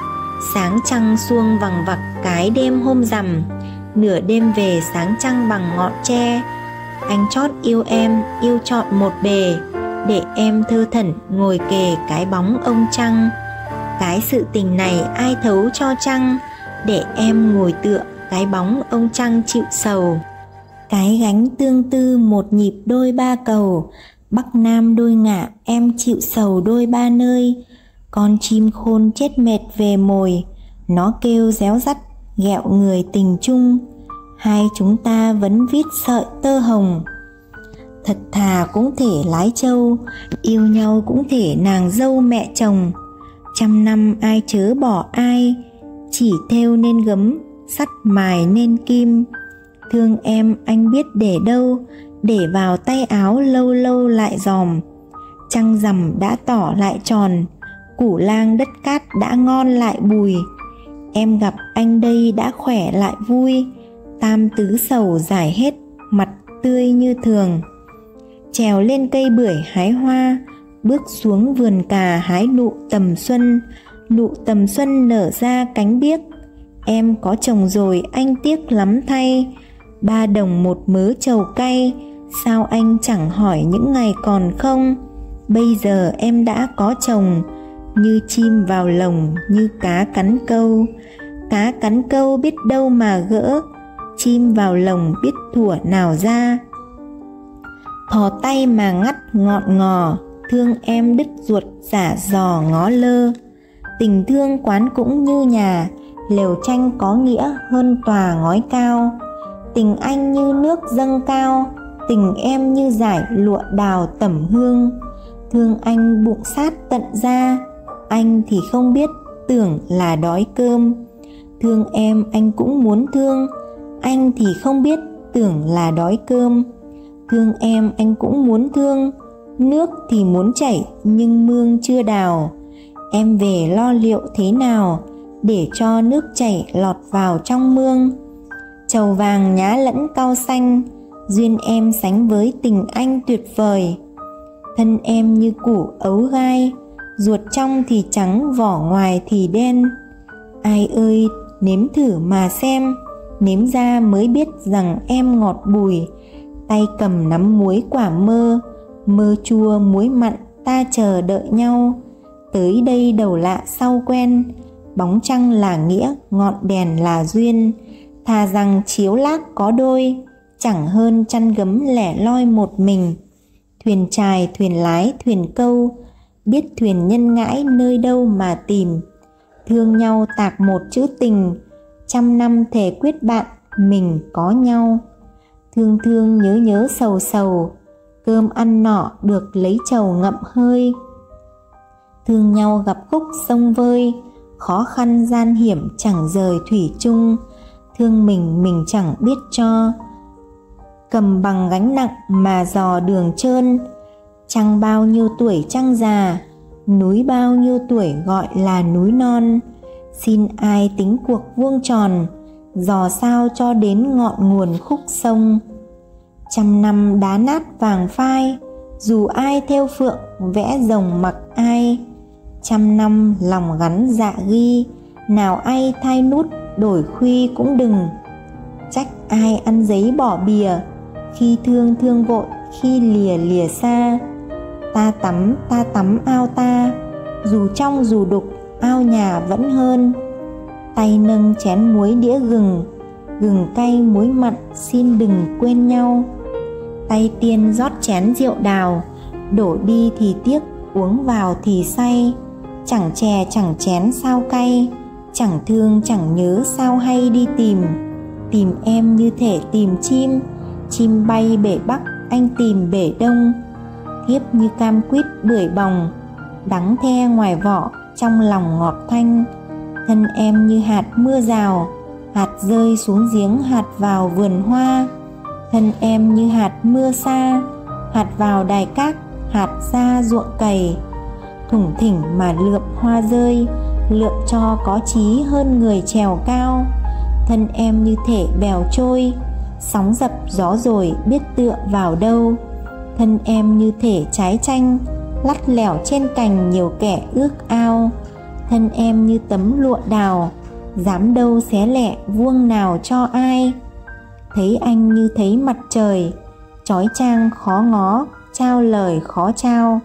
Speaker 1: Sáng trăng xuông vằng vặc cái đêm hôm rằm, nửa đêm về sáng trăng bằng ngọn tre. Anh chót yêu em, yêu chọn một bề, để em thơ thẩn ngồi kề cái bóng ông trăng. Cái sự tình này ai thấu cho trăng, để em ngồi tựa cái bóng ông trăng chịu sầu. Cái gánh tương tư một nhịp đôi ba cầu, Bắc Nam đôi ngả em chịu sầu đôi ba nơi. Con chim khôn chết mệt về mồi, nó kêu réo rắt ghẹo người tình chung. Hai chúng ta vẫn viết sợi tơ hồng, thật thà cũng thể lái trâu, yêu nhau cũng thể nàng dâu mẹ chồng. Trăm năm ai chớ bỏ ai, chỉ thêu nên gấm, sắt mài nên kim. Thương em anh biết để đâu, để vào tay áo lâu lâu lại giòm. Trăng rằm đã tỏ lại tròn, củ lang đất cát đã ngon lại bùi. Em gặp anh đây đã khỏe lại vui, tam tứ sầu giải hết, mặt tươi như thường. Trèo lên cây bưởi hái hoa, bước xuống vườn cà hái nụ tầm xuân. Nụ tầm xuân nở ra cánh biếc, em có chồng rồi anh tiếc lắm thay. Ba đồng một mớ trầu cay, sao anh chẳng hỏi những ngày còn không. Bây giờ em đã có chồng, như chim vào lồng, như cá cắn câu. Cá cắn câu biết đâu mà gỡ, chim vào lồng biết thủa nào ra. Thò tay mà ngắt ngọn ngò, thương em đứt ruột giả dò ngó lơ. Tình thương quán cũng như nhà, lều tranh có nghĩa hơn tòa ngói cao. Tình anh như nước dâng cao, tình em như dải lụa đào tẩm hương. Thương anh bụng sát tận da, anh thì không biết tưởng là đói cơm. Thương em anh cũng muốn thương, anh thì không biết tưởng là đói cơm. Thương em anh cũng muốn thương, nước thì muốn chảy nhưng mương chưa đào. Em về lo liệu thế nào để cho nước chảy lọt vào trong mương. Trầu vàng nhá lẫn cau xanh, duyên em sánh với tình anh tuyệt vời. Thân em như củ ấu gai, ruột trong thì trắng vỏ ngoài thì đen. Ai ơi nếm thử mà xem, nếm ra mới biết rằng em ngọt bùi. Tay cầm nắm muối quả mơ, mơ chua muối mặn ta chờ đợi nhau. Tới đây đầu lạ sau quen, bóng trăng là nghĩa, ngọn đèn là duyên. Thà rằng chiếu lác có đôi, chẳng hơn chăn gấm lẻ loi một mình. Thuyền chài, thuyền lái, thuyền câu, biết thuyền nhân ngãi nơi đâu mà tìm. Thương nhau tạc một chữ tình, trăm năm thề quyết bạn mình có nhau. Thương thương nhớ nhớ sầu sầu, cơm ăn nọ được lấy trầu ngậm hơi. Thương nhau gặp khúc sông vơi, khó khăn gian hiểm chẳng rời thủy chung. Thương mình mình chẳng biết cho, cầm bằng gánh nặng mà dò đường trơn. Trăng bao nhiêu tuổi trăng già, núi bao nhiêu tuổi gọi là núi non. Xin ai tính cuộc vuông tròn, dò sao cho đến ngọn nguồn khúc sông. Trăm năm đá nát vàng phai, dù ai thêu phượng vẽ rồng mặc ai. Trăm năm lòng gắn dạ ghi, nào ai thay nút đổi khuy cũng đừng. Trách ai ăn giấy bỏ bìa, khi thương thương vội, khi lìa lìa xa. Ta tắm ta tắm ao ta, dù trong dù đục ao nhà vẫn hơn. Tay nâng chén muối đĩa gừng, gừng cay muối mặn xin đừng quên nhau. Tay tiên rót chén rượu đào, đổ đi thì tiếc, uống vào thì say. Chẳng chè chẳng chén sao cay, chẳng thương chẳng nhớ sao hay đi tìm. Tìm em như thể tìm chim, chim bay bể Bắc, anh tìm bể Đông. Thiếp như cam quýt bưởi bòng, đắng the ngoài vỏ, trong lòng ngọt thanh. Thân em như hạt mưa rào, hạt rơi xuống giếng, hạt vào vườn hoa. Thân em như hạt mưa xa, hạt vào đài cát, hạt ra ruộng cày. Thủng thỉnh mà lượm hoa rơi, lượm cho có chí hơn người trèo cao. Thân em như thể bèo trôi, sóng dập gió rồi biết tựa vào đâu. Thân em như thể trái chanh, lắt lẻo trên cành nhiều kẻ ước ao. Thân em như tấm lụa đào, dám đâu xé lẻ vuông nào cho ai. Thấy anh như thấy mặt trời, chói chang khó ngó, trao lời khó trao.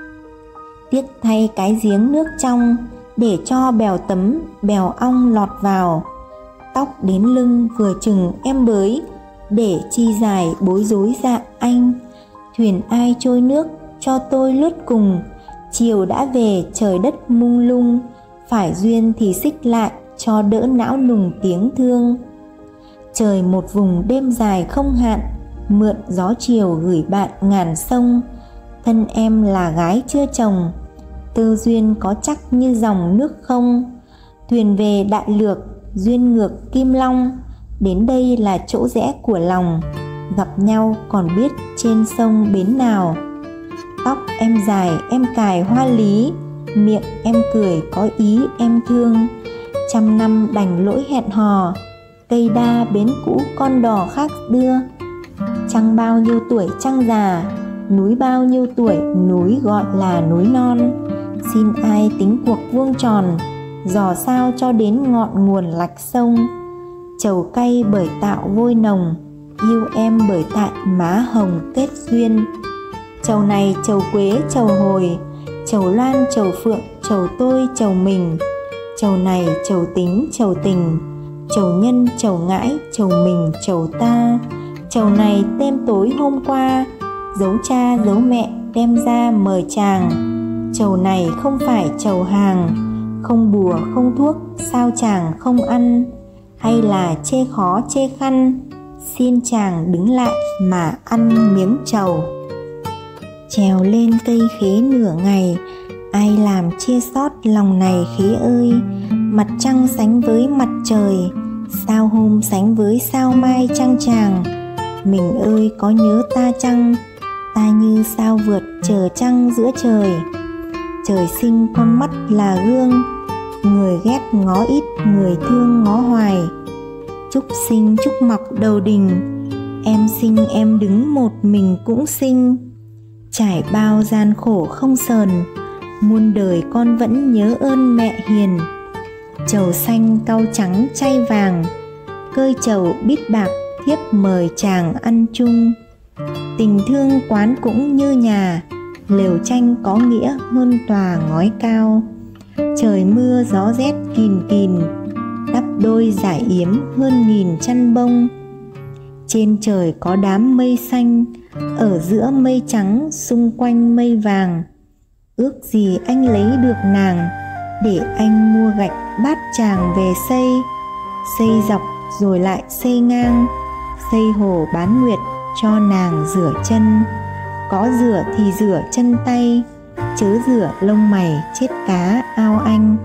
Speaker 1: Tiếc thay cái giếng nước trong, để cho bèo tấm, bèo ong lọt vào. Tóc đến lưng vừa chừng em bới, để chi dài bối rối dạ anh. Thuyền ai trôi nước, cho tôi lướt cùng. Chiều đã về trời đất mông lung, phải duyên thì xích lại, cho đỡ não nùng tiếng thương. Trời một vùng đêm dài không hạn, mượn gió chiều gửi bạn ngàn sông. Thân em là gái chưa chồng, tư duyên có chắc như dòng nước không. Thuyền về đại lược, duyên ngược Kim Long, đến đây là chỗ rẽ của lòng. Gặp nhau còn biết trên sông bến nào. Tóc em dài em cài hoa lý, miệng em cười có ý em thương. Trăm năm đành lỗi hẹn hò, cây đa bến cũ con đò khác đưa. Trăng bao nhiêu tuổi trăng già, núi bao nhiêu tuổi núi gọi là núi non. Xin ai tính cuộc vuông tròn, dò sao cho đến ngọn nguồn lạch sông. Trầu cay bởi tạo vôi nồng, yêu em bởi tại má hồng kết duyên. Trầu này trầu quế trầu hồi, trầu loan trầu phượng, trầu tôi trầu mình. Trầu này trầu tính trầu tình, trầu nhân trầu ngãi, trầu mình trầu ta. Trầu này đêm tối hôm qua, giấu cha giấu mẹ đem ra mời chàng. Trầu này không phải trầu hàng, không bùa không thuốc sao chàng không ăn. Hay là chê khó chê khăn, xin chàng đứng lại mà ăn miếng trầu. Trèo lên cây khế nửa ngày, ai làm chia sót lòng này khế ơi. Mặt trăng sánh với mặt trời, sao hôm sánh với sao mai trăng chàng. Mình ơi có nhớ ta chăng, ta như sao vượt chờ trăng giữa trời. Trời sinh con mắt là gương, người ghét ngó ít, người thương ngó hoài. Trúc sinh trúc mọc đầu đình, em sinh em đứng một mình cũng sinh. Trải bao gian khổ không sờn, muôn đời con vẫn nhớ ơn mẹ hiền. Trầu xanh cau trắng chay vàng, cơi trầu bít bạc thiếp mời chàng ăn chung. Tình thương quán cũng như nhà, lều tranh có nghĩa hơn tòa ngói cao. Trời mưa gió rét kìn kìn, đắp đôi giải yếm hơn nghìn chăn bông. Trên trời có đám mây xanh, ở giữa mây trắng xung quanh mây vàng. Ước gì anh lấy được nàng, để anh mua gạch bát chàng về xây. Xây dọc rồi lại xây ngang, xây hồ bán nguyệt cho nàng rửa chân. Có rửa thì rửa chân tay, chớ rửa lông mày chết cá ao anh.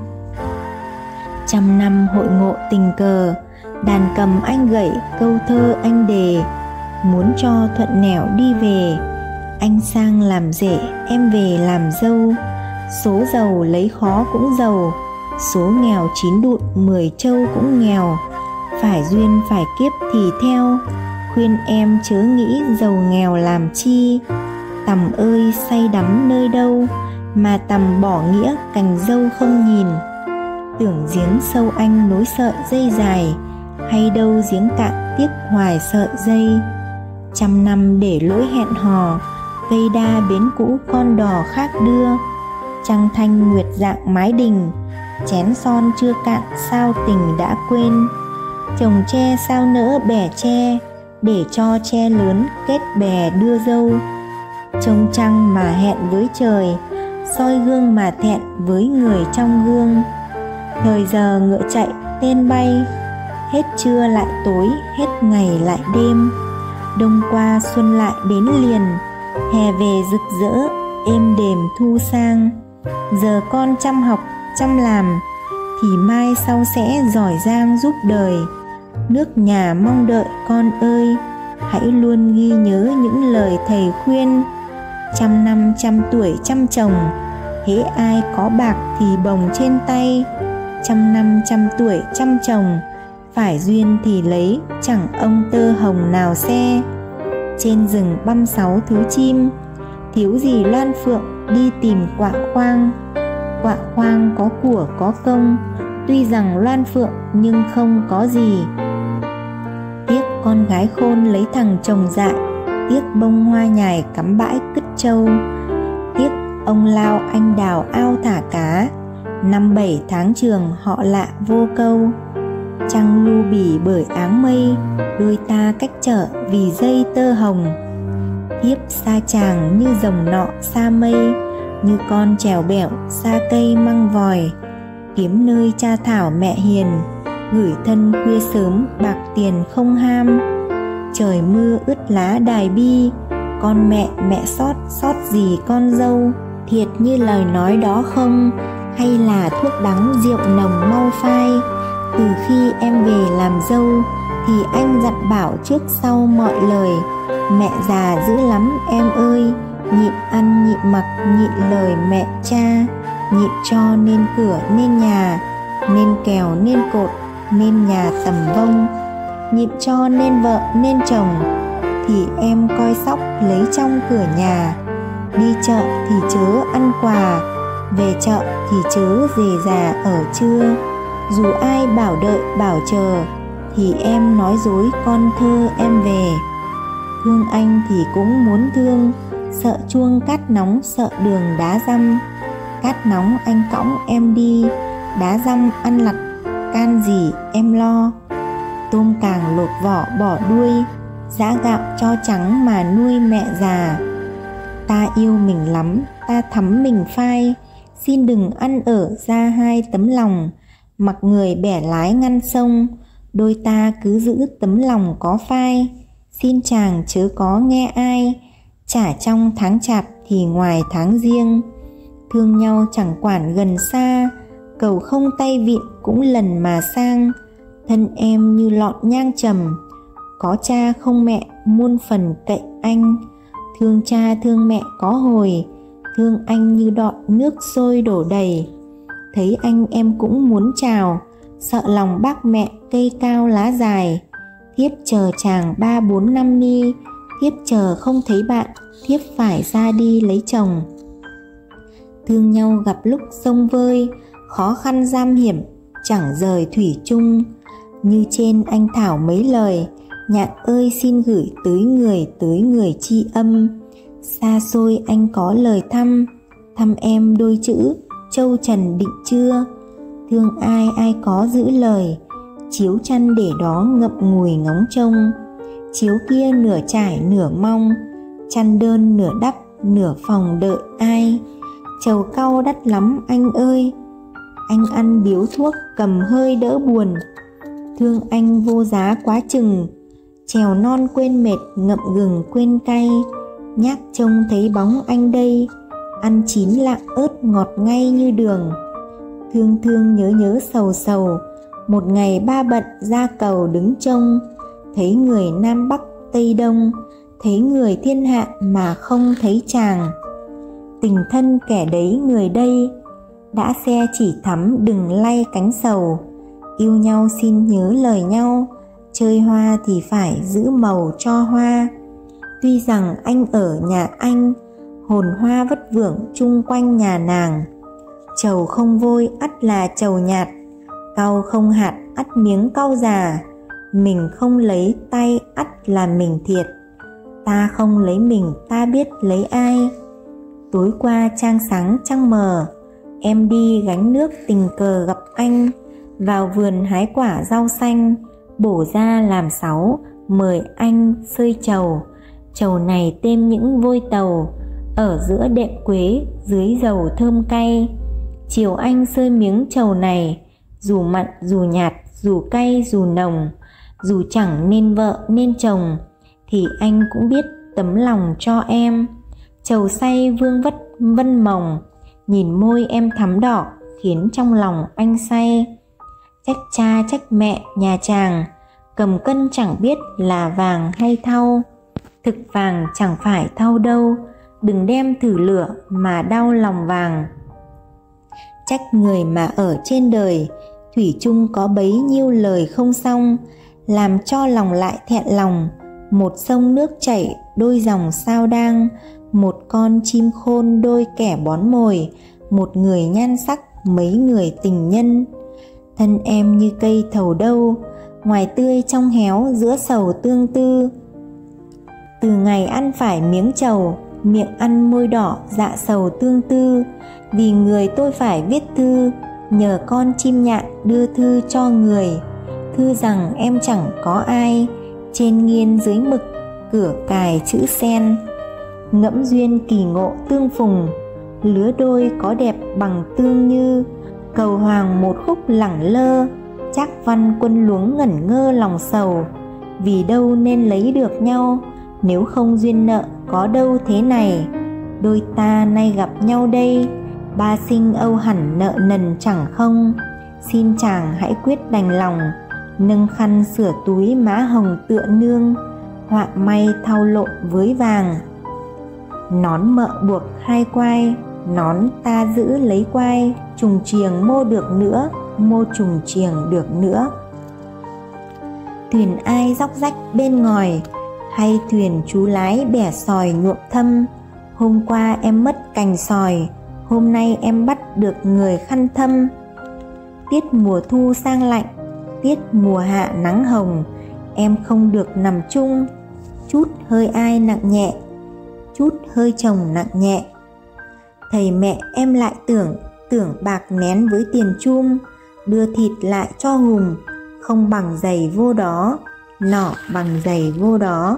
Speaker 1: Trăm năm hội ngộ tình cờ, đàn cầm anh gảy câu thơ anh đề. Muốn cho thuận nẻo đi về, anh sang làm rể em về làm dâu. Số giàu lấy khó cũng giàu, số nghèo chín đụn mười trâu cũng nghèo. Phải duyên phải kiếp thì theo, khuyên em chớ nghĩ giàu nghèo làm chi. Tằm ơi say đắm nơi đâu, mà tằm bỏ nghĩa cành dâu không nhìn. Tưởng giếng sâu anh nối sợi dây dài, hay đâu giếng cạn tiếc hoài sợi dây. Trăm năm để lỗi hẹn hò, cây đa bến cũ con đò khác đưa. Trăng thanh nguyệt dạng mái đình, chén son chưa cạn sao tình đã quên. Trồng tre sao nỡ bẻ tre, để cho tre lớn kết bè đưa dâu. Trông trăng mà hẹn với trời, soi gương mà thẹn với người trong gương. Thời giờ ngựa chạy tên bay, hết trưa lại tối, hết ngày lại đêm. Đông qua xuân lại đến liền, hè về rực rỡ, êm đềm thu sang. Giờ con chăm học, chăm làm, thì mai sau sẽ giỏi giang giúp đời. Nước nhà mong đợi con ơi, hãy luôn ghi nhớ những lời thầy khuyên. Trăm năm trăm tuổi trăm chồng, hễ ai có bạc thì bồng trên tay. Trăm năm trăm tuổi trăm chồng, phải duyên thì lấy, chẳng ông tơ hồng nào xe. Trên rừng băm sáu thứ chim, thiếu gì loan phượng đi tìm quạ khoang. Quạ khoang có của có công, tuy rằng loan phượng nhưng không có gì. Tiếc con gái khôn lấy thằng chồng dại, tiếc bông hoa nhài cắm bãi cứt trâu. Tiếc ông lao anh đào ao thả cá, năm bảy tháng trường họ lạ vô câu. Trăng lu bì bởi áng mây, đôi ta cách trở vì dây tơ hồng. Thiếp xa chàng như rồng nọ xa mây, như con trèo bẻo xa cây măng vòi. Kiếm nơi cha thảo mẹ hiền, gửi thân khuya sớm bạc tiền không ham. Trời mưa ướt lá đài bi, con mẹ mẹ xót xót gì con dâu. Thiệt như lời nói đó không, hay là thuốc đắng rượu nồng mau phai. Từ khi em về làm dâu, thì anh dặn bảo trước sau mọi lời. Mẹ già dữ lắm em ơi, nhịn ăn nhịn mặc nhịn lời mẹ cha. Nhịn cho nên cửa nên nhà, nên kèo nên cột, nên nhà tầm vông. Nhịn cho nên vợ nên chồng, thì em coi sóc lấy trong cửa nhà. Đi chợ thì chớ ăn quà, về chợ thì chớ dề già ở trưa. Dù ai bảo đợi bảo chờ, thì em nói dối con thơ em về. Thương anh thì cũng muốn thương, sợ chuông cát nóng sợ đường đá dăm. Cát nóng anh cõng em đi, đá dăm ăn lặt, can gì em lo. Tôm càng lột vỏ bỏ đuôi, giã gạo cho trắng mà nuôi mẹ già. Ta yêu mình lắm, ta thắm mình phai, xin đừng ăn ở ra hai tấm lòng. Mặc người bẻ lái ngăn sông, đôi ta cứ giữ tấm lòng có phai. Xin chàng chớ có nghe ai, chả trong tháng chạp thì ngoài tháng riêng. Thương nhau chẳng quản gần xa, cầu không tay vịn cũng lần mà sang. Thân em như lọn nhang trầm, có cha không mẹ muôn phần cậy anh. Thương cha thương mẹ có hồi, thương anh như đọn nước sôi đổ đầy. Thấy anh em cũng muốn chào, sợ lòng bác mẹ cây cao lá dài. Thiếp chờ chàng ba bốn năm ni, thiếp chờ không thấy bạn, thiếp phải ra đi lấy chồng. Thương nhau gặp lúc sông vơi, khó khăn giam hiểm, chẳng rời thủy chung. Như trên anh thảo mấy lời, nhạn ơi xin gửi tới người tới người tri âm. Xa xôi anh có lời thăm, thăm em đôi chữ châu trần định chưa. Thương ai ai có giữ lời, chiếu chăn để đó ngậm ngùi ngóng trông. Chiếu kia nửa trải nửa mong, chăn đơn nửa đắp nửa phòng đợi ai. Trầu cau đắt lắm anh ơi, anh ăn biếu thuốc cầm hơi đỡ buồn. Thương anh vô giá quá chừng, trèo non quên mệt ngậm gừng quên cay. Nhác trông thấy bóng anh đây, ăn chín lạng ớt ngọt ngay như đường. Thương thương nhớ nhớ sầu sầu, một ngày ba bận ra cầu đứng trông. Thấy người Nam Bắc Tây Đông, thấy người thiên hạ mà không thấy chàng. Tình thân kẻ đấy người đây, đã xe chỉ thắm đừng lay cánh sầu. Yêu nhau xin nhớ lời nhau, chơi hoa thì phải giữ màu cho hoa. Tuy rằng anh ở nhà anh, hồn hoa vất vưởng chung quanh nhà nàng. Trầu không vôi ắt là trầu nhạt, cau không hạt ắt miếng cau già. Mình không lấy tay ắt là mình thiệt, ta không lấy mình ta biết lấy ai. Tối qua trăng sáng trăng mờ, em đi gánh nước tình cờ gặp anh. Vào vườn hái quả rau xanh, bổ ra làm sáu, mời anh xơi trầu. Trầu này thêm những vôi tàu, ở giữa đệm quế, dưới dầu thơm cay. Chiều anh xơi miếng trầu này, dù mặn dù nhạt, dù cay dù nồng, dù chẳng nên vợ nên chồng, thì anh cũng biết tấm lòng cho em. Trầu say vương vất vân mồng, nhìn môi em thắm đỏ, khiến trong lòng anh say. Trách cha trách mẹ nhà chàng, cầm cân chẳng biết là vàng hay thau. Thực vàng chẳng phải thau đâu, đừng đem thử lửa mà đau lòng vàng. Trách người mà ở trên đời, thủy chung có bấy nhiêu lời không xong, làm cho lòng lại thẹn lòng. Một sông nước chảy đôi dòng sao đang, một con chim khôn đôi kẻ bón mồi, một người nhan sắc mấy người tình nhân. Thân em như cây thầu đâu, ngoài tươi trong héo giữa sầu tương tư. Từ ngày ăn phải miếng trầu, miệng ăn môi đỏ dạ sầu tương tư. Vì người tôi phải viết thư, nhờ con chim nhạn đưa thư cho người. Thư rằng em chẳng có ai, trên nghiên dưới mực cửa cài chữ sen. Ngẫm duyên kỳ ngộ tương phùng, lứa đôi có đẹp bằng tương như. Cầu hoàng một khúc lẳng lơ, Trác văn quân luống ngẩn ngơ lòng sầu. Vì đâu nên lấy được nhau, nếu không duyên nợ có đâu thế này. Đôi ta nay gặp nhau đây, ba sinh âu hẳn nợ nần chẳng không. Xin chàng hãy quyết đành lòng, nâng khăn sửa túi má hồng tựa nương. Họa may thau lộn với vàng, nón mợ buộc hai quai, nón ta giữ lấy quai. Trùng chiềng mô được nữa, mô trùng chiềng được nữa. Thuyền ai róc rách bên ngòi, hay thuyền chú lái bẻ sòi nhuộm thâm. Hôm qua em mất cành sòi, hôm nay em bắt được người khăn thâm. Tiết mùa thu sang lạnh, tiết mùa hạ nắng hồng, em không được nằm chung. Chút hơi ai nặng nhẹ, chút hơi chồng nặng nhẹ. Thầy mẹ em lại tưởng, tưởng bạc nén với tiền chum. Đưa thịt lại cho hùm, không bằng giày vô đó, nỏ bằng giày vô đó.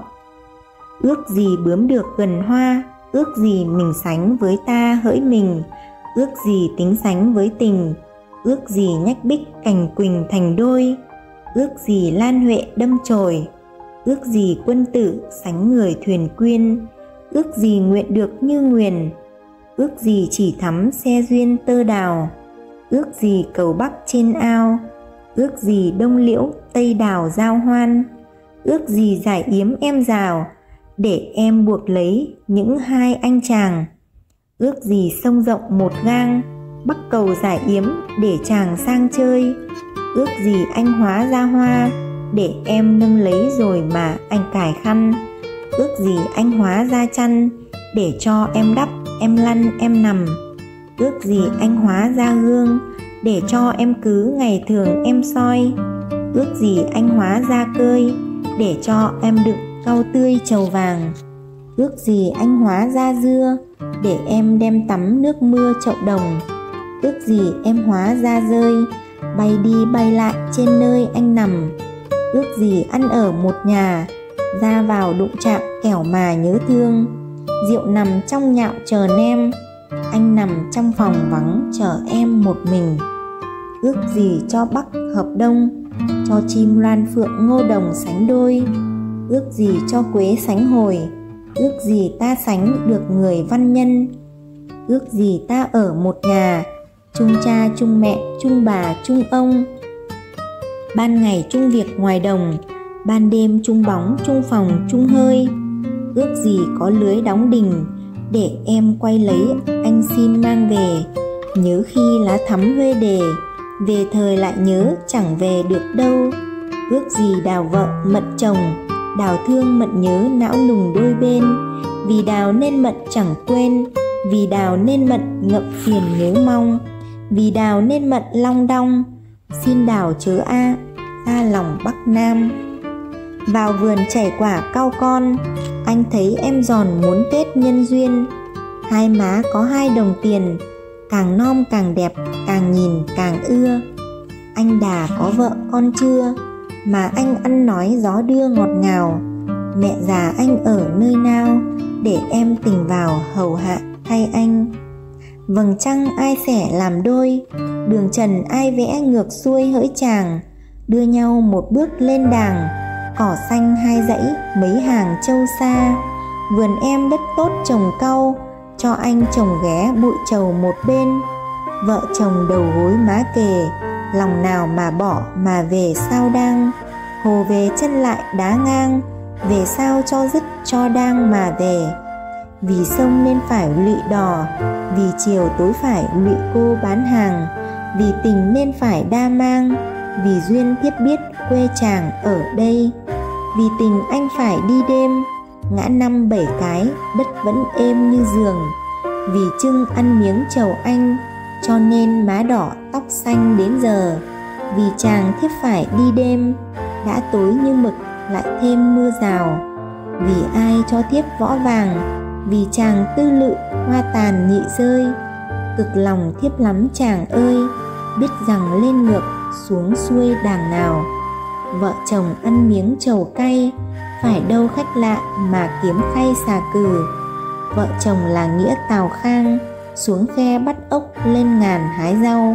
Speaker 1: Ước gì bướm được gần hoa, ước gì mình sánh với ta hỡi mình. Ước gì tính sánh với tình, ước gì nhách bích cành quỳnh thành đôi. Ước gì lan huệ đâm chồi, ước gì quân tử sánh người thuyền quyên. Ước gì nguyện được như nguyền, ước gì chỉ thắm xe duyên tơ đào. Ước gì cầu bắc trên ao, ước gì đông liễu tây đào giao hoan. Ước gì giải yếm em rào, để em buộc lấy những hai anh chàng. Ước gì sông rộng một gang, bắc cầu giải yếm để chàng sang chơi. Ước gì anh hóa ra hoa, để em nâng lấy rồi mà anh cài khăn. Ước gì anh hóa ra chăn, để cho em đắp, em lăn, em nằm. Ước gì anh hóa ra gương, để cho em cứ ngày thường em soi. Ước gì anh hóa ra cơi, để cho em đựng rau tươi trầu vàng. Ước gì anh hóa ra dưa, để em đem tắm nước mưa chậu đồng. Ước gì em hóa ra rơi, bay đi bay lại trên nơi anh nằm. Ước gì ăn ở một nhà, ra vào đụng chạm kẻo mà nhớ thương. Rượu nằm trong nhạo chờ nem, anh nằm trong phòng vắng chờ em một mình. Ước gì cho bắc hợp đông, cho chim loan phượng ngô đồng sánh đôi. Ước gì cho quế sánh hồi, ước gì ta sánh được người văn nhân. Ước gì ta ở một nhà, chung cha chung mẹ chung bà chung ông. Ban ngày chung việc ngoài đồng, ban đêm chung bóng chung phòng chung hơi. Ước gì có lưới đóng đình, để em quay lấy anh xin mang về. Nhớ khi lá thắm huê đề, về thời lại nhớ chẳng về được đâu. Ước gì đào vợ mận chồng, đào thương mận nhớ não nùng đôi bên. Vì đào nên mận chẳng quên, vì đào nên mận ngậm phiền nhớ mong. Vì đào nên mận long đong, xin đào chớ a ra lòng Bắc Nam. Vào vườn chảy quả cau con, anh thấy em giòn muốn kết nhân duyên. Hai má có hai đồng tiền, càng non càng đẹp, càng nhìn càng ưa. Anh đà có vợ con chưa, mà anh ăn nói gió đưa ngọt ngào. Mẹ già anh ở nơi nào, để em tình vào hầu hạ thay anh. Vầng trăng ai xẻ làm đôi, đường trần ai vẽ ngược xuôi hỡi chàng. Đưa nhau một bước lên đàng, cỏ xanh hai dãy mấy hàng châu xa. Vườn em đất tốt trồng cau, cho anh trồng ghé bụi trầu một bên. Vợ chồng đầu gối má kề, lòng nào mà bỏ mà về sao đang. Hồ về chân lại đá ngang, về sao cho dứt cho đang mà về. Vì sông nên phải lụy đò, vì chiều tối phải lụy cô bán hàng. Vì tình nên phải đa mang, vì duyên thiếp biết quê chàng ở đây. Vì tình anh phải đi đêm, ngã năm bảy cái đất vẫn êm như giường. Vì trưng ăn miếng trầu anh, cho nên má đỏ tóc xanh đến giờ. Vì chàng thiếp phải đi đêm, đã tối như mực lại thêm mưa rào. Vì ai cho thiếp võ vàng, vì chàng tư lự hoa tàn nhị rơi. Cực lòng thiếp lắm chàng ơi, biết rằng lên ngược xuống xuôi đàng nào. Vợ chồng ăn miếng trầu cay, phải đâu khách lạ mà kiếm khay xà cừ. Vợ chồng là nghĩa Tào Khang, xuống khe bắt ốc lên ngàn hái rau.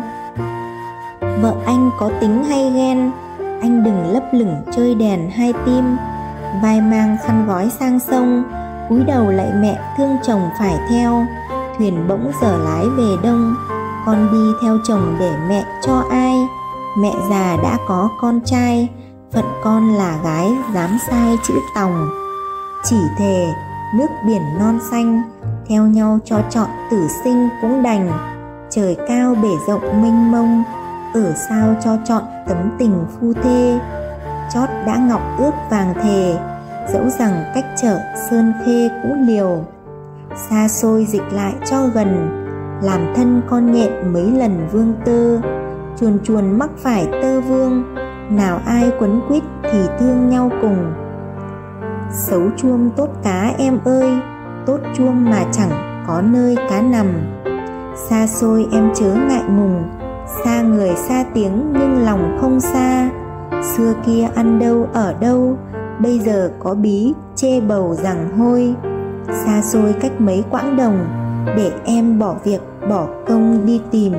Speaker 1: Vợ anh có tính hay ghen, anh đừng lấp lửng chơi đèn hai tim. Vai mang khăn gói sang sông, cúi đầu lạy mẹ thương chồng phải theo. Thuyền bỗng dở lái về đông, con đi theo chồng để mẹ cho ai. Mẹ già đã có con trai, phận con là gái dám sai chữ tòng. Chỉ thề nước biển non xanh, theo nhau cho chọn tử sinh cũng đành. Trời cao bể rộng mênh mông, ở sao cho chọn tấm tình phu thê. Chót đã ngọc ước vàng thề, dẫu rằng cách trở sơn khê cũng liều. Xa xôi dịch lại cho gần, làm thân con nhện mấy lần vương tơ. Chuồn chuồn mắc phải tơ vương, nào ai quấn quýt thì thương nhau cùng. Xấu chuông tốt cá em ơi, tốt chuông mà chẳng có nơi cá nằm. Xa xôi em chớ ngại ngùng, xa người xa tiếng nhưng lòng không xa. Xưa kia ăn đâu ở đâu, bây giờ có bí chê bầu rằng hôi. Xa xôi cách mấy quãng đồng, để em bỏ việc bỏ công đi tìm.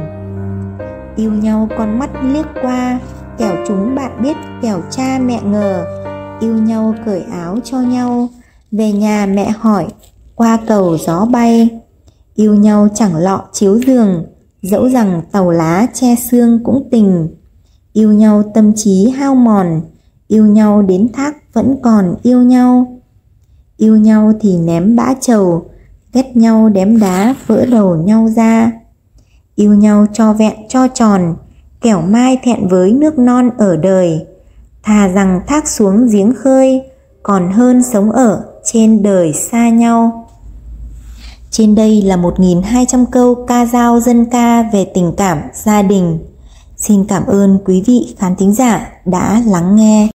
Speaker 1: Yêu nhau con mắt liếc qua, kẻo chúng bạn biết kẻo cha mẹ ngờ. Yêu nhau cởi áo cho nhau, về nhà mẹ hỏi qua cầu gió bay. Yêu nhau chẳng lọ chiếu giường, dẫu rằng tàu lá che xương cũng tình. Yêu nhau tâm trí hao mòn, yêu nhau đến thác vẫn còn yêu nhau. Yêu nhau thì ném bã trầu, ghét nhau đém đá vỡ đầu nhau ra. Yêu nhau cho vẹn cho tròn, kẻo mai thẹn với nước non ở đời. Thà rằng thác xuống giếng khơi, còn hơn sống ở trên đời xa nhau. Trên đây là một nghìn hai trăm câu ca dao dân ca về tình cảm gia đình. Xin cảm ơn quý vị khán thính giả đã lắng nghe.